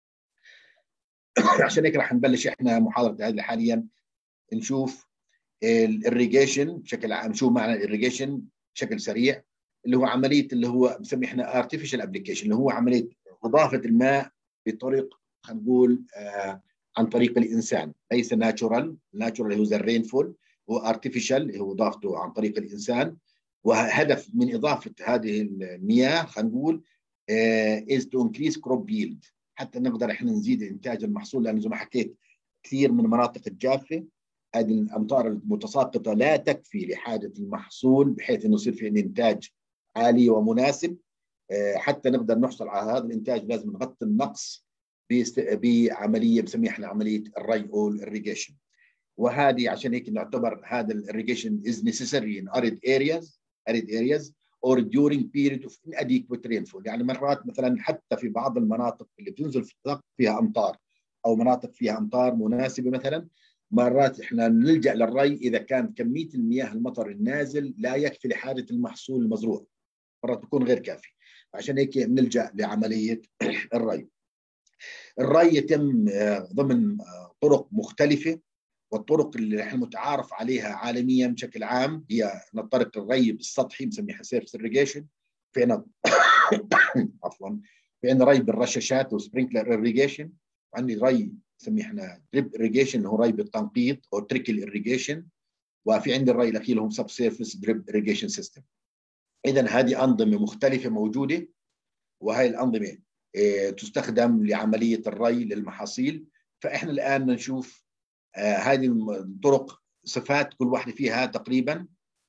[SPEAKER 4] عشان هيك راح نبلش احنا محاضره هذه حاليا نشوف الاريجيشن بشكل عام، نشوف معنى الاريجيشن بشكل سريع، اللي هو عمليه اللي هو بنسميه احنا ارتفيشال ابلكيشن، اللي هو عمليه اضافه الماء بطريق خلينا نقول عن طريق الانسان، ليس ناتشورال اللي هو زي الرينفول، هو ارتفيشال اللي هو اضافته عن طريق الانسان. وهدف من اضافه هذه المياه خلينا نقول is to increase crop yield، حتى نقدر احنا نزيد انتاج المحصول، لانه زي ما حكيت كثير من المناطق الجافه هذه الامطار المتساقطه لا تكفي لحاجه المحصول بحيث انه يصير في انتاج عالي ومناسب. حتى نقدر نحصل على هذا الانتاج لازم نغطي النقص بعمليه بنسميها احنا عمليه الري او الاريجيشن. وهذه عشان هيك نعتبر هذا الاريجيشن is necessary in arid areas or during period of inadequate rainfall. يعني مرات مثلا حتى في بعض المناطق اللي بتنزل فيها امطار او مناطق فيها امطار مناسبه، مثلا مرات احنا نلجا للري اذا كانت كميه المياه المطر النازل لا يكفي لحاجه المحصول المزروع، مرات بيكون غير كافي. عشان هيك نلجا لعمليه الري. الري يتم ضمن طرق مختلفه، والطرق اللي احنا متعارف عليها عالميا بشكل عام هي طرق الري بالسطحي بنسميها سيرفس irrigation، في عندنا عفوا في عندنا ري بالرشاشات وسبرينكلر irrigation، وعندي ري بنسميه احنا دريب irrigation اللي هو ري بالتنقيط او تريكل irrigation، وفي عندي الري الاخير اللي هو سب سيرفس دريب irrigation سيستم. اذا هذه انظمه مختلفه موجوده، وهي الانظمه تستخدم لعمليه الري للمحاصيل. فاحنا الان نشوف هذه الطرق صفات كل واحده فيها تقريبا،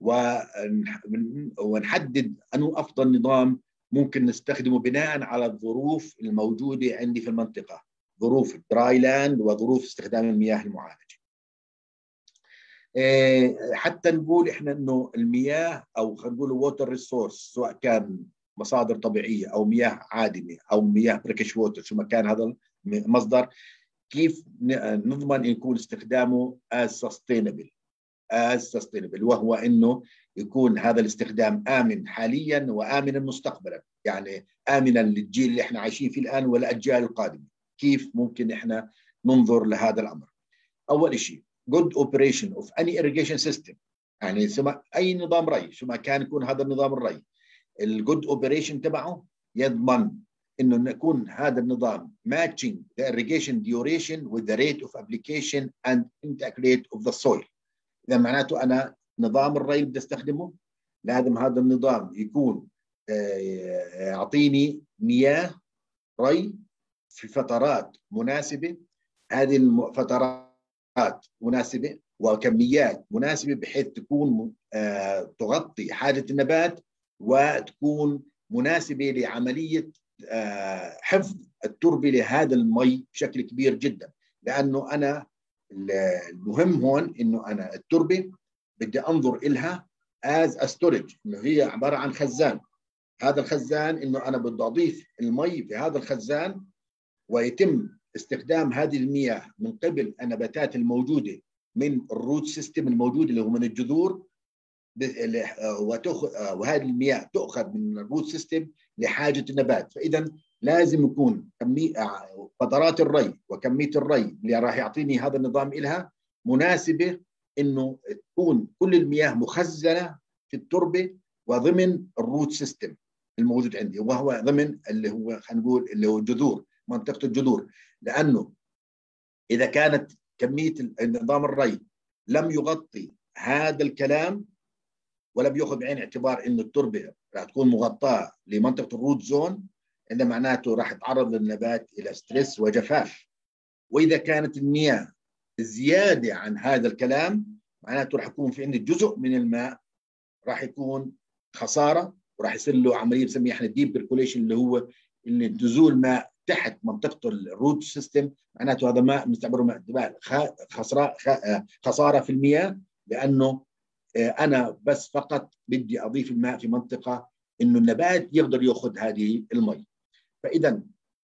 [SPEAKER 4] ونحدد انه افضل نظام ممكن نستخدمه بناء على الظروف الموجوده عندي في المنطقه، ظروف الدراي لاند وظروف استخدام المياه المعالجه. حتى نقول احنا انه المياه او خلينا نقول ووتر ريسورس، سواء كان مصادر طبيعيه او مياه عادمه او مياه بريكش ووتر، شو ما كان هذا المصدر، كيف نضمن يكون استخدامه as sustainable، وهو انه يكون هذا الاستخدام امن حاليا وامنا مستقبلا، يعني امنا للجيل اللي احنا عايشين فيه الان والاجيال القادمه. كيف ممكن احنا ننظر لهذا الامر؟ اول شيء good operation of any irrigation system، يعني اي نظام ري شو ما كان يكون هذا النظام الري، الجود اوبريشن تبعه يضمن انه يكون هذا النظام matching the irrigation duration with the rate of application and intake rate of the soil. اذا معناته انا نظام الري بدي استخدمه لازم هذا النظام يكون يعطيني مياه ري في فترات مناسبه، هذه الفترات مناسبه وكميات مناسبه بحيث تكون تغطي حاجه النبات وتكون مناسبه لعمليه حفظ التربه لهذا المي بشكل كبير جدا. لانه انا المهم هون انه انا التربه بدي انظر إلها as a storage، انه هي عباره عن هذا الخزان انه انا بدي اضيف المي في هذا الخزان، ويتم استخدام هذه المياه من قبل النباتات الموجوده من الروت سيستم الموجود اللي هو من الجذور، وهذه المياه تؤخذ من الروت سيستم لحاجه النبات. فاذا لازم يكون فترات الري وكميه الري اللي راح يعطيني هذا النظام لها مناسبه، انه تكون كل المياه مخزنه في التربه وضمن الروت سيستم الموجود عندي، وهو ضمن اللي هو خلينا نقول اللي هو الجذور، منطقه الجذور. لانه اذا كانت كميه نظام الري لم يغطي هذا الكلام ولم ياخذ بعين اعتبار انه التربه راح تكون مغطاه لمنطقه الروت زون، إذا معناته راح يتعرض للنبات الى ستريس وجفاف. واذا كانت المياه زياده عن هذا الكلام، معناته راح يكون في عندي جزء من الماء راح يكون خساره، وراح يصير له عمليه بنسميها احنا ديب بيركوليشن، اللي هو اللي نزول ماء تحت منطقه الروت سيستم. معناته هذا ماء بنعتبره ماء خساره في المياه، لانه انا بس فقط بدي اضيف الماء في منطقه انه النبات يقدر ياخذ هذه المي. فاذا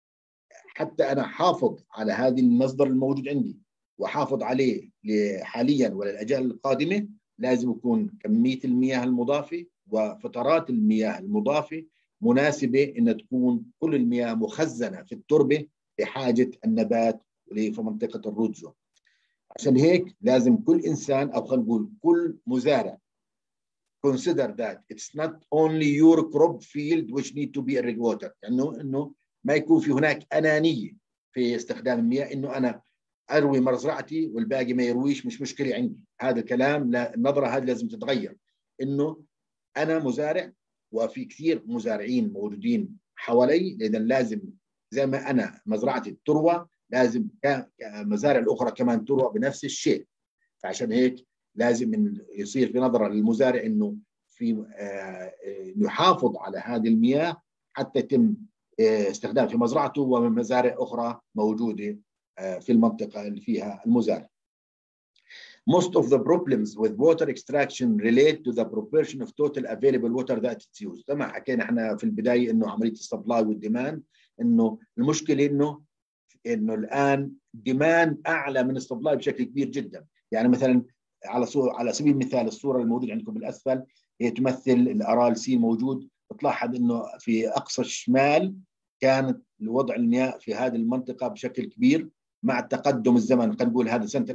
[SPEAKER 4] حتى انا حافظ على هذه المصدر الموجود عندي وحافظ عليه حاليا وللاجيال القادمه، لازم يكون كميه المياه المضافه وفترات المياه المضافه مناسبه، ان تكون كل المياه مخزنه في التربه لحاجه النبات في منطقه الروت زون. عشان هيك لازم كل انسان، او خلينا نقول كل مزارع، consider that it's not only your crop field which need to be irrigated water، يعني انه ما يكون في هناك انانيه في استخدام المياه، انه انا اروي مزرعتي والباقي ما يرويش مش مشكله عندي. هذا الكلام، لا، النظره هذه لازم تتغير. انه انا مزارع وفي كثير مزارعين موجودين حوالي، اذا لازم زي ما انا مزرعتي تروى لازم المزارع الاخرى كمان تروى بنفس الشيء. فعشان هيك لازم يصير في نظره للمزارع انه في يحافظ على هذه المياه حتى يتم استخدام في مزرعته ومن مزارع اخرى موجوده في المنطقه اللي فيها المزارع. Most of the problems with water extraction relate to the proportion of total available water that it's used. طبعا حكينا احنا في البدايه انه عمليه السبلاي والديماند، انه المشكله انه الان ديماند اعلى من السبلاي بشكل كبير جدا. يعني مثلا على سبيل المثال الصوره الموجوده عندكم بالاسفل هي تمثل الارال سي موجود. بتلاحظ انه في اقصى الشمال كانت الوضع المياه في هذه المنطقه بشكل كبير. مع تقدم الزمن، خلينا نقول هذا سنه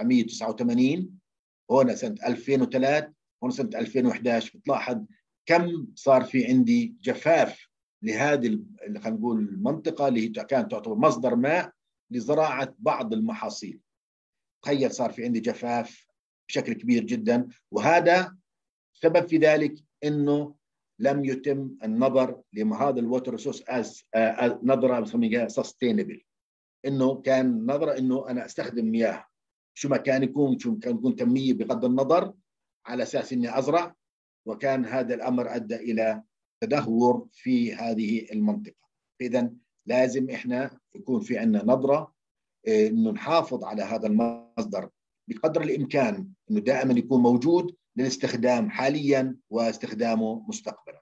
[SPEAKER 4] 1989، هنا سنه 2003، هنا سنه 2011، بتلاحظ كم صار في عندي جفاف لهذه خلينا نقول المنطقه اللي هي كانت تعتبر مصدر ماء لزراعه بعض المحاصيل. تخيل صار في عندي جفاف بشكل كبير جدا، وهذا سبب في ذلك انه لم يتم النظر لهذا الووتر ريسورس از نظره بنسميها سستينبل، انه كان نظره انه انا استخدم مياه شو ما كان يكون، شو كان يكون كميه بغض النظر على اساس اني ازرع، وكان هذا الامر ادى الى تدهور في هذه المنطقه. اذا لازم احنا يكون في عندنا نظره انه نحافظ على هذا المصدر بقدر الامكان، انه دائما يكون موجود للاستخدام حاليا واستخدامه مستقبلا.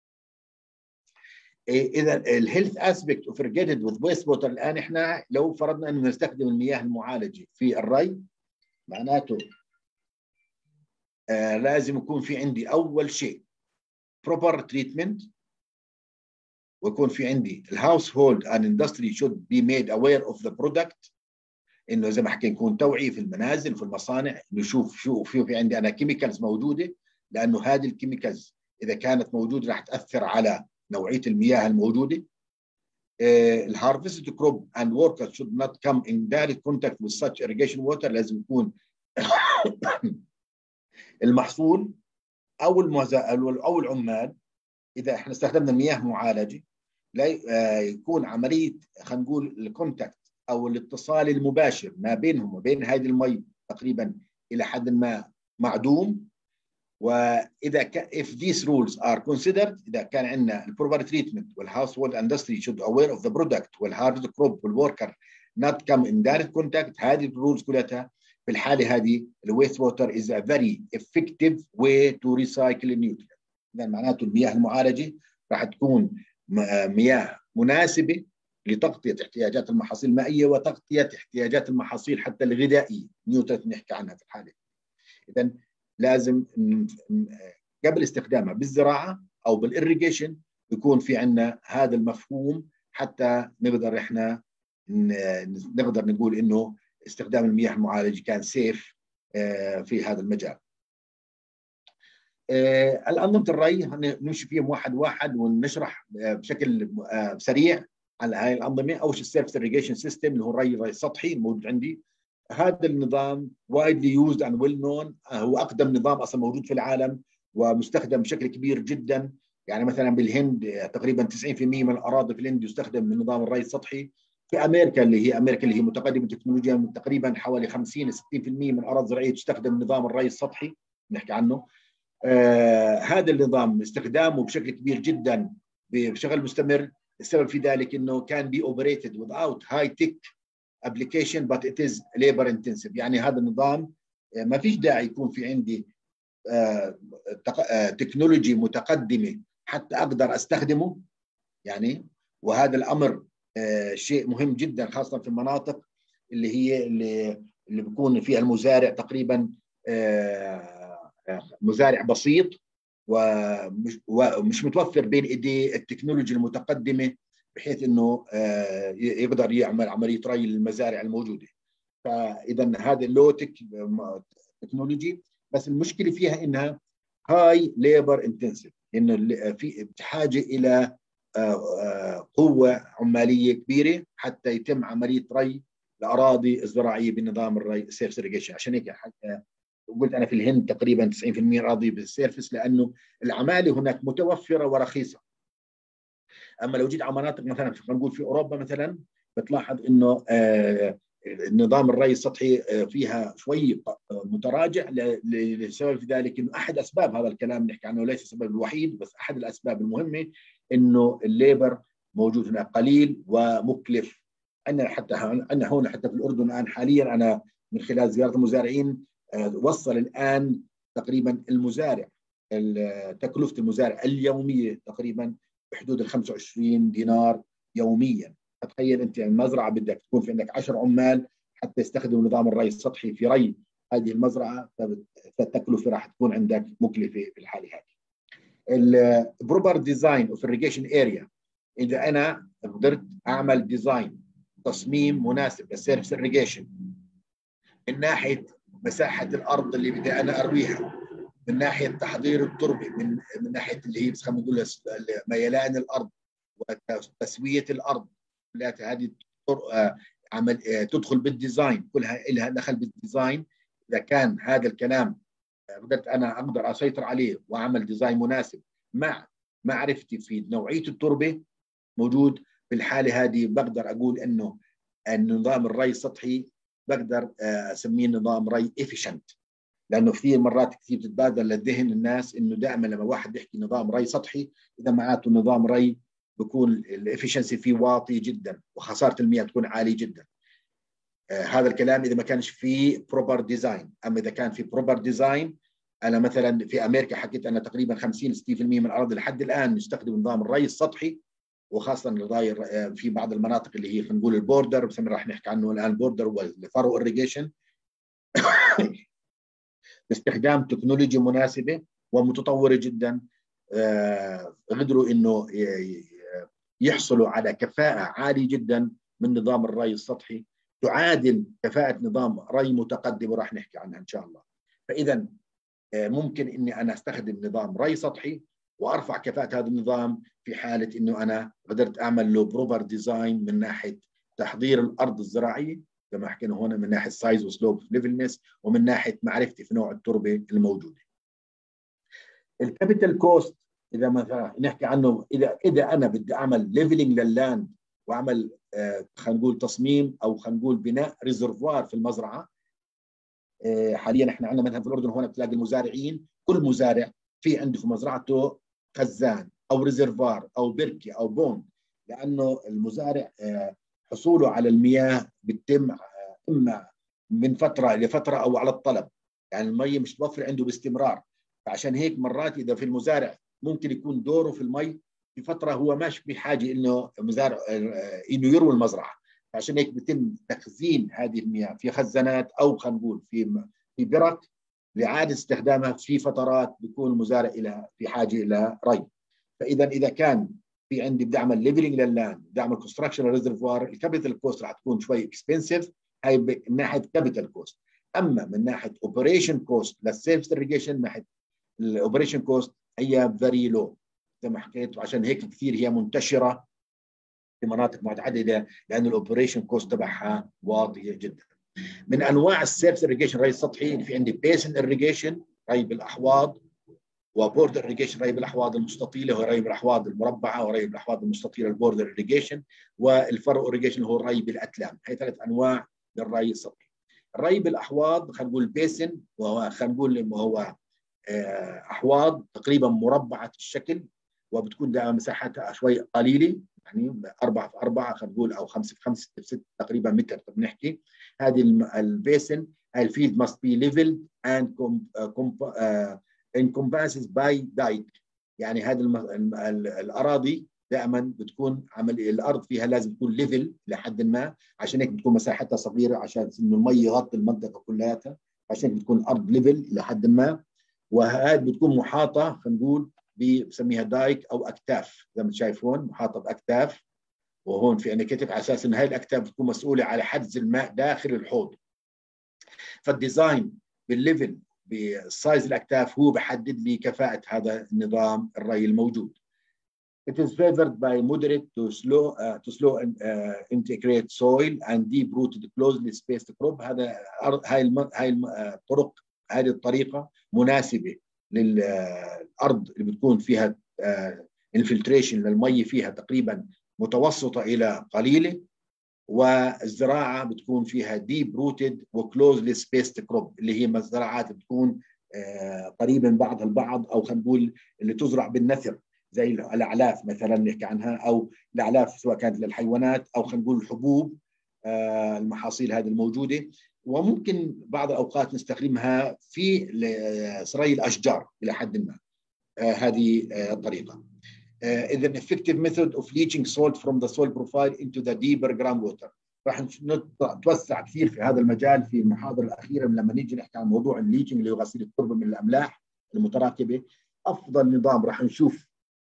[SPEAKER 4] اذا الهيلث اسبكت اوف irrigated with waste water، الان احنا لو فرضنا انه نستخدم المياه المعالجه في الري، معناته لازم يكون في عندي اول شيء proper treatment، ويكون في عندي الهاوس-هولد and industry should be made aware of the product، انه زي ما حكينا يكون توعيه في المنازل وفي المصانع، نشوف شو في عندي انا كيميكالز موجوده، لانه هذه الكيميكالز اذا كانت موجوده راح تاثر على نوعيه المياه الموجوده. الهارفست كروب and workers should not come in direct contact with such irrigation water، لازم يكون المحصول او العمال اذا احنا استخدمنا المياه معالجه لا يكون عمليه خلينا نقول الكونتاكت او الاتصال المباشر ما بينهم وبين هذه المي تقريبا الى حد ما معدوم. واذا if these rules are considered، اذا كان عندنا البروبر تريتمنت والهاوس-هولد اندستري should aware of the product والهارفست كروب والوركر not come in direct contact، هذه الرولز كلها في الحاله هذه الويست ووتر is a very effective way to recycle nutrients. اذا معناته المياه المعالجه راح تكون مياه مناسبه لتغطيه احتياجات المحاصيل المائيه وتغطيه احتياجات المحاصيل حتى الغذائيه، نيوتريت نحكي عنها في الحاله. اذا لازم قبل استخدامها بالزراعه او بالإريجيشن يكون في عندنا هذا المفهوم حتى نقدر احنا نقدر نقول انه استخدام المياه المعالجه كان سيف في هذا المجال. الأنظمة الري نمشي فيهم واحد واحد ونشرح بشكل سريع على هاي الأنظمة. أول شيء السيرفس إريجيشن سيستم اللي هو الري السطحي الموجود عندي. هذا النظام وايدلي يوزد اند ويل نون، هو أقدم نظام أصلا موجود في العالم ومستخدم بشكل كبير جدا. يعني مثلا بالهند تقريبا 90% من الأراضي في الهند يستخدم من نظام الري السطحي. في أمريكا اللي هي متقدمة التكنولوجيا تقريبا حوالي 50 60% من الأراضي الزراعية تستخدم نظام الري السطحي نحكي عنه. هذا النظام استخدامه بشكل كبير جدا بشغل مستمر. السبب في ذلك انه كان بي اوبريتد without high tech application but it is labor intensive. يعني هذا النظام ما فيش داعي يكون في عندي تكنولوجي متقدمه حتى اقدر استخدمه يعني. وهذا الامر شيء مهم جدا خاصه في المناطق اللي بيكون فيها المزارع تقريبا مزارع بسيط ومش متوفر بين ايديه التكنولوجيا المتقدمه بحيث انه يقدر يعمل عمليه ري للمزارع الموجوده. فاذا هذا اللو تكنولوجي، بس المشكله فيها انها هاي ليبر انتنسيف، انه في حاجه الى قوه عماليه كبيره حتى يتم عمليه ري الاراضي الزراعيه بنظام الري سيرفس إريجيشن. عشان هيك قلت انا في الهند تقريبا 90% راضي بالسيرفس لانه العماله هناك متوفره ورخيصه. اما لو جيت على مناطق مثلا نقول في اوروبا مثلا بتلاحظ انه نظام الري السطحي فيها شوي متراجع لسبب في ذلك انه احد اسباب هذا الكلام نحكي عنه ليس السبب الوحيد بس احد الاسباب المهمه انه الليبر موجود هناك قليل ومكلف. عندنا هون حتى في الاردن الان حاليا انا من خلال زياره المزارعين وصل الآن تقريبا المزارع تكلفة المزارع اليومية تقريبا بحدود ال 25 دينار يوميا. تخيل أنت المزرعة بدك تكون في عندك 10 عمال حتى يستخدموا نظام الري السطحي في ري هذه المزرعة، فالتكلفة راح تكون عندك مكلفة في الحالة هذه. البروبر ديزاين اوف irrigation اريا، إذا أنا قدرت أعمل ديزاين تصميم مناسب للسيرفس irrigation من ناحية مساحة الأرض اللي بدي أنا أرويها، من ناحية تحضير التربة، من ناحية اللي هي خلينا نقول ميلان الأرض وتسوية الأرض، كلها هذه عمل تدخل بالديزاين، كلها لها دخل بالديزاين. إذا كان هذا الكلام قدرت أنا أقدر أسيطر عليه وأعمل ديزاين مناسب مع معرفتي في نوعية التربة موجود، في الحالة هذه بقدر أقول إنه النظام الري السطحي بقدر اسميه نظام ري افيشنت. لانه في مرات كثير بتتبادل للذهن الناس انه دائما لما واحد يحكي نظام ري سطحي اذا معناته نظام ري بيكون الافشنسي فيه واطي جدا وخساره المياه بتكون عاليه جدا. هذا الكلام اذا ما كانش فيه بروبر ديزاين. اما اذا كان في بروبر ديزاين، انا مثلا في امريكا حكيت انا تقريبا 50 60% من الاراضي لحد الان يستخدم نظام الري السطحي، وخاصه الري في بعض المناطق اللي هي خلينا نقول البوردر، بس راح نحكي عنه الان بوردر والفارو إريجيشن باستخدام تكنولوجيا مناسبه ومتطوره جدا. قدروا انه يحصلوا على كفاءه عاليه جدا من نظام الري السطحي تعادل كفاءه نظام ري متقدم وراح نحكي عنها ان شاء الله. فاذا ممكن اني انا استخدم نظام ري سطحي وارفع كفاءه هذا النظام في حاله انه انا قدرت اعمل له بروبر ديزاين من ناحيه تحضير الارض الزراعيه زي ما حكينا هنا، من ناحيه سايز وسلوب ليفلنس، ومن ناحيه معرفتي في نوع التربه الموجوده. الكابيتال كوست اذا مثلا نحكي عنه، اذا انا بدي اعمل ليفلنج لللاند واعمل خلينا نقول تصميم او خلينا نقول بناء ريزرفوار في المزرعه. حاليا احنا عندنا مثلا في الاردن هون بتلاقي المزارعين كل مزارع في عنده في مزرعته خزان او ريزرفوار او بركه او بون، لانه المزارع حصوله على المياه بتتم اما من فتره لفتره او على الطلب، يعني المي مش متوفره عنده باستمرار. فعشان هيك مرات اذا في المزارع ممكن يكون دوره في المي في فتره هو ماشي بحاجه انه مزارع انه يروي المزرعه، عشان هيك بيتم تخزين هذه المياه في خزانات او خلينا نقول في برك لإعادة استخدامها في فترات بيكون المزارع إلى في حاجة إلى ري. فإذا كان في عندي بدي أعمل ليفلنج لللاند، بدي أعمل كونستراكشن ريزرفوار، الكابيتال كوست راح تكون شوي اكسبنسيف، هاي من ناحية كابيتال كوست. أما من ناحية اوبريشن كوست للسيلف إريجيشن، من ناحية الاوبريشن كوست هي فيري لو زي ما حكيت، وعشان هيك كثير هي منتشرة في مناطق متعددة لأن الاوبريشن كوست تبعها واطية جدا. من انواع السيلف اريجيشن ري السطحي في عندي بيسن اريجيشن ري بالاحواض، وبورد اريجيشن ري بالاحواض المستطيله وري بالاحواض المربعه وري بالاحواض المستطيله البوردر اريجيشن، والفرو اريجيشن هو الري بالاتلام. هي ثلاث انواع للري السطحي. الري بالاحواض خلينا نقول بيسن، وهو خلينا نقول هو احواض تقريبا مربعه الشكل وبتكون دائما مساحتها شوي قليله، يعني 4 في 4 خلينا نقول او 5 في 5 6 في 6 تقريبا متر بنحكي. هذه البيسن، هاي الفيلد must be leveled and encompasses by dike. يعني هذه الاراضي دائما بتكون الارض فيها لازم تكون ليفل لحد ما، عشان هيك بتكون مساحتها صغيره عشان انه المي يغطي المنطقه كلياتها، عشان هيك بتكون الارض ليفل لحد ما. وهذه بتكون محاطه خلينا نقول بسميها دايك او اكتاف، زي ما شايفون محاطه باكتاف، وهون في انا كاتب على اساس ان هاي الاكتاف بتكون مسؤوله على حجز الماء داخل الحوض. فالديزاين بالليفل بالسايز الاكتاف هو بحدد لي كفاءه هذا النظام الري الموجود. It is favored by moderate to slow integrate soil and deep rooted closely spaced crop. هاي الطرق، هذه الطريقه مناسبه للارض اللي بتكون فيها انفلتريشن للمي فيها تقريبا متوسطه الى قليله، والزراعه بتكون فيها ديب روتد وكلوزلي سبيست كروب، اللي هي مزرعات بتكون قريبا بعضها البعض، او خلينا نقول اللي تزرع بالنثر زي الاعلاف مثلا نحكي عنها، او الاعلاف سواء كانت للحيوانات او خلينا نقول الحبوب، المحاصيل هذه الموجوده. وممكن بعض الاوقات نستخدمها في ري الاشجار الى حد ما. هذه الطريقه. is an effective method of leaching salt from the soil profile into the deeper groundwater. راح نتوسع كثير في هذا المجال في المحاضره الاخيره لما نيجي نحكي عن موضوع الليتشنج اللي هو غسيل التربه من الاملاح المتراكبه. افضل نظام راح نشوف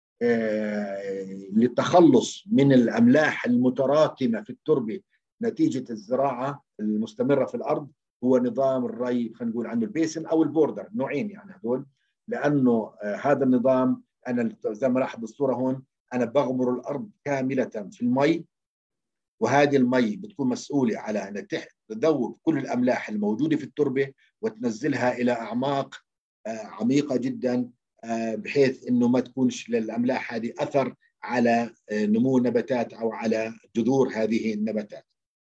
[SPEAKER 4] للتخلص من الاملاح المتراكمه في التربه نتيجه الزراعه المستمره في الارض هو نظام الري، خلينا نقول عنه البيسن او البوردر، نوعين يعني هذول. لانه هذا النظام انا زي ما لاحظ بالصوره هون انا بغمر الارض كامله في المي، وهذه المي بتكون مسؤوله على ان تذوب كل الاملاح الموجوده في التربه وتنزلها الى اعماق عميقه جدا، بحيث انه ما تكونش للاملاح هذه اثر على نمو النباتات او على جذور هذه النباتات.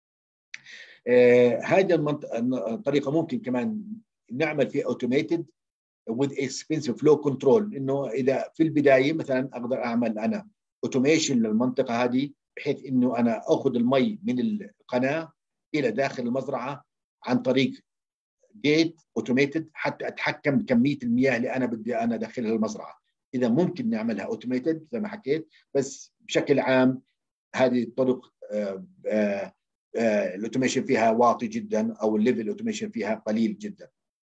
[SPEAKER 4] هذه الطريقه ممكن كمان نعمل فيها اوتوميتد with expensive flow control، انه اذا في البدايه مثلا اقدر اعمل انا اوتوميشن للمنطقه هذه، بحيث انه انا اخذ المي من القناه الى داخل المزرعه عن طريق جيت اوتوميتد حتى اتحكم بكميه المياه اللي انا بدي انا ادخلها المزرعه. اذا ممكن نعملها اوتوميتد زي ما حكيت، بس بشكل عام هذه الطرق الاوتوميشن فيها واطي جدا، او الليفل الاوتوميشن فيها قليل جدا.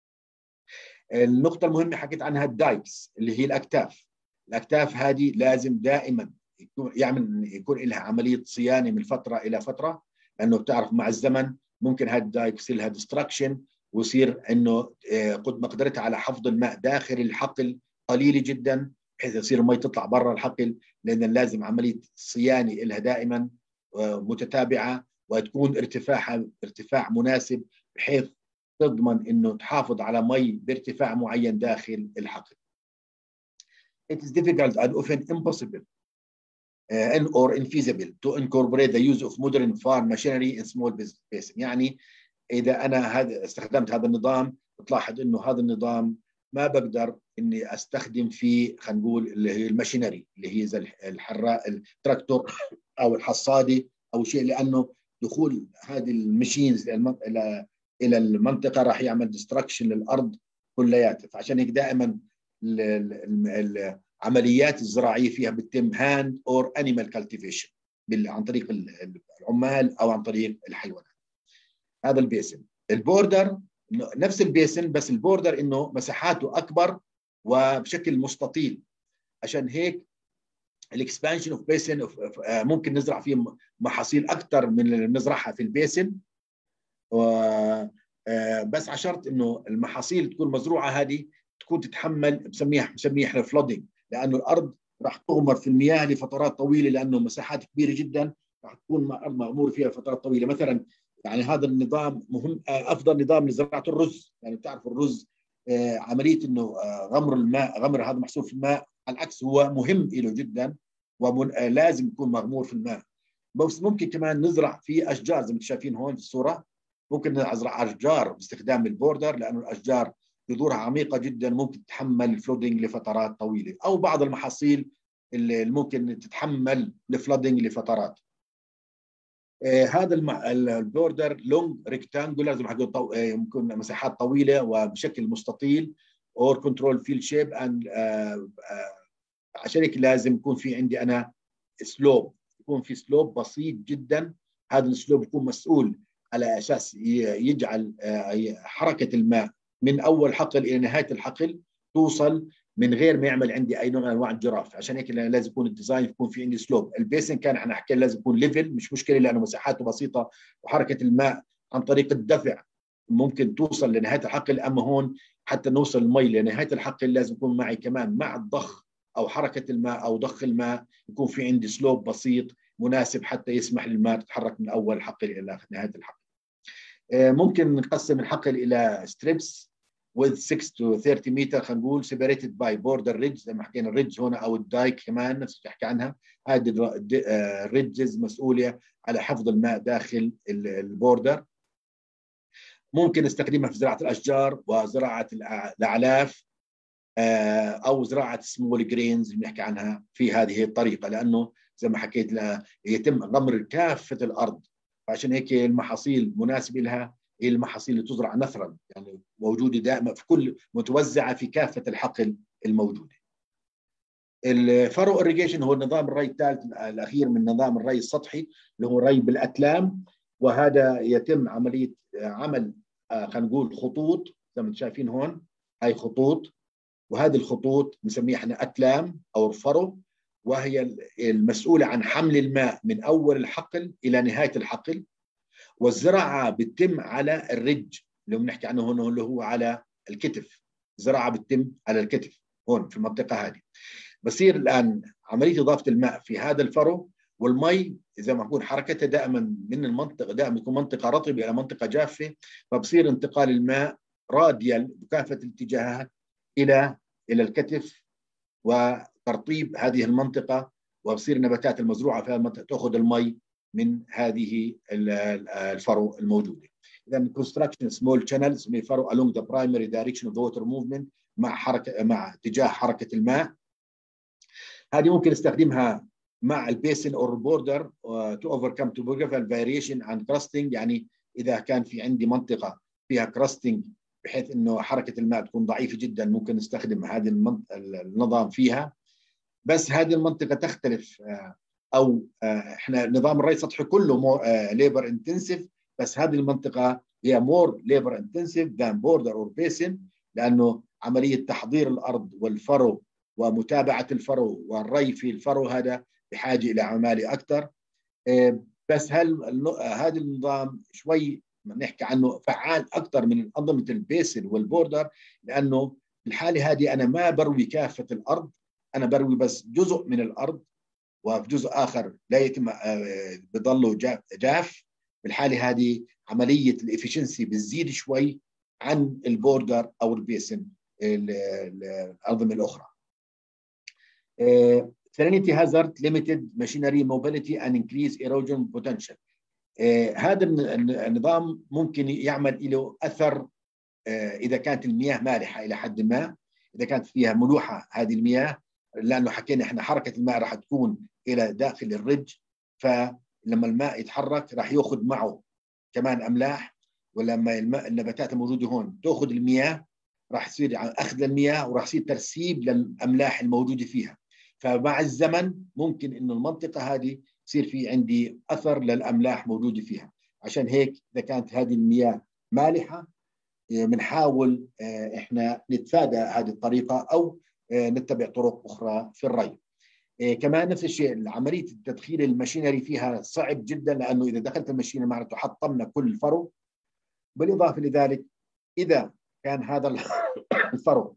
[SPEAKER 4] النقطة المهمة حكيت عنها الدايكس اللي هي الأكتاف. الأكتاف هذه لازم دائما يكون لها عملية صيانة من فترة إلى فترة، لأنه بتعرف مع الزمن ممكن هذه الدايكس لها ديستراكشن ويصير إنه قد مقدرتها على حفظ الماء داخل الحقل قليلة جدا، بحيث يصير المي تطلع برا الحقل، لأن لازم عملية صيانة لها دائما متتابعة، وتكون ارتفاع مناسب بحيث تضمن انه تحافظ على مي بارتفاع معين داخل الحقل. It is difficult and often impossible or infeasible to incorporate the use of modern farm machinery in small basin. يعني اذا انا استخدمت هذا النظام بتلاحظ انه هذا النظام ما بقدر اني استخدم فيه خلينا نقول اللي هي الماشينري اللي هي زي التراكتور او الحصاده او شيء، لانه دخول هذه الماشينز الى المنطقه راح يعمل ديستراكشن للارض كلياتها. فعشان هيك دائما عمليات الزراعيه فيها بتتم هاند اور انيمال كالتيفيشن عن طريق العمال او عن طريق الحيوانات. هذا البيسن. البوردر نفس البيسن، بس البوردر انه مساحاته اكبر وبشكل مستطيل، عشان هيك الاكسبانشن اوف بيسن ممكن نزرع فيه محاصيل اكثر من اللي بنزرعها في البيسن، بس على شرط انه المحاصيل تكون مزروعه هذه تكون تتحمل بسميها احنا فلودنج، لانه الارض راح تغمر في المياه لفترات طويله، لانه مساحات كبيره جدا راح تكون الارض مغموره فيها لفترات طويله. مثلا يعني هذا النظام مهم، افضل نظام لزراعه الرز. يعني بتعرفوا الرز عمليه انه غمر الماء، غمر هذا محصول في الماء، على العكس هو مهم له جدا ولازم يكون مغمور في الماء. بس ممكن كمان نزرع فيه اشجار زي ما انتم شايفين هون في الصوره، ممكن نزرع اشجار باستخدام البوردر، لانه الاشجار جذورها عميقه جدا ممكن تتحمل الفلودنج لفترات طويله، او بعض المحاصيل اللي ممكن تتحمل الفلودنج لفترات. هذا البوردر لونج ريكتانجولار زي ما حكيت، يمكن مساحات طويله وبشكل مستطيل اور كنترول فيلد شيب. عشان هيك لازم يكون في عندي انا سلوب، يكون في سلوب بسيط جدا. هذا السلوب يكون مسؤول على اساس يجعل حركه الماء من اول حقل الى نهايه الحقل توصل من غير ما يعمل عندي اي نوع من انواع الجراف. عشان هيك لازم يكون الديزاين يكون في عندي سلوب. البيسن كان احنا حكينا لازم يكون ليفل، مش مشكله لانه مساحاته بسيطه وحركه الماء عن طريق الدفع ممكن توصل لنهايه الحقل. اما هون حتى نوصل المي لنهايه الحقل لازم يكون معي كمان مع الضخ او حركه الماء او ضخ الماء يكون في عندي سلوب بسيط مناسب حتى يسمح للماء تتحرك من اول حقل الى نهايه الحقل. ممكن نقسم الحقل الى ستريبس with 6 to 30 متر، خلينا نقول separated by border ridge زي ما حكينا. الريدج هنا او الدايك كمان نفس اللي بحكي عنها، هذه الريدجز مسؤوله على حفظ الماء داخل البوردر. ممكن نستخدمها في زراعه الاشجار وزراعه الاعلاف او زراعه سمول جرينز اللي بنحكي عنها في هذه الطريقه، لانه زي ما حكيت يتم غمر كافه الارض. فعشان هيك المحاصيل مناسبه لها هي المحاصيل اللي تزرع نثرا، يعني موجوده دائما في كل متوزعه في كافه الحقل الموجوده. الفارو إريجيشن هو نظام الري الثالث الاخير من نظام الري السطحي اللي هو ري بالاتلام، وهذا يتم عمليه عمل خلينا نقول خطوط زي ما انتم شايفين هون. هاي خطوط، وهذه الخطوط بنسميها احنا اتلام او الفرو، وهي المسؤوله عن حمل الماء من اول الحقل الى نهايه الحقل. والزراعه بتتم على الرج اللي بنحكي عنه هون اللي هو على الكتف. الزراعه بتتم على الكتف هون في المنطقه هذه. بصير الان عمليه اضافه الماء في هذا الفرو، والمي اذا ما تكون حركتها دائما من المنطقه، دائما تكون منطقه رطبه الى منطقه جافه، فبصير انتقال الماء راديال بكافه الاتجاهات الى الكتف وترطيب هذه المنطقه، وبصير النباتات المزروعه في هذه المنطقه تاخذ المي من هذه الفرو الموجوده. اذا construction small channels من فرو along the primary direction of the water movement مع اتجاه حركه الماء. هذه ممكن نستخدمها مع البيسن او البوردر to overcome topographical variation and crusting. يعني اذا كان في عندي منطقه فيها crusting بحيث انه حركه الماء تكون ضعيفه جدا ممكن نستخدم هذا النظام فيها. بس هذه المنطقه تختلف، او احنا نظام الري السطحي كله ليبر انتنسيف، بس هذه المنطقه هي مور ليبر انتنسيف ذان بوردر اور بيسن، لانه عمليه تحضير الارض والفرو ومتابعه الفرو والري في الفرو هذا بحاجه الى عماله اكثر. بس هذا النظام شوي نحكي عنه فعال اكثر من انظمه البيسن والبوردر، لانه في الحاله هذه انا ما بروي كافه الارض، انا بروي بس جزء من الارض، وفي جزء اخر لا يتم بضله جاف. بالحاله هذه عمليه الافشنسي بتزيد شوي عن البوردر او البيسن الانظمه الاخرى. salinity hazard limited machinery mobility and increase erosion potential. هذا النظام ممكن يعمل له اثر اذا كانت المياه مالحه الى حد ما، اذا كانت فيها ملوحه هذه المياه، لانه حكينا احنا حركه الماء راح تكون الى داخل الرج، فلما الماء يتحرك راح ياخذ معه كمان املاح، ولما النباتات الموجوده هون تاخذ المياه راح يصير اخذ المياه وراح يصير ترسيب للاملاح الموجوده فيها. فمع الزمن ممكن انه المنطقه هذه يصير في عندي اثر للاملاح موجوده فيها. عشان هيك اذا كانت هذه المياه مالحه بنحاول احنا نتفادى هذه الطريقه او نتبع طرق اخرى في الري. كمان نفس الشيء عمليه التدخين الماشينري فيها صعب جدا، لانه اذا دخلت الماشينه معناته حطمنا كل فرو. بالاضافه لذلك اذا كان هذا الفرو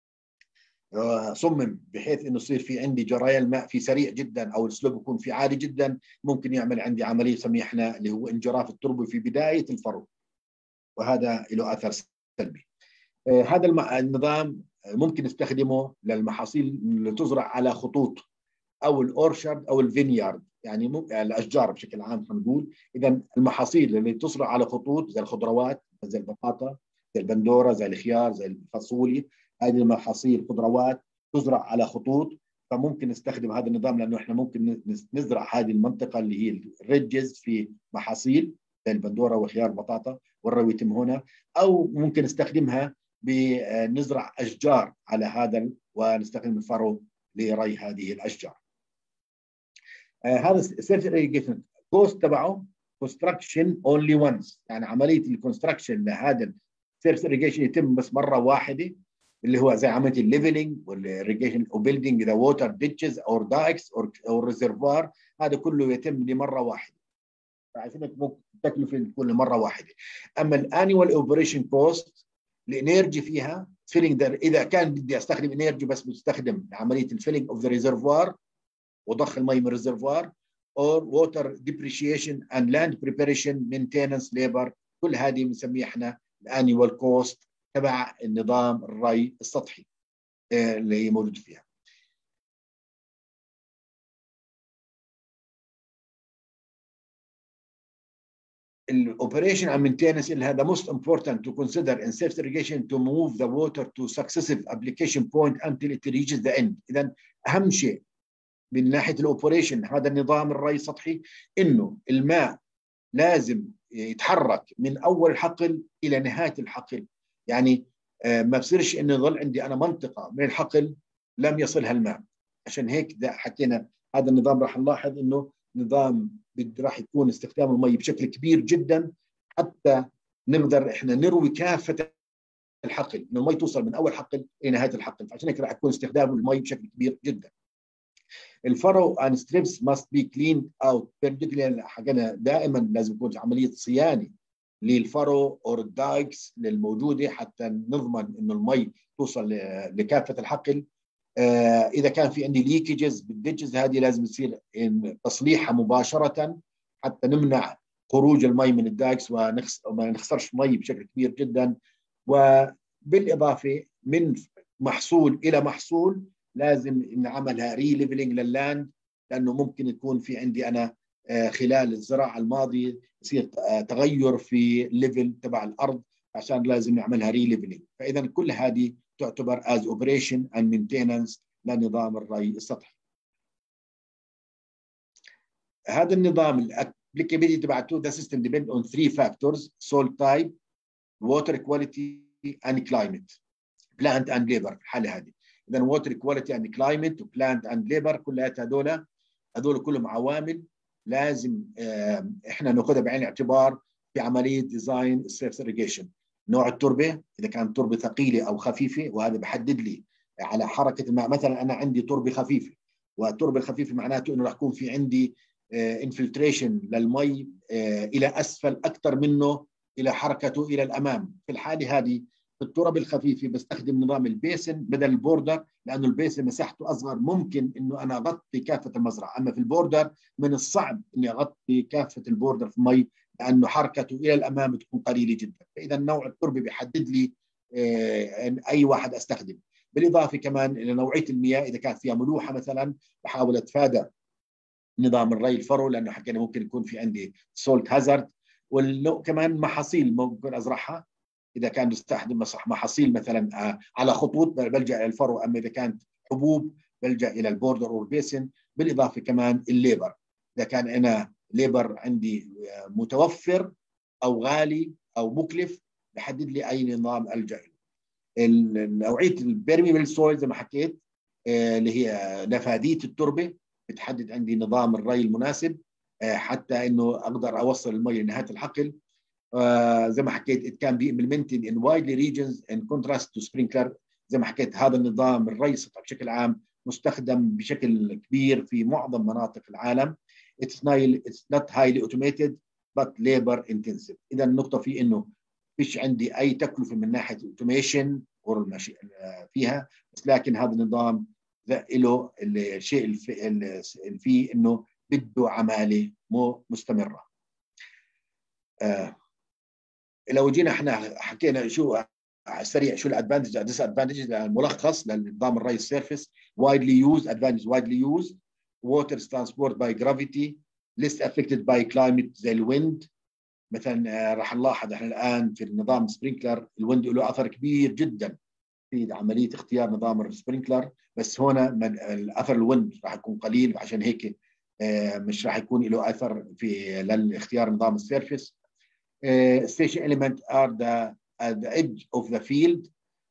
[SPEAKER 4] صمم بحيث انه يصير في عندي جريان ماء في سريع جدا او السلوب يكون في عالي جدا، ممكن يعمل عندي عمليه نسميها احنا اللي هو انجراف التربه في بدايه الفرو، وهذا له اثر سلبي. هذا النظام ممكن نستخدمه للمحاصيل اللي تزرع على خطوط او الاورشارد او الفينيارد، يعني الاشجار بشكل عام خلينا نقول. اذا المحاصيل اللي تزرع على خطوط زي الخضروات زي البطاطا زي البندوره زي الخيار زي الفاصوليا، هذه المحاصيل خضروات تزرع على خطوط، فممكن نستخدم هذا النظام، لانه احنا ممكن نزرع هذه المنطقه اللي هي الريدجز في محاصيل زي البندوره وخيار بطاطا والري يتم هنا، او ممكن نستخدمها بنزرع اشجار على هذا ونستخدم الفرو لري هذه الاشجار. هذا السيلف irrigation كوست تبعه كونستراكشن اونلي وانس، يعني عمليه الكونستراكشن لهذا السيلف irrigation يتم بس مره واحده، اللي هو زي عمليه الليفلنج والirrigation او بيلدينج ذا ووتر ديتشز او دايكس او ريزرفوار، هذا كله يتم لمره واحده. فعشان ممكن التكلفه تكون لمره واحده. اما الانيوال اوبريشن كوست الانرجي فيها فيلينج، اذا كان بدي استخدم انرجي بس بستخدم عمليه الفيلينج اوف ذا ريزرفوار وضخ المي من الريزرفوار، or water depreciation and land preparation maintenance labor، كل هذه بنسميها احنا الانيوال كوست تبع النظام الري السطحي اللي هي موجود فيها. الاوبريشن and maintenance اللي هذا most important to consider in self irrigation to move the water to successive application point until it reaches the end. اذا اهم شيء من ناحيه الاوبريشن هذا النظام الري السطحي انه الماء لازم يتحرك من اول الحقل الى نهايه الحقل، يعني ما بصيرش انه يظل عندي انا منطقه من الحقل لم يصلها الماء. عشان هيك حكينا هذا النظام راح نلاحظ انه نظام راح يكون استخدام المي بشكل كبير جدا حتى نقدر احنا نروي كافه الحقل، انه المي توصل من اول حقل الى نهايه الحقل. فعشان هيك راح يكون استخدام المي بشكل كبير جدا. الفرو and strips must be cleaned out particularly، حكينا دائما لازم يكون عمليه صيانه للفرو او الدايكس الموجوده حتى نضمن انه المي توصل لكافه الحقل. اذا كان في عندي ليكجز بالديتشز هذه لازم يصير تصليحها مباشره حتى نمنع خروج المي من الدايكس وما نخسرش مي بشكل كبير جدا. وبالاضافه من محصول الى محصول لازم نعملها ري ليفلينج لللاند، لانه ممكن يكون في عندي انا خلال الزراعه الماضيه يصير تغير في الليفل تبع الارض، عشان لازم نعملها ري ليفلينج. فاذا كل هذه تعتبر as operation and maintenance لنظام الري السطحي. هذا النظام الابليكابيلتي تبعته the system depend on 3 factors: soil type, water quality and climate, plant and labor. في الحاله هذه اذا water quality and climate وplant and labor كلها هذول كلهم عوامل لازم احنا ناخذها بعين الاعتبار في عمليه ديزاين السيلف irrigation. نوع التربه، اذا كانت تربه ثقيله او خفيفه، وهذا بحدد لي على حركه الماء. مثلا انا عندي تربه خفيفه، والتربه الخفيفه معناته انه راح يكون في عندي انفلتريشن للمي الى اسفل اكثر منه الى حركته الى الامام. في الحاله هذه في الترب الخفيفه بستخدم نظام البيسن بدل البوردر، لانه البيسن مساحته اصغر ممكن انه انا اغطي كافه المزرعه. اما في البوردر من الصعب اني اغطي كافه البوردر في المي، لانه حركته الى الامام تكون قليله جدا. فاذا نوع التربه بيحدد لي اي واحد استخدم. بالاضافه كمان الى نوعيه المياه، اذا كانت فيها ملوحه مثلا بحاول اتفادى نظام الري الفرو، لانه حكينا ممكن يكون في عندي سولت هازارد. وكمان محاصيل ممكن ازرعها، اذا كان بستخدم محاصيل مثلا على خطوط بلجا الى الفرو، اما اذا كانت حبوب بلجا الى البوردر او البيسن. بالاضافه كمان الليبر، اذا كان انا ليبر عندي متوفر او غالي او مكلف بحدد لي اي نظام الجا له. نوعيه البيرميبل سويل زي ما حكيت، اللي هي نفاديه التربه، بتحدد عندي نظام الري المناسب حتى انه اقدر اوصل المي لنهايه الحقل. زي ما حكيت it can be implemented in widely regions in contrast to sprinkler. زي ما حكيت هذا النظام الري السطحي بشكل عام مستخدم بشكل كبير في معظم مناطق العالم. it's not highly automated but labor intensive. اذا النقطه في انه فيش عندي اي تكلفه من ناحيه الاوتوميشن فيها، بس لكن هذا النظام له الشيء اللي فيه انه بده عماله مستمره. لو جينا احنا حكينا شو سريع شو الادفانتج ديس ادفانتج، الملخص للنظام الري السيرفيس: widely used advantage widely used water transport by gravity less affected by climate زي الويند. مثلا راح نلاحظ احنا الان في النظام سبرينكلر الويند له اثر كبير جدا في عمليه اختيار نظام السبرينكلر، بس هنا الاثر الويند راح يكون قليل، عشان هيك مش راح يكون له اثر في لاختيار نظام السيرفيس. station element are at the edge of the field.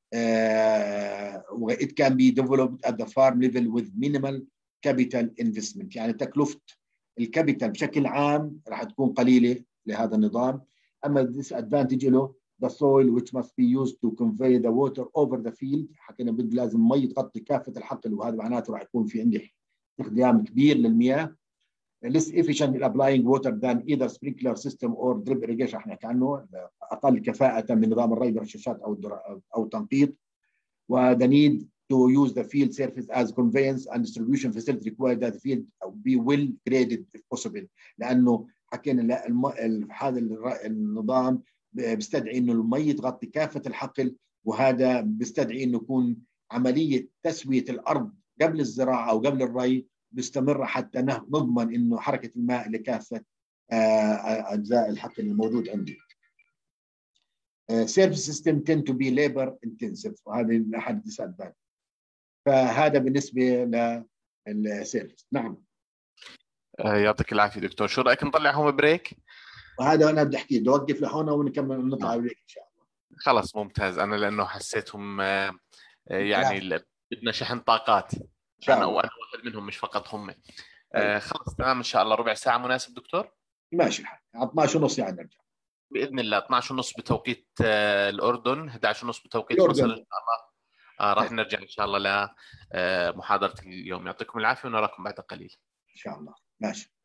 [SPEAKER 4] It can be developed at the farm level with minimal capital investment. يعني تكلفة الكابيتال بشكل عام راح تكون قليلة لهذا النظام. أما disadvantage له the soil which must be used to convey the water over the field. حكينا بده لازم مي تغطي كافة الحقل، وهذا معناته راح يكون في عندي استخدام كبير للمياه. less efficient in applying water than either sprinkler system or drip irrigation. احنا نحكي عنه اقل كفاءة من نظام الري برشاشات او تنقيط. و the need to use the field surface as conveyance and distribution facility required that the field be well graded if possible. لانه حكينا هذا النظام بيستدعي انه المي تغطي كافة الحقل، وهذا بيستدعي انه يكون عملية تسوية الارض قبل الزراعة او قبل الري مستمرة حتى نضمن انه حركة الماء لكافة اجزاء الحقل الموجود عندي. Service system tend to be labor intensive، وهذه احد الديسادفانتج. فهذا بالنسبة للسيرفيس. نعم.
[SPEAKER 1] يعطيك العافية دكتور. شو رأيك نطلع هون بريك؟
[SPEAKER 4] وهذا انا بدي احكي، بدي اوقف لهون ونكمل ونطلع بريك ان شاء الله.
[SPEAKER 1] خلص ممتاز. انا لانه حسيتهم يعني بدنا شحن طاقات، انا وانا واحد منهم مش فقط هم. خلص تمام ان شاء الله. ربع ساعة مناسب دكتور؟
[SPEAKER 4] ماشي الحال. 12:30 يعني نرجع
[SPEAKER 1] باذن الله. 12:30 بتوقيت الاردن، 11:30 بتوقيت مصر ان شاء الله. راح نرجع ان شاء الله لمحاضرة اليوم. يعطيكم العافية ونراكم بعد قليل
[SPEAKER 4] ان شاء الله. ماشي.